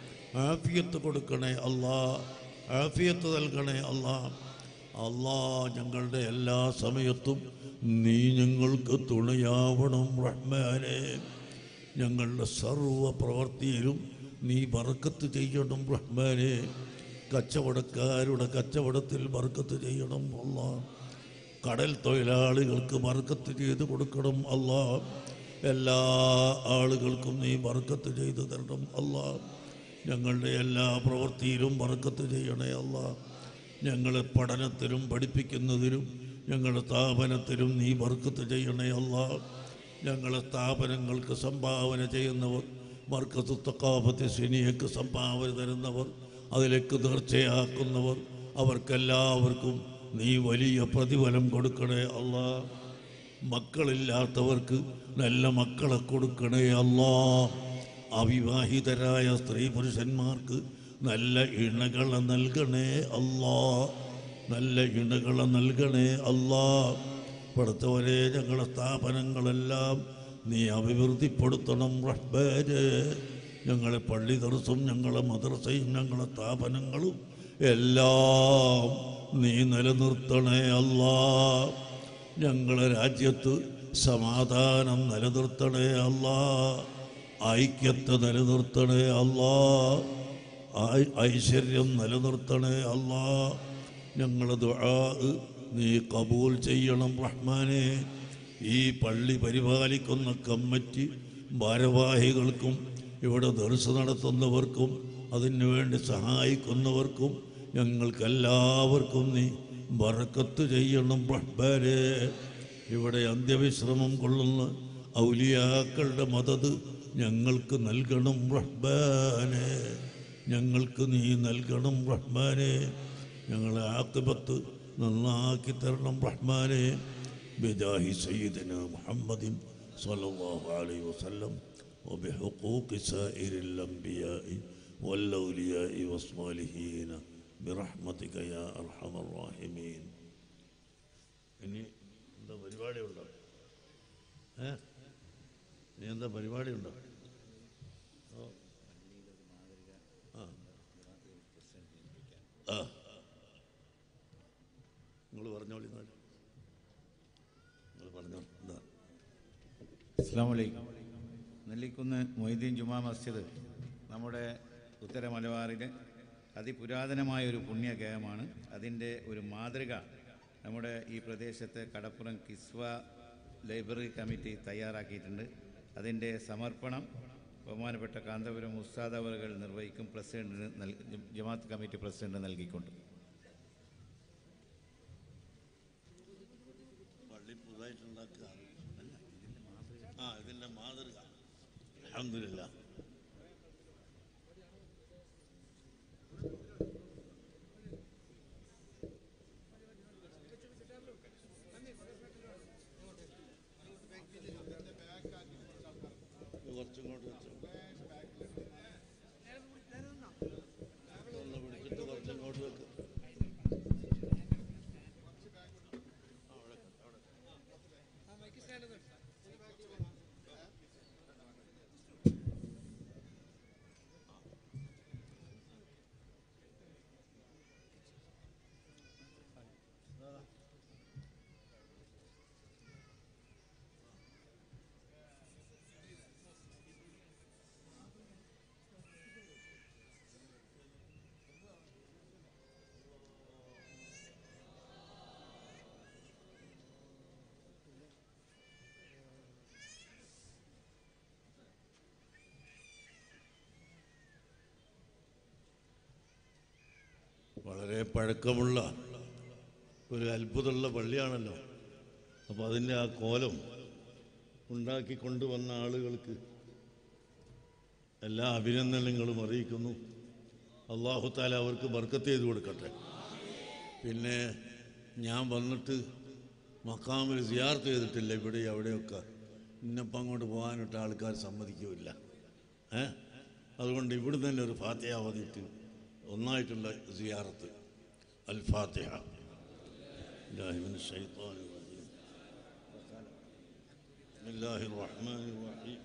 ആഫിയത്ത് കൊടുക്കണേ അല്ലാ. ആഫിയത്ത് നൽകണേ അല്ലാ. അല്ലാ, ഞങ്ങളുടെ എല്ലാ സമയത്തും നീ ഞങ്ങൾക്ക് തുണയാവണം റഹ്മാനേ. ഞങ്ങളുടെ സർവ്വ പ്രവൃത്തിയിലും നീ ബർക്കത്ത് ചെയ്യണം റഹ്മാനേ. കച്ചവടക്കാരുടെ കച്ചവടത്തിൽ ബർക്കത്ത് ചെയ്യണം അല്ലാ. കടൽ തൊഴിലാളികൾക്ക് ബർക്കത്ത് ചെയ്ത് കൊടുക്കണം അല്ലാ. എല്ലാ ആളുകൾക്കും നീ ബർക്കത്ത് ചെയ്ത് തരണം അല്ലാ. ഞങ്ങളുടെ എല്ലാ പ്രവൃത്തിയിലും ബർക്കത്ത് ചെയ്യണേ അല്ലാ. ഞങ്ങളെ പഠനത്തിലും പഠിപ്പിക്കുന്നതിലും ഞങ്ങളുടെ സ്ഥാപനത്തിലും നീ ബർക്കത്ത് ചെയ്യണേ അല്ലാ. ഞങ്ങളെ സ്ഥാപനങ്ങൾക്ക് സംഭാവന ചെയ്യുന്നവർ, മർക്കസ് തഖാഫത്ത് സിനിയക്ക് സംഭാവന തരുന്നവർ, അതിലേക്ക് തീർച്ചയാക്കുന്നവർ, അവർക്കെല്ലാവർക്കും നീ വലിയ പ്രതിഫലം കൊടുക്കണേ അല്ലാ. മക്കളില്ലാത്തവർക്ക് നല്ല മക്കളെ കൊടുക്കണേ അല്ലാ. അവിവാഹിതരായ സ്ത്രീ പുരുഷന്മാർക്ക് നല്ല ഇണകളെ നൽകണേ അല്ലാ. നല്ല ഇണകളെ നൽകണേ അല്ലാ. പഠിത്തവരെ ഞങ്ങളുടെ സ്ഥാപനങ്ങളെല്ലാം നീ അഭിവൃദ്ധിപ്പെടുത്തണം റഹ്മാനേ. ഞങ്ങളെ പള്ളി ദർസും ഞങ്ങളെ മദ്രസയും ഞങ്ങളെ സ്ഥാപനങ്ങളും എല്ലാം നീ നിലനിർത്തണേ അല്ലാ. ഞങ്ങളെ രാജ്യത്ത് സമാധാനം നിലനിർത്തണേ അല്ലാ. ഐക്യത്തെ നിലനിർത്തണേ അല്ലാ. ഐശ്വര്യം നിലനിർത്തണേ അല്ലാ. ഞങ്ങളെ ദുആ നീ കബൂൽ ചെയ്യണം റഹ്മാനേ. ഈ പള്ളി പരിപാലിക്കുന്ന കമ്മിറ്റി ഭാരവാഹികൾക്കും ഇവിടെ ദർസ് നടത്തുന്നവർക്കും അതിനുവേണ്ടി സഹായിക്കുന്നവർക്കും ഞങ്ങൾക്കെല്ലാവർക്കും നീ ബർക്കത്ത് ചെയ്യണം റഹ്മാനേ. ഇവിടെ അന്ത്യവിശ്രമം കൊള്ളുന്ന ഔലിയാക്കളുടെ മദദ് ഞങ്ങൾക്ക് നൽകണം റഹ്മാനേ. ഞങ്ങൾക്ക് നീ നൽകണം റഹ്മാനേ. ഞങ്ങളെ ആഖിബത്ത് നന്നാക്കി തരണം റഹ്മാനേ. ബിജാഹി സയ്യിദിനാ മുഹമ്മദിൻ സ്വല്ലല്ലാഹു അലൈഹി വസല്ലം وبحقوق سائر الأنبياء والأولياء والصالحين برحمتك يا أرحم الراحمين. ഇനി എന്താ പരിപാടി ഉണ്ടോ? ഇനി എന്താ പരിപാടി ഉണ്ടോ? നിങ്ങൾ പറഞ്ഞോളി. നിങ്ങൾ പറഞ്ഞോ. എന്താ? അസ്സലാമു അലൈക്കും. നെല്ലിക്കുന്ന് മൊയ്തീൻ ജുമാ മസ്ജിദ് നമ്മുടെ ഉത്തര മലബാറിലെ അതിപുരാതനമായൊരു പുണ്യഗേഹമാണ്. അതിൻ്റെ ഒരു മാതൃക നമ്മുടെ ഈ പ്രദേശത്തെ കടപ്പുറം കിസ്വ ലൈബ്രറി കമ്മിറ്റി തയ്യാറാക്കിയിട്ടുണ്ട്. അതിൻ്റെ സമർപ്പണം ബഹുമാനപ്പെട്ട കാന്തപുരം ഉസ്താദ് അവറുകൾ നിർവഹിക്കും. പ്രസിഡന്റിന് ജമാഅത്ത് കമ്മിറ്റി പ്രസിഡന്റ് നൽകിക്കൊണ്ട് ഇതിൻ്റെ മാതൃക അൽഹംദുലില്ലാഹ്. കുറച്ചിങ്ങോട്ട് വെച്ചോ. ഒന്ന് പിടിച്ചിട്ട് കുറച്ചിങ്ങോട്ട് വെക്ക്. വളരെ പഴക്കമുള്ള ഒരു അത്ഭുതമുള്ള പള്ളിയാണല്ലോ. അപ്പോൾ അതിൻ്റെ ആ കോലം ഉണ്ടാക്കി കൊണ്ടുവന്ന ആളുകൾക്ക് എല്ലാ അഭിനന്ദനങ്ങളും അറിയിക്കുന്നു. അല്ലാഹു തആല അവർക്ക് ബർക്കത്ത് ചെയ്ത് കൊടുക്കട്ടെ. പിന്നെ ഞാൻ വന്നിട്ട് മഖാമിൽ സിയാറത്ത് ചെയ്തിട്ടില്ല. ഇവിടെ അവിടെയൊക്കെ ഇന്നപ്പം അങ്ങോട്ട് പോകാനിട്ട് ആൾക്കാർ സമ്മതിക്കില്ല. അതുകൊണ്ട് ഇവിടെ തന്നെ ഒരു ഫാത്തിഹ ഓതിയിട്ട് ഒന്നായിട്ടുള്ള സിയാറത്ത്. അൽ ഫാത്തിഹ. ബിസ്മില്ലാഹി മിനശ് ശൈത്വാനിർ റജീം. ബിസ്മില്ലാഹിർ റഹ്മാനിർ റഹീം.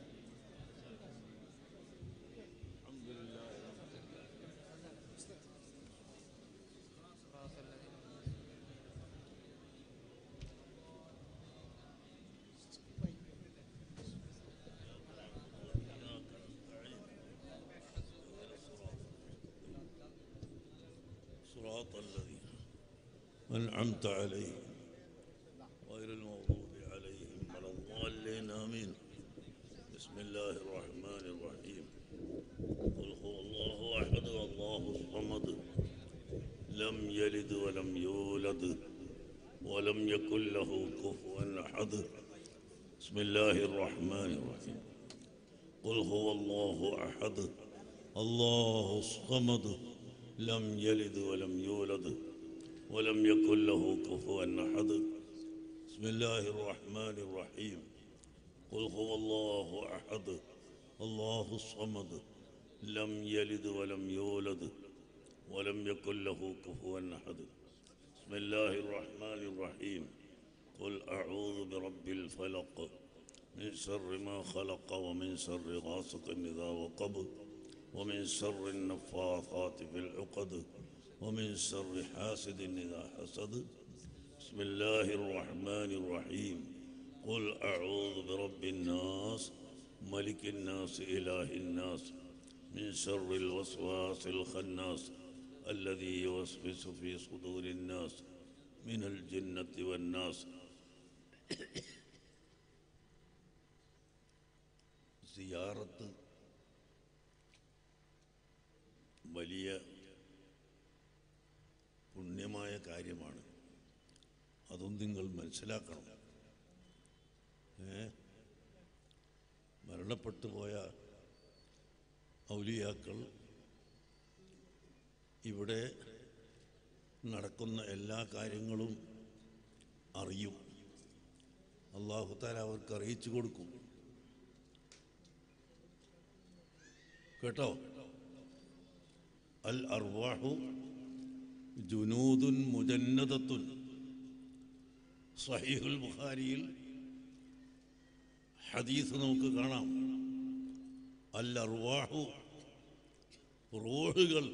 صراط الذين أنعمت عليهم غير المغضوب عليهم ولا الضالين آمين. بسم الله الرحمن الرحيم. قل هو الله أحد الله الصمد لم يلد ولم يولد ولم يكن له كفوا أحد. بسم الله الرحمن الرحيم. قل هو الله أحد الله الصمد لم يلد ولم يولد ولم يكن له كفوا أحد. بسم الله الرحمن الرحيم. قل هو الله أحد الله الصمد لم يلد ولم يولد ولم يكن له كفوا أحد. بسم الله الرحمن الرحيم. قل أعوذ برب الفلق من شر ما خلق ومن شر غاسق إذا وقب ومن شر النفاثات في العقد ومن شر حاسد إذا حسد. بسم الله الرحمن الرحيم. قل أعوذ برب الناس ملك الناس إله الناس من شر الوسواس الخناس الذي يوسوس في صدور الناس من الجنة والناس. സിയാറത്ത് വലിയ പുണ്യമായ കാര്യമാണ്. അതും നിങ്ങൾ മനസ്സിലാക്കണം. മരണപ്പെട്ടു പോയ ഔലിയാക്കൾ ഇവിടെ നടക്കുന്ന എല്ലാ കാര്യങ്ങളും അറിയും. അല്ലാഹു തആല അവർക്ക് അറിയിച്ചു കൊടുക്കും. കേട്ടോ? അൽ അർവാഹു ജുനൂദുൻ മുജന്നദത്തുൻ. സഹീഹുൽ ബുഖാരിയിൽ ഹദീസ് നമുക്ക് കാണാം. അൽ അർവാഹു റൂഹുകൾ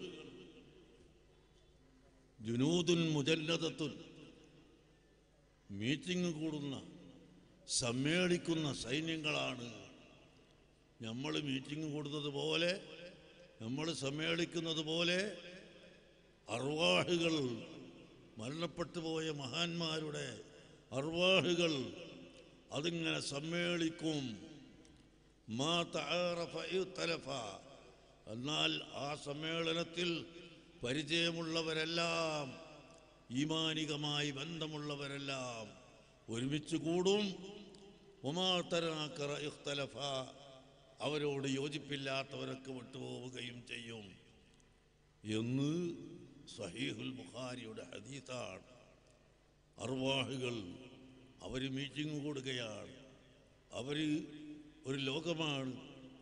ജുനൂദുൻ മുജന്നദത്തുൻ മീറ്റിംഗ് കൂടുന്ന സമ്മേളിക്കുന്ന സൈന്യങ്ങളാണ്. നമ്മൾ മീറ്റിംഗ് കൂടുന്നത് പോലെ നമ്മൾ സമ്മേളിക്കുന്നത് പോലെ അർവാഹുകൾ മരണപ്പെട്ടു പോയ മഹാന്മാരുടെ അർവാഹുകൾ അതിങ്ങനെ സമ്മേളിക്കും. മാ തആറഫ യുത്തലഫ. എന്നാൽ ആ സമ്മേളനത്തിൽ പരിചയമുള്ളവരെല്ലാം ഈമാനികമായി ബന്ധമുള്ളവരെല്ലാം ഒരുമിച്ച് കൂടും. ഒമാ തറാക്കറ ഇഖ്തലഫ. അവരോട് യോജിപ്പില്ലാത്തവരൊക്കെ വിട്ടുപോവുകയും ചെയ്യും എന്ന് സഹീഹുൽ ബുഖാരിയുടെ ഹദീസാണ്. അർവാഹുകൾ അവർ മീറ്റിംഗ് കൂടുകയാണ്. അവർ ഒരു ലോകമാണ്,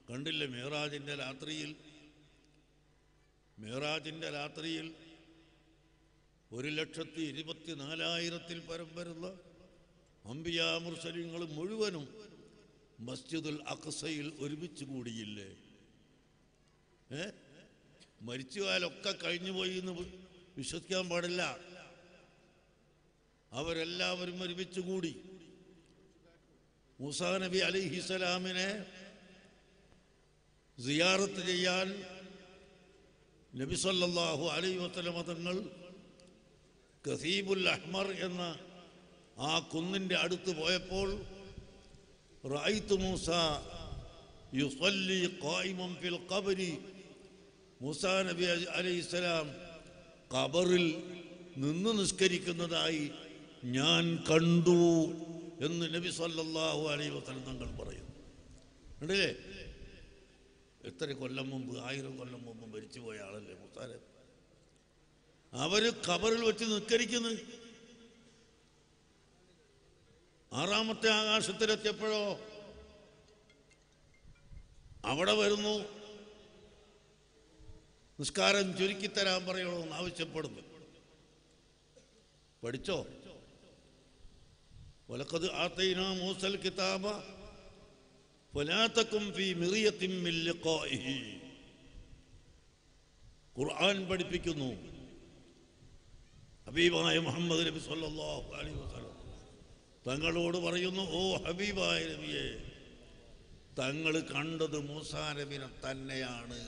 കണ്ടില്ലേ മേറാജിൻ്റെ രാത്രിയിൽ 1,24,000 പരം വരുന്ന അംബിയാ മുർസലീങ്ങൾ മുഴുവനും മസ്ജിദുൽ അഖ്സയിൽ ഒരുമിച്ച് കൂടിയില്ലേ? മരിച്ചുപോയാലൊക്കെ കഴിഞ്ഞുപോയി എന്ന് വിശ്വസിക്കാൻ പാടില്ല. അവരെല്ലാവരും ഒരുമിച്ച് കൂടി മൂസാ നബി അലൈഹിസ്സലാമിനെ സിയാറത്ത് ചെയ്യാൻ നബി സല്ലല്ലാഹു അലൈഹി വസല്ലം തങ്ങൾ കസീബുൽ അഹ്മർ എന്ന ആ കുന്നിൻ്റെ അടുത്ത് പോയപ്പോൾ റഅയ്തു മൂസ യുസല്ലി ഖായിമൻ ഫിൽ ഖബ്രി, മൂസാ നബി അലൈഹിസ്സലാം ഖബറിൽ നിന്ന് നിസ്കരിക്കുന്നതായി ഞാൻ കണ്ടു എന്ന് നബി സല്ലല്ലാഹു അലൈഹി വസല്ലം തങ്ങൾ പറയുന്നു. കണ്ടില്ലേ? എത്ര കൊല്ലം മുമ്പ്, 1000 കൊല്ലം മുമ്പ് മരിച്ചുപോയ ആളല്ലേ മൂസാ നബി. അവര് ഖബറിൽ വെച്ച് നിസ്കരിക്കുന്നു. 6-ാമത്തെ ആകാശത്തിലെത്തിയപ്പോഴോ അവിടെ വരുന്നു, നിസ്കാരം ചുരുക്കിത്തരാൻ പറയണമെന്ന് ആവശ്യപ്പെടുന്നു. പഠിച്ചോ? വലഖദ് ആതൈനാ മൂസൽ കിതാബ ഫലാ തകും ഫീ മിറിയത്തിൻ മിൻ ലിഖാഇഹി. ഖുർആൻ പഠിപ്പിക്കുന്നു. ഹബീബായ മുഹമ്മദ് നബി സല്ലല്ലാഹു അലൈഹി വസല്ലം തങ്ങളോട് പറയുന്നു, ഓ ഹബീബായ നബിയെ, തങ്ങൾ കണ്ടത് മൂസാ നബിനെ തന്നെയാണ്.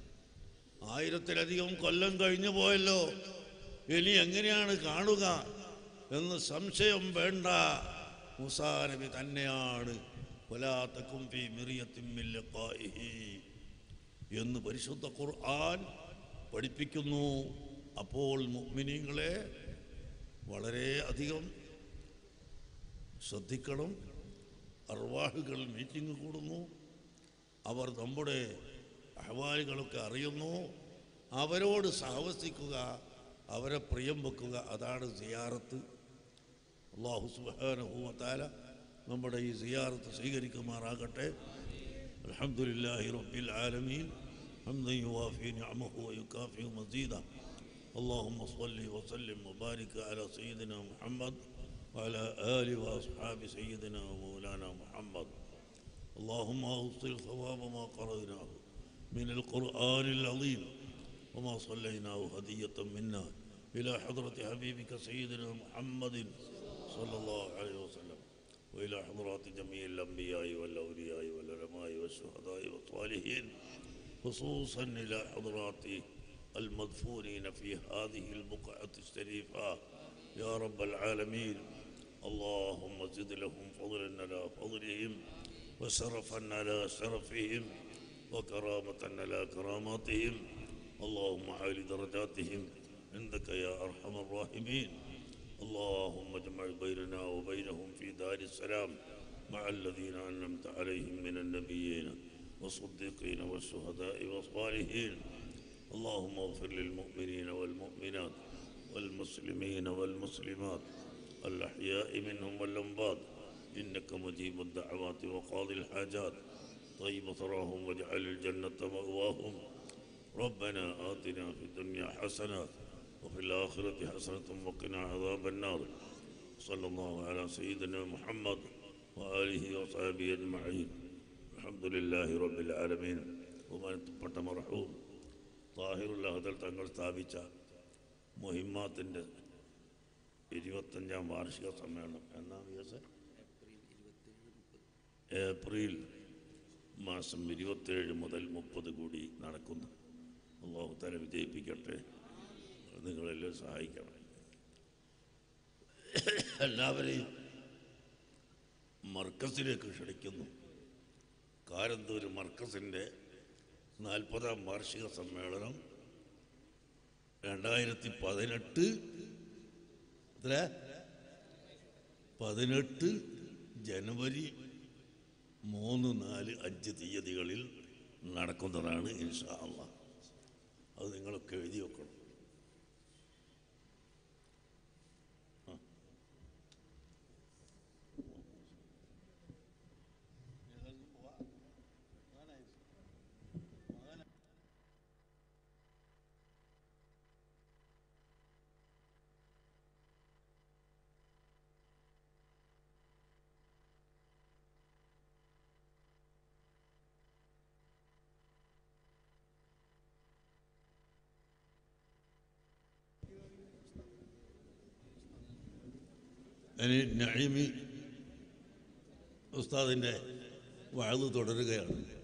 1000-ലധികം കൊല്ലം കഴിഞ്ഞു പോയല്ലോ, ഇനി എങ്ങനെയാണ് കാണുക എന്ന് സംശയം വേണ്ട. മൂസാ നബി തന്നെയാണ് വലാ തകും ഫീ മിറിയത്തിൻ മിൻ ലിഖാഇഹി എന്ന് പരിശുദ്ധ ഖുർആൻ പഠിപ്പിക്കുന്നു. അപ്പോൾ മുഅ്മിനീങ്ങളെ വളരെ അധികം ശ്രദ്ധിക്കണം. അർവാഹുകൾ മീറ്റിംഗ് കൂടുന്നു, അവർ നമ്മുടെ അഹ്വാലുകളൊക്കെ അറിയുന്നു. അവരോട് സഹവസിക്കുക, അവരെ പ്രിയം വെക്കുക, അതാണ് സിയാറത്ത്. അല്ലാഹു സുബ്ഹാനഹു വ തആല നമ്മുടെ ഈ സിയാറത്ത് സ്വീകരിക്കുമാറാകട്ടെ. അൽഹംദുലില്ലാഹി റബ്ബിൽ ആലമീൻ ഹംദൻ യുവാഫി നിഅമഹു വയുകാഫി മസീദ. اللهم صل وسلم وبارك على سيدنا محمد وعلى آله وأصحاب سيدنا ومولانا محمد. اللهم أوصل ثواب ما قرأناه من القرآن العظيم وما صليناه هدية منا إلى حضرة حبيبك سيدنا محمد صلى الله عليه وسلم، وإلى حضرات جميع الأنبياء والأولياء والعلماء والشهداء والصالحين، خصوصا إلى حضرات المدفونين في هذه البقعة الشريفة يا رب العالمين. اللهم زد لهم فضلا على فضلهم وشرفا على شرفهم وكرامة على كراماتهم. اللهم عال درجاتهم عندك يا أرحم الراحمين. اللهم اجمع بيننا وبينهم في دار السلام مع الذين أنعمت عليهم من النبيين والصديقين والشهداء والصالحين. اللهم اغفر للمؤمنين والمؤمنات والمسلمين والمسلمات الأحياء منهم والأموات إنك مجيب الدعوات وقاضي الحاجات. طيب ثراهم واجعل الجنة مأواهم. ربنا آتنا في الدنيا حسنة وفي الآخرة حسنة وقنا عذاب النار. صلى الله على سيدنا محمد وآله وصحبه أجمعين. الحمد لله رب العالمين. ومن تبت مرحوم താഹിറുൽ അഹ്ദൽ തങ്ങൾ സ്ഥാപിച്ച മുഹിമ്മാത്തിൻ്റെ 25-ാം വാർഷിക സമ്മേളനം എന്നാം ദിവസം ഏപ്രിൽ മാസം 27 മുതൽ 30 കൂടി നടക്കുന്നു. അല്ലാഹു തആല വിജയിപ്പിക്കട്ടെ. നിങ്ങളെല്ലാം സഹായിക്കണം. എല്ലാവരെയും മർക്കസിലേക്ക് ക്ഷണിക്കുന്നു. കാരന്തൂർ മർക്കസിൻ്റെ 40-ാം വാർഷിക സമ്മേളനം 2018 ജനുവരി 3, 4, 5 തീയതികളിൽ നടക്കുന്നതാണ് ഇൻഷാ അല്ലാഹ്. അത് നിങ്ങളൊക്കെ എഴുതി വെക്കണം. ഇനി നഈമി ഉസ്താദിൻ്റെ വഅദ് തുടരുകയാണ്.